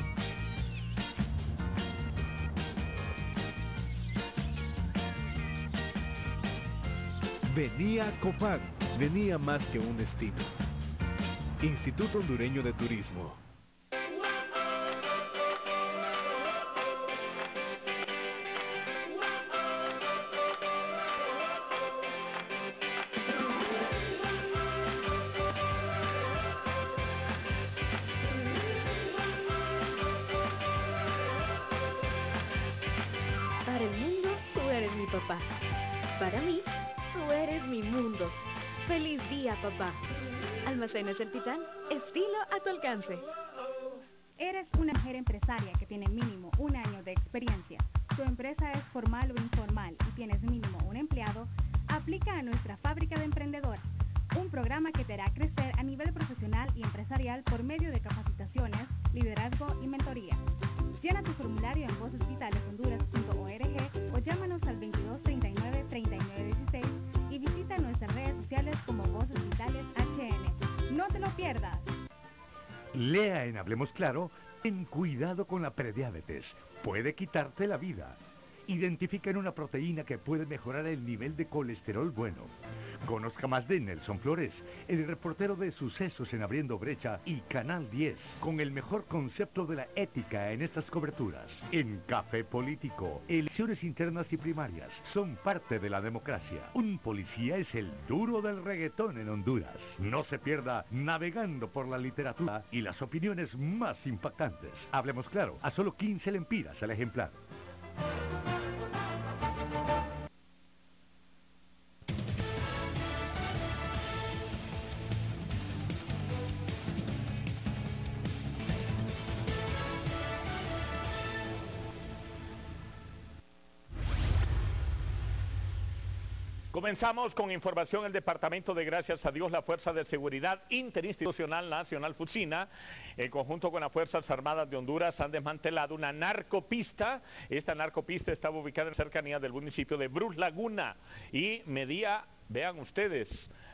Venía Copán, venía más que un destino. Instituto Hondureño de Turismo. Para el mundo, tú eres mi papá. Para mí, tú eres mi mundo. ¡Feliz día, papá! Almacenes El Titán, estilo a tu alcance. Eres una mujer empresaria que tiene mínimo 1 año de experiencia. Tu empresa es formal o informal y tienes mínimo un empleado. Aplica a nuestra fábrica de emprendedores. Un programa que te hará crecer a nivel profesional y empresarial por medio de capacitaciones, liderazgo y mentoría. Llena tu formulario en vocesvitaleshonduras.org o llámanos al 2239-3916 y visita nuestras redes sociales como Voces Vitales HN. ¡No te lo pierdas! Lea en Hablemos Claro: ten cuidado con la prediabetes, puede quitarte la vida. Identifican una proteína que puede mejorar el nivel de colesterol bueno. Conozca más de Nelson Flores, el reportero de sucesos en Abriendo Brecha y Canal 10, con el mejor concepto de la ética en estas coberturas. En Café Político, elecciones internas y primarias son parte de la democracia. Un policía es el duro del reggaetón en Honduras. No se pierda Navegando por la literatura y las opiniones más impactantes. Hablemos Claro, a solo 15 lempiras al ejemplar. Comenzamos con información. El Departamento de Gracias a Dios, la Fuerza de Seguridad Interinstitucional Nacional FUSINA, en conjunto con las Fuerzas Armadas de Honduras, han desmantelado una narcopista. Esta narcopista estaba ubicada en cercanía del municipio de Brus Laguna y medía, vean ustedes,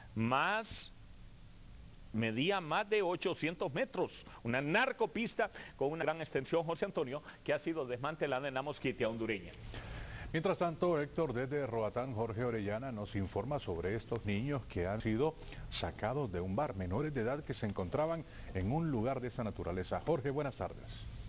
medía más de 800 metros. Una narcopista con una gran extensión, José Antonio, que ha sido desmantelada en la Mosquitia hondureña. Mientras tanto, Héctor, desde Roatán, Jorge Orellana nos informa sobre estos niños que han sido sacados de un bar, menores de edad que se encontraban en un lugar de esa naturaleza. Jorge, buenas tardes.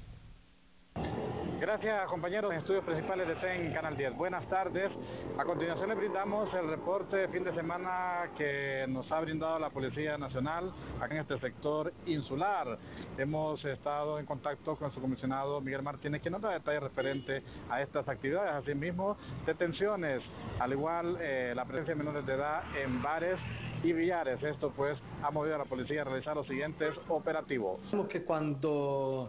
Gracias, compañeros en estudios principales de TEN Canal 10. Buenas tardes. A continuación les brindamos el reporte de fin de semana que nos ha brindado la Policía Nacional acá en este sector insular. Hemos estado en contacto con su comisionado Miguel Martínez, que nos da detalles referentes a estas actividades, asimismo detenciones, al igual la presencia de menores de edad en bares y billares. Esto pues ha movido a la policía a realizar los siguientes operativos. Que cuando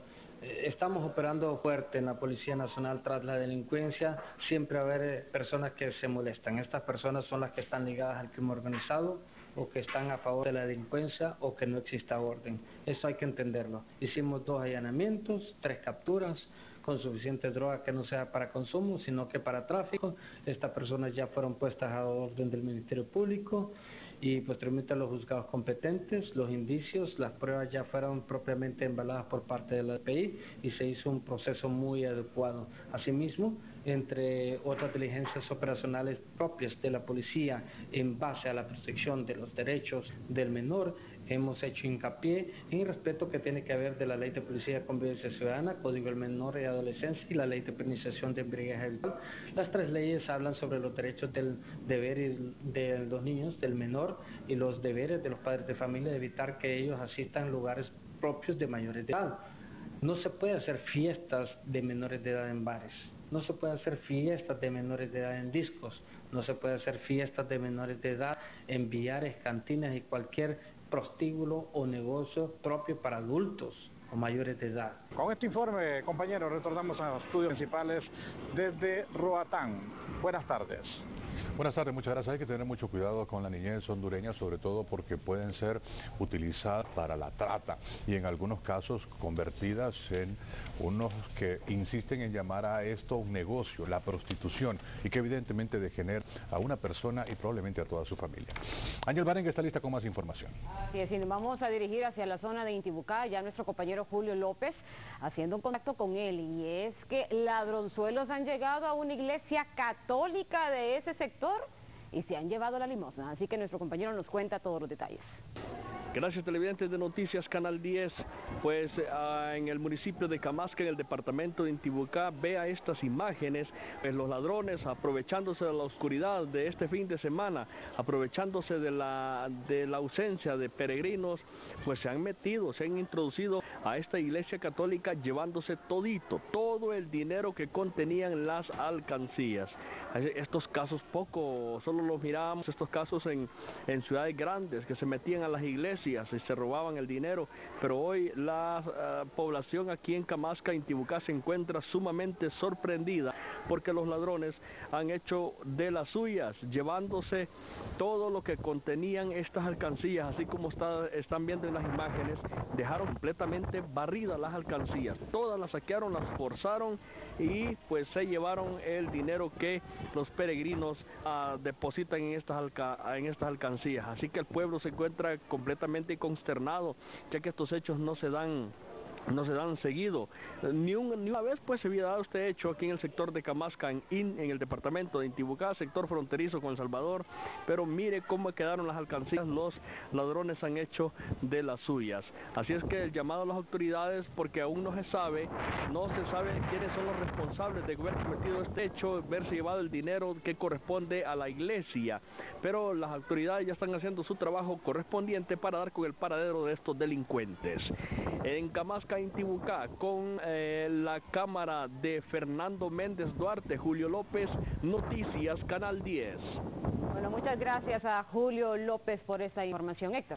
Estamos operando fuerte en la Policía Nacional tras la delincuencia. Siempre va a haber personas que se molestan. Estas personas son las que están ligadas al crimen organizado o que están a favor de la delincuencia o que no exista orden. Eso hay que entenderlo. Hicimos 2 allanamientos, 3 capturas con suficiente droga que no sea para consumo, sino que para tráfico. Estas personas ya fueron puestas a orden del Ministerio Público y posteriormente a los juzgados competentes. Los indicios, las pruebas ya fueron propiamente embaladas por parte de la DPI y se hizo un proceso muy adecuado. Asimismo, entre otras diligencias operacionales propias de la policía en base a la protección de los derechos del menor, hemos hecho hincapié en el respeto que tiene que haber de la Ley de Policía de Convivencia Ciudadana, Código del Menor y Adolescencia y la Ley de Penalización de Embriaguez habitual. Las 3 leyes hablan sobre los derechos del deber de los niños, del menor, y los deberes de los padres de familia de evitar que ellos asistan a lugares propios de mayores de edad. No se puede hacer fiestas de menores de edad en bares. No se puede hacer fiestas de menores de edad en discos, no se puede hacer fiestas de menores de edad en billares, cantinas y cualquier prostíbulo o negocio propio para adultos o mayores de edad. Con este informe, compañeros, retornamos a los estudios principales desde Roatán. Buenas tardes. Buenas tardes, muchas gracias. Hay que tener mucho cuidado con la niñez hondureña, sobre todo porque pueden ser utilizadas para la trata y en algunos casos convertidas en unos que insisten en llamar a esto un negocio, la prostitución, y que evidentemente degenera a una persona y probablemente a toda su familia. Ángel Barenga está lista con más información. Así es, y nos vamos a dirigir hacia la zona de Intibucá, ya nuestro compañero Julio López haciendo un contacto con él, y es que ladronzuelos han llegado a una iglesia católica de ese sector y se han llevado la limosna, así que nuestro compañero nos cuenta todos los detalles. Gracias, televidentes de Noticias Canal 10. Pues en el municipio de Camasca, en el departamento de Intibucá, vea estas imágenes. Pues los ladrones, aprovechándose de la oscuridad de este fin de semana, aprovechándose de la ausencia de peregrinos, pues se han introducido a esta iglesia católica llevándose todo el dinero que contenían las alcancías. Estos casos solo los mirábamos, estos casos en ciudades grandes, que se metían a las iglesias y se robaban el dinero, pero hoy la población aquí en Camasca, Intibucá, se encuentra sumamente sorprendida porque los ladrones han hecho de las suyas, llevándose todo lo que contenían estas alcancías, así como están viendo en las imágenes. Dejaron completamente barridas las alcancías, todas las saquearon, las forzaron y pues se llevaron el dinero que los peregrinos depositan en estas alcancías. Así que el pueblo se encuentra completamente consternado, ya que estos hechos no se dan seguido. Ni una vez pues se había dado este hecho aquí en el sector de Camasca, en el departamento de Intibucá, sector fronterizo con El Salvador, pero mire cómo quedaron las alcancías. Los ladrones han hecho de las suyas. Así es que el llamado a las autoridades, porque aún no se sabe quiénes son los responsables de haber cometido este hecho, haberse llevado el dinero que corresponde a la iglesia, pero las autoridades ya están haciendo su trabajo correspondiente para dar con el paradero de estos delincuentes. En Camasca, Intibucá, con la cámara de Fernando Méndez Duarte, Julio López, Noticias Canal 10. Bueno, muchas gracias a Julio López por esta información. Héctor.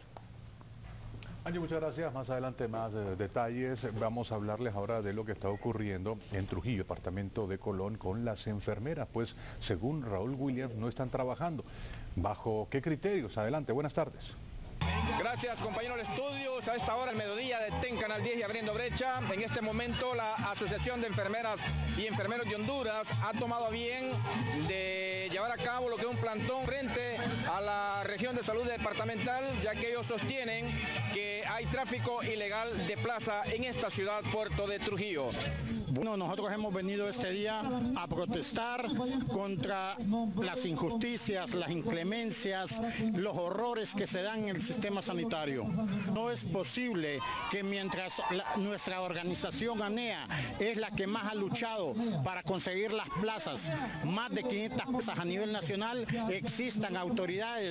Angie, muchas gracias. Más adelante más detalles. Vamos a hablarles ahora de lo que está ocurriendo en Trujillo, departamento de Colón, con las enfermeras. Pues según Raúl Williams no están trabajando. ¿Bajo qué criterios? Adelante, buenas tardes. Gracias, compañeros de estudios. A esta hora, el mediodía de TEN Canal 10 y Abriendo Brecha. En este momento, la Asociación de Enfermeras y Enfermeros de Honduras ha tomado a bien de llevar a cabo lo que es un plantón frente a la región de salud departamental, ya que ellos sostienen que hay tráfico ilegal de plaza en esta ciudad puerto de Trujillo. Bueno, nosotros hemos venido este día a protestar contra las injusticias, las inclemencias, los horrores que se dan en el sistema sanitario. No es posible que mientras nuestra organización ANEA es la que más ha luchado para conseguir las plazas, más de 500 plazas a nivel nacional, existan autoridades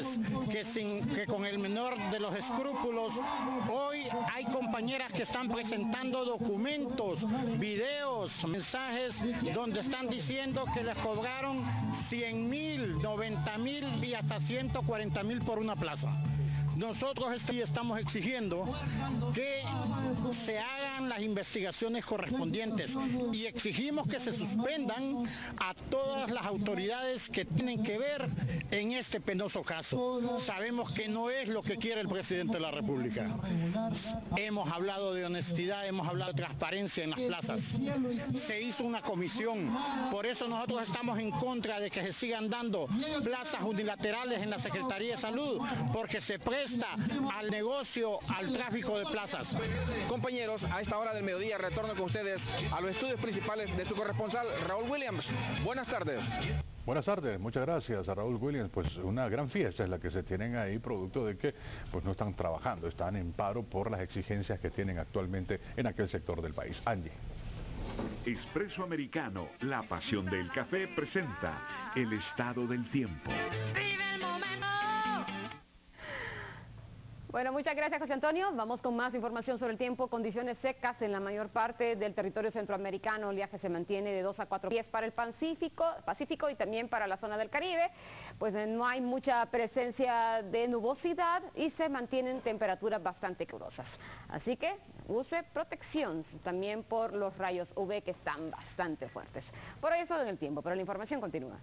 que con el menor de los escrúpulos, hoy hay compañeras que están presentando documentos, videos, mensajes donde están diciendo que les cobraron 100,000, 90,000 y hasta 140,000 por una plaza. Nosotros estamos exigiendo que se hagan las investigaciones correspondientes y exigimos que se suspendan a todas las autoridades que tienen que ver en este penoso caso. Sabemos que no es lo que quiere el presidente de la República. Hemos hablado de honestidad, hemos hablado de transparencia en las plazas. Se hizo una comisión, por eso nosotros estamos en contra de que se sigan dando plazas unilaterales en la Secretaría de Salud, porque se presta al negocio, al tráfico de plazas. Compañeros, a esta hora del mediodía retorno con ustedes a los estudios principales de su corresponsal Raúl Williams. Buenas tardes. Buenas tardes, muchas gracias a Raúl Williams. Pues una gran fiesta es la que se tienen ahí, producto de que pues no están trabajando, están en paro por las exigencias que tienen actualmente en aquel sector del país. Angie. Espresso Americano, la pasión del café, presenta el estado del tiempo. Bueno, muchas gracias, José Antonio. Vamos con más información sobre el tiempo. Condiciones secas en la mayor parte del territorio centroamericano. El viaje se mantiene de 2 a 4 pies para el Pacífico y también para la zona del Caribe. Pues no hay mucha presencia de nubosidad y se mantienen temperaturas bastante calurosas. Así que use protección también por los rayos UV que están bastante fuertes. Por eso en el tiempo, pero la información continúa.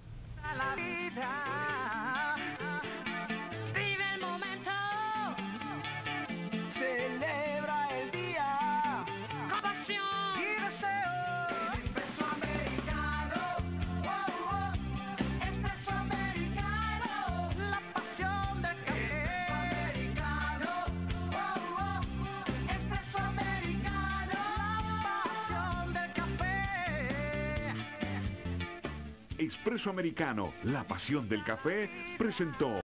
Celebra el día con pasión y deseo. Espresso americano, oh, oh. Espresso americano, la pasión del café. Espresso americano, oh, oh. Espresso americano, la pasión del café. Espresso Americano, la pasión del café, presentó